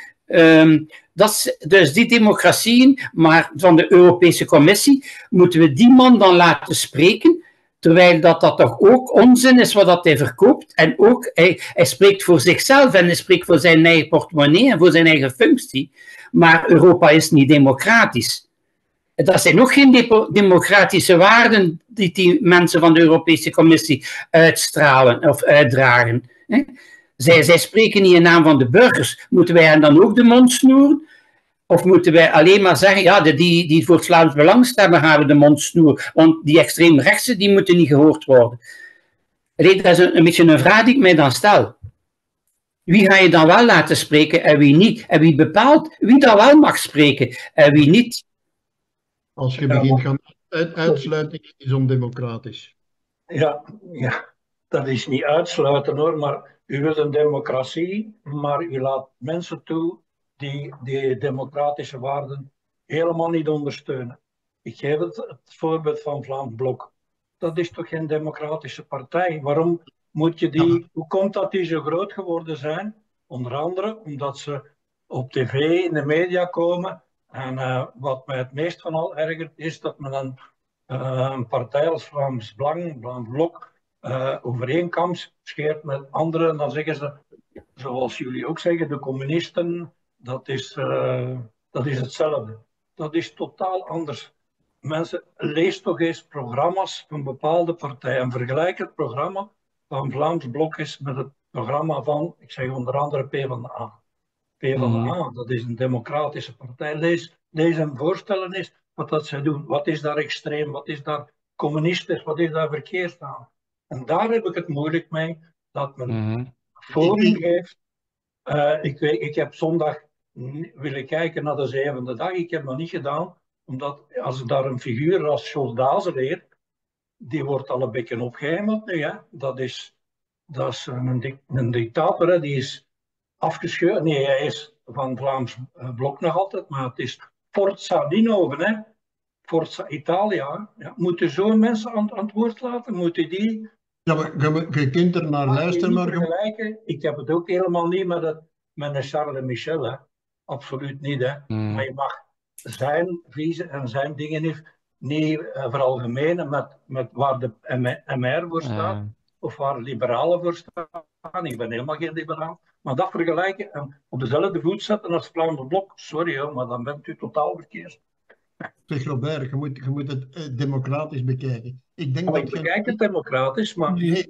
Dus die democratieën, maar van de Europese Commissie, moeten we die man dan laten spreken, terwijl dat toch ook onzin is wat hij verkoopt. En ook, hij spreekt voor zichzelf en hij spreekt voor zijn eigen portemonnee en voor zijn eigen functie. Maar Europa is niet democratisch. Dat zijn nog geen democratische waarden die mensen van de Europese Commissie uitstralen of uitdragen. Zij spreken niet in naam van de burgers. Moeten wij hen dan ook de mond snoeren? Of moeten wij alleen maar zeggen, ja, die voor het Vlaams Belang stemmen, gaan we de mond snoeren. Want die extreemrechtse, die moeten niet gehoord worden. Dat is een beetje een vraag die ik mij dan stel. Wie ga je dan wel laten spreken en wie niet? En wie bepaalt wie dan wel mag spreken en wie niet? Als je begint gaan uitsluiten, is ondemocratisch. Ja, dat is niet uitsluiten hoor, maar u wilt een democratie, maar u laat mensen toe die democratische waarden helemaal niet ondersteunen. Ik geef het voorbeeld van Vlaams Blok. Dat is toch geen democratische partij? Waarom moet je die... Hoe komt dat die zo groot geworden zijn? Onder andere omdat ze op tv, in de media komen. En wat mij het meest van al ergert, is dat men een partij als Vlaams Belang, Vlaams Blok, overeenkomst scheert met anderen. En dan zeggen ze, zoals jullie ook zeggen, de communisten, dat is hetzelfde. Dat is totaal anders. Mensen, lees toch eens programma's van bepaalde partijen en vergelijk het programma van Vlaams Blok eens met het programma van, ik zeg onder andere PvdA. PvdA, dat is een democratische partij. Lees en voorstellen eens wat dat zij doen. Wat is daar extreem, wat is daar communistisch, wat is daar verkeerd aan. En daar heb ik het moeilijk mee, dat men voorrang geeft Ik heb zondag willen kijken naar de zevende dag. Ik heb dat niet gedaan, omdat als ik daar een figuur als Jos Dazen leer, die wordt al een beetje opgehemeld nu. Hè. Dat is een dictator, hè. Die is afgescheurd. Nee, hij is van Vlaams Blok nog altijd, maar het is Forza Dinoven, hè. Forza Italia. Ja. Moet je zo'n mensen aan het woord laten? Moet je die... Ja, maar je kunt er naar luisteren, maar... vergelijken. Ik heb het ook helemaal niet met een Charles Michel. Hè. Absoluut niet. Hè. Maar je mag zijn visie en zijn dingen niet veralgemenen met waar de MR voor staat. Of waar liberalen voor staan. Ik ben helemaal geen liberaal. Maar dat vergelijken en op dezelfde voet zetten als Vlaams Blok. Sorry hoor, maar dan bent u totaal verkeerd. Zeg Robert, je moet het democratisch bekijken. Ik bekijk het democratisch, maar...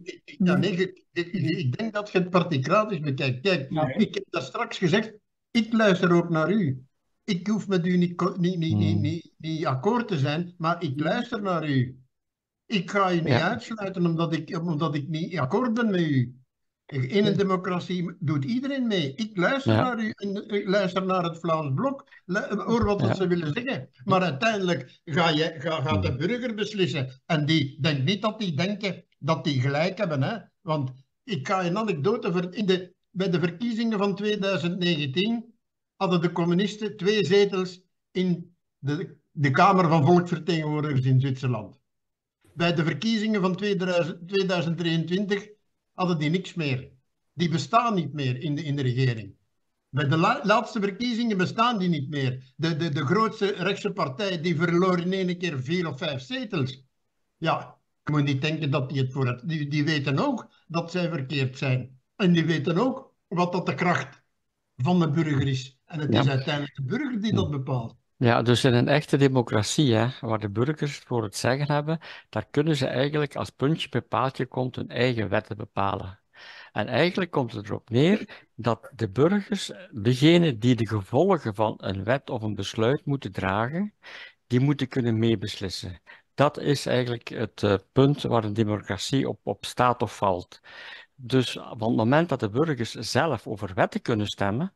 Ik denk dat je het particratisch bekijkt. Kijk, ik heb daar straks gezegd, ik luister ook naar u. Ik hoef met u niet akkoord te zijn, maar ik luister naar u. Ik ga u niet uitsluiten omdat ik niet akkoord ben met u. In een democratie doet iedereen mee. Ik luister naar u en ik luister naar het Vlaams Blok. Hoor wat ze willen zeggen. Maar uiteindelijk gaat de burger beslissen. En die denkt niet dat die denken dat die gelijk hebben. Hè? Want ik ga een anekdote... Bij de verkiezingen van 2019 hadden de communisten 2 zetels in de Kamer van Volksvertegenwoordigers in Zwitserland. Bij de verkiezingen van 2023 hadden die niks meer. Die bestaan niet meer in de regering. Bij de laatste verkiezingen bestaan die niet meer. De grootste rechtse partij die verloor in één keer 4 of 5 zetels. Ja, je moet niet denken dat die het voor het... Die weten ook dat zij verkeerd zijn. En die weten ook wat dat de kracht van de burger is. En het is uiteindelijk de burger die dat bepaalt. Ja, dus in een echte democratie, hè, waar de burgers voor het zeggen hebben, daar kunnen ze eigenlijk als puntje bij paaltje komt hun eigen wetten bepalen. En eigenlijk komt het erop neer dat de burgers, degene die de gevolgen van een wet of een besluit moeten dragen, die moeten kunnen meebeslissen. Dat is eigenlijk het punt waar een democratie op staat of valt. Dus van het moment dat de burgers zelf over wetten kunnen stemmen,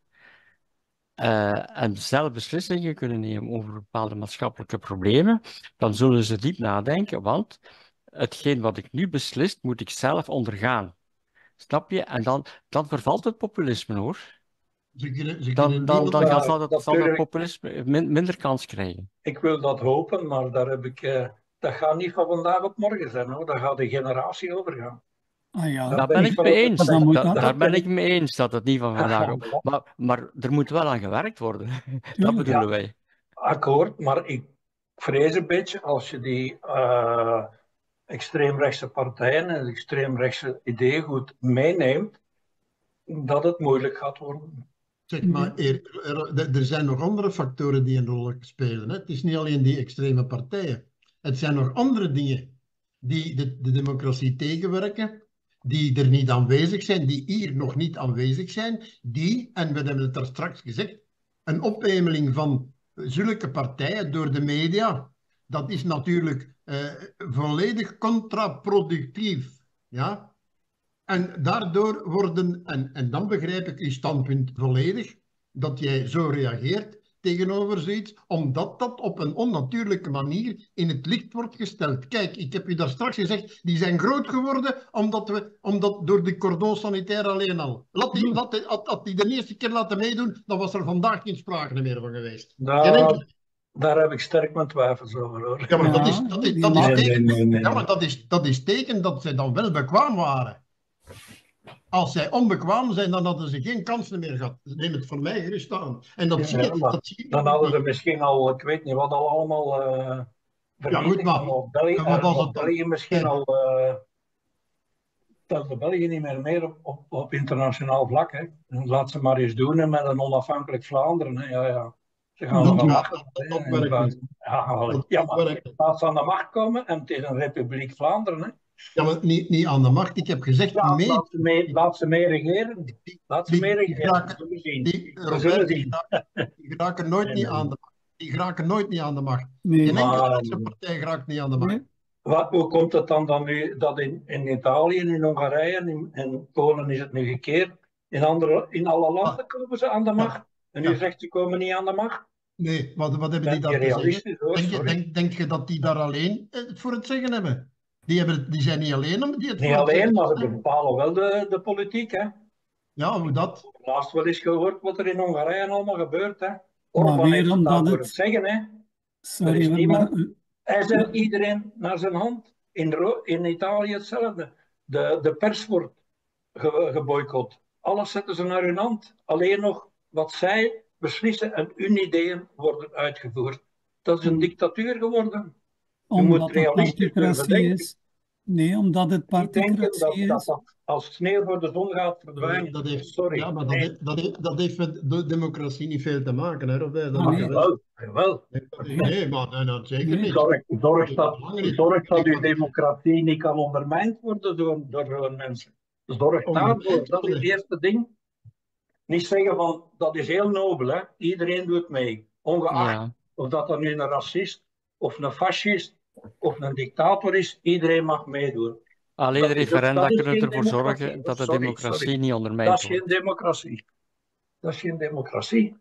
en zelf beslissingen kunnen nemen over bepaalde maatschappelijke problemen, dan zullen ze diep nadenken, want hetgeen wat ik nu beslis, moet ik zelf ondergaan. Snap je? En dan vervalt het populisme, hoor. Dan zal het populisme minder kans krijgen. Ik wil dat hopen, maar dat gaat niet van vandaag op morgen zijn, hoor. Daar gaat de generatie over gaan. Ah, ja. Daar ben ik mee eens. Daar ben ik mee eens dat het niet van vandaag op. Maar er moet wel aan gewerkt worden. Dat bedoelen wij. Akkoord, maar ik vrees een beetje als je die extreemrechtse partijen en extreemrechtse ideeën goed meeneemt, dat het moeilijk gaat worden. Zeg maar, er zijn nog andere factoren die een rol spelen. Hè? Het is niet alleen die extreme partijen. Het zijn nog andere dingen die de democratie tegenwerken, die er niet aanwezig zijn, die hier nog niet aanwezig zijn, die, en we hebben het daar straks gezegd, een ophemeling van zulke partijen door de media, dat is natuurlijk volledig contraproductief. Ja? En daardoor worden, en dan begrijp ik uw standpunt volledig, dat jij zo reageert tegenover zoiets, omdat dat op een onnatuurlijke manier in het licht wordt gesteld. Kijk, ik heb u daar straks gezegd, die zijn groot geworden omdat door de cordon sanitaire alleen al. Had die de eerste keer laten meedoen, dan was er vandaag geen sprake meer van geweest. Daar heb ik sterk mijn twijfels over, hoor. Ja, maar dat is teken dat zij dan wel bekwaam waren. Als zij onbekwaam zijn, dan hadden ze geen kansen meer gehad. Neem het voor mij gerust aan. En dan hadden ze misschien al, ik weet niet wat allemaal België misschien al telde België niet meer op internationaal vlak. Hè. Laat ze maar eens doen met een onafhankelijk Vlaanderen. Hè. Ja. Ze gaan aan de macht. Laat ze aan de macht komen en het is een Republiek Vlaanderen. Hè. Ja, maar niet aan de macht. Ik heb gezegd, laat ze mee regeren. Die geraken nooit niet aan de macht. Die geraken nooit niet aan de macht. Nee. Geen enkele partij geraakt niet aan de macht. Hoe komt het dan nu dat in Italië, in Hongarije en in Polen is het nu gekeerd, In alle landen komen ze aan de macht. En u Ja. zegt ze komen niet aan de macht. Nee, wat hebben die Ben daar je te zeggen? realistisch hoor, sorry. Denk je dat die daar alleen het voor het zeggen hebben? Die zijn niet alleen om die het Niet voor het alleen, zeggen maar ze hebben. bepalen wel de politiek. Hè. Ja, hoe dat? Ik heb laatst wel eens gehoord wat er in Hongarije allemaal gebeurt. Hè. Maar Orbán weer heeft het omdat daarvoor het... het zeggen. Hè. Er Sorry, is niemand. maar... Hij zet iedereen naar zijn hand. In Italië hetzelfde. De pers wordt geboycott. Alles zetten ze naar hun hand. Alleen nog wat zij beslissen en hun ideeën worden uitgevoerd. Dat is een dictatuur geworden. Je moet Omdat het realistisch durven particratie denken. is. Nee, omdat het Niet denken particratie dat is. dat als sneeuw voor de zon gaat verdwijnen. Dat heeft, Sorry. ja, maar Nee. dat heeft met de democratie niet veel te maken, hè, Robert? Dat Ah, moet nee. je wel. Jawel. Nee, maar nee, zeker Nee. niet. Zorg dat Ik- uw democratie niet kan ondermijnd worden door zo'n mensen. Zorg daarvoor. Dat is het eerste ding. Niet zeggen van, dat is heel nobel, hè. Iedereen doet mee. Ongeacht Ja. of dat nu een racist, of een fascist, of een dictator is, iedereen mag meedoen. Alleen Dat de is ook- referenda dat is kunnen geen ervoor democratie. zorgen dat de Sorry, democratie sorry. niet Dat ondermijnd is geen wordt. democratie. Dat is geen democratie.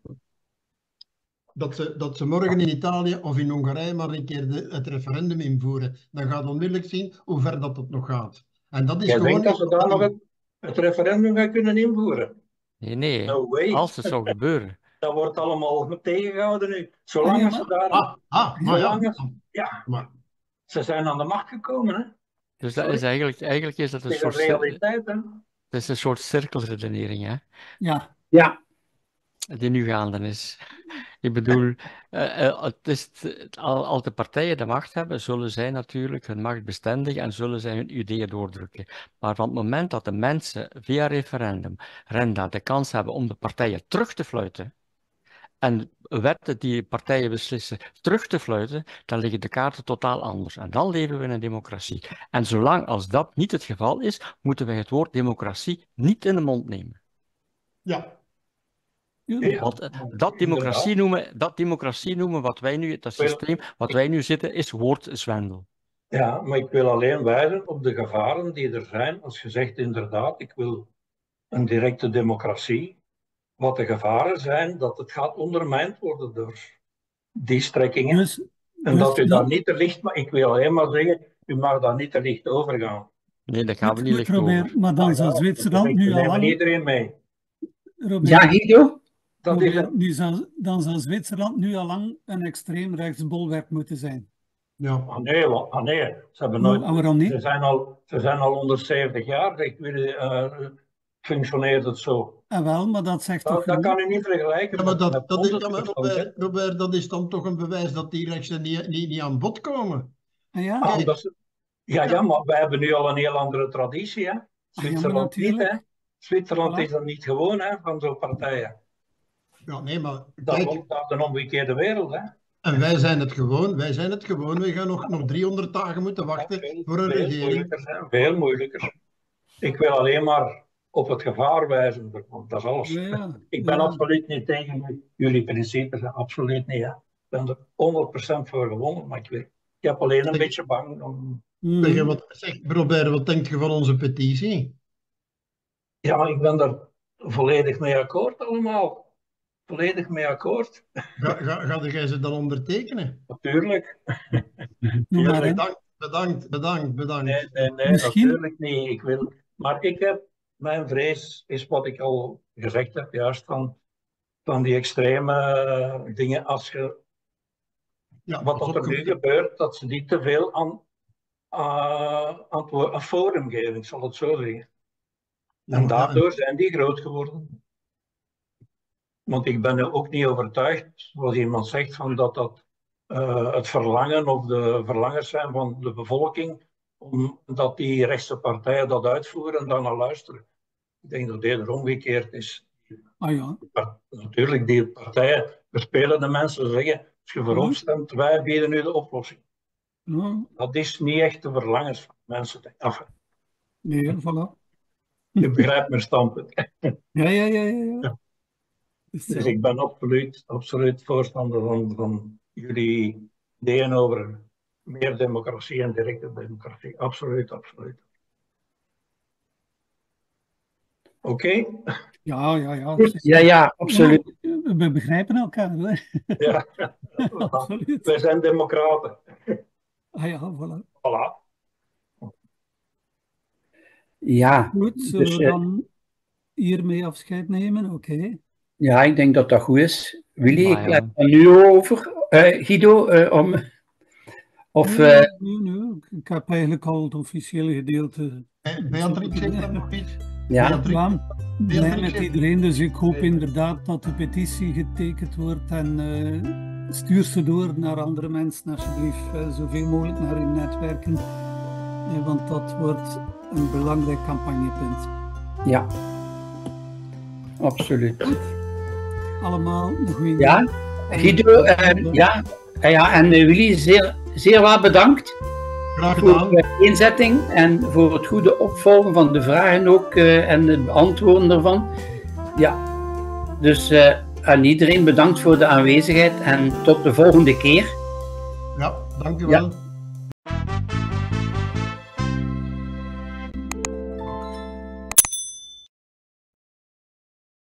Dat ze morgen in Italië of in Hongarije maar een keer het referendum invoeren. Dan gaat onmiddellijk zien hoe ver dat nog gaat. En dat is Jij gewoon... denkt dat ze daar nog het referendum gaan kunnen invoeren? Nee, nee. No way. Als het zou gebeuren. Dat wordt allemaal tegengehouden nu. Zolang ja, ze daar... maar ja, maar ze zijn aan de macht gekomen, hè. Dus dat Sorry. is eigenlijk is dat een Het is een soort, realiteit, hè. dat is een soort cirkelredenering, hè, Ja, Ja, die nu gaande is. Ik bedoel, als de partijen de macht hebben, zullen zij natuurlijk hun macht bestendigen en zullen zij hun ideeën doordrukken. Maar van het moment dat de mensen via referendum, de kans hebben om de partijen terug te fluiten, en wetten die partijen beslissen terug te fluiten, dan liggen de kaarten totaal anders. En dan leven we in een democratie. En zolang als dat niet het geval is, moeten wij het woord democratie niet in de mond nemen. ja, Ja, Want dat democratie noemen wat wij nu, dat systeem wat wij nu zitten, is woordzwendel. Ja, maar ik wil alleen wijzen op de gevaren die er zijn. Als je zegt inderdaad, ik wil een directe democratie. Wat de gevaren zijn, dat het gaat ondermijnd worden door die strekkingen. dus... En dus dat u dat- daar niet te licht... Maar ik wil alleen maar zeggen, u mag daar niet te licht over gaan. Nee, daar gaan we niet Goed, licht Robert, over. maar dan zou Zwitserland nu al nemen lang... iedereen mee. Robert, ja Guido? Dat is Robert, dan zou Zwitserland nu al lang een extreem rechtsbolwerk moeten zijn. ja. Nee, ze hebben nooit... Waarom niet? Ze zijn al 170 jaar. Functioneert het zo. Wel, maar dat zegt toch Dat kan genoeg? u niet vergelijken Ja, maar met dat is, 100%. Robert, dat is dan toch een bewijs dat die rechten niet aan bod komen. Ah, ja? Ah, ja, maar wij hebben nu al een heel andere traditie. Hè? Zwitserland niet, natuurlijk. hè? Zwitserland Voilà. is er niet gewoon, hè, van zo'n partijen. Ja, nee, maar Dat kijk, is een omgekeerde wereld, hè? en wij zijn het gewoon. We gaan nog 300 dagen moeten wachten voor een Veel regering. moeilijker zijn, veel moeilijker. Ik wil alleen maar op het gevaar wijzen, want dat is alles. Ja, Ik ben ja. absoluut niet tegen jullie principes, absoluut niet. Hè. Ik ben er 100% voor gewonnen, maar ik heb alleen een beetje bang om... Zeg, Robert, wat denk je van onze petitie? Ja, ik ben daar volledig mee akkoord allemaal. Volledig mee akkoord. Ga jij ze dan ondertekenen? Natuurlijk. Maar, hè, Bedankt. Nee, Misschien- natuurlijk niet. Maar ik heb, mijn vrees is wat ik al gezegd heb, juist van die extreme dingen. Als je, Ja, wat pas dat op, er nu gebeurt, dat ze niet te veel aan forum geven, ik zal het zo zeggen. En daardoor zijn die groot geworden. Want ik ben er ook niet overtuigd, zoals iemand zegt, van dat het verlangen of de verlangers zijn van de bevolking, omdat die rechtse partijen dat uitvoeren en dan naar luisteren. Ik denk dat het eerder omgekeerd is. Ah ja, Natuurlijk, die partijen bespelen de mensen, ze zeggen, als je voor ons stemt, wij bieden u de oplossing. ja. Dat is niet echt de verlangens van mensen. Enfin, Nee, voilà. je begrijpt mijn standpunt. Ja. Dus, Dus ik ben absoluut voorstander van jullie ideeën over meer democratie en directe democratie. Absoluut. Oké? Ja. Goed, ja, absoluut. Ja, we begrijpen elkaar, hè? Ja. Absoluut. Wij zijn democraten. Ah ja, voilà. Voilà. Ja, Goed, zullen dus, we dan hiermee afscheid nemen? Oké. ja, ik denk dat dat goed is. Willy, Maar ik ja. laat het aan u over. Guido, of... Nee. Ik heb eigenlijk al het officiële gedeelte. Beatrix heeft daar nog iets. ja, Beatrix, Ja, blij met Beatrix, iedereen, dus ik hoop inderdaad dat de petitie getekend wordt en stuur ze door naar andere mensen alsjeblieft, zoveel mogelijk naar uw netwerken, want dat wordt een belangrijk campagnepunt. ja. Absoluut. Allemaal een goede Ja, Guido, ja, en Willy, zeer wel bedankt graag voor gedaan. de inzetting en voor het goede opvolgen van de vragen ook en het beantwoorden ervan. Ja, dus aan iedereen bedankt voor de aanwezigheid en tot de volgende keer. Ja, dankjewel. Ja.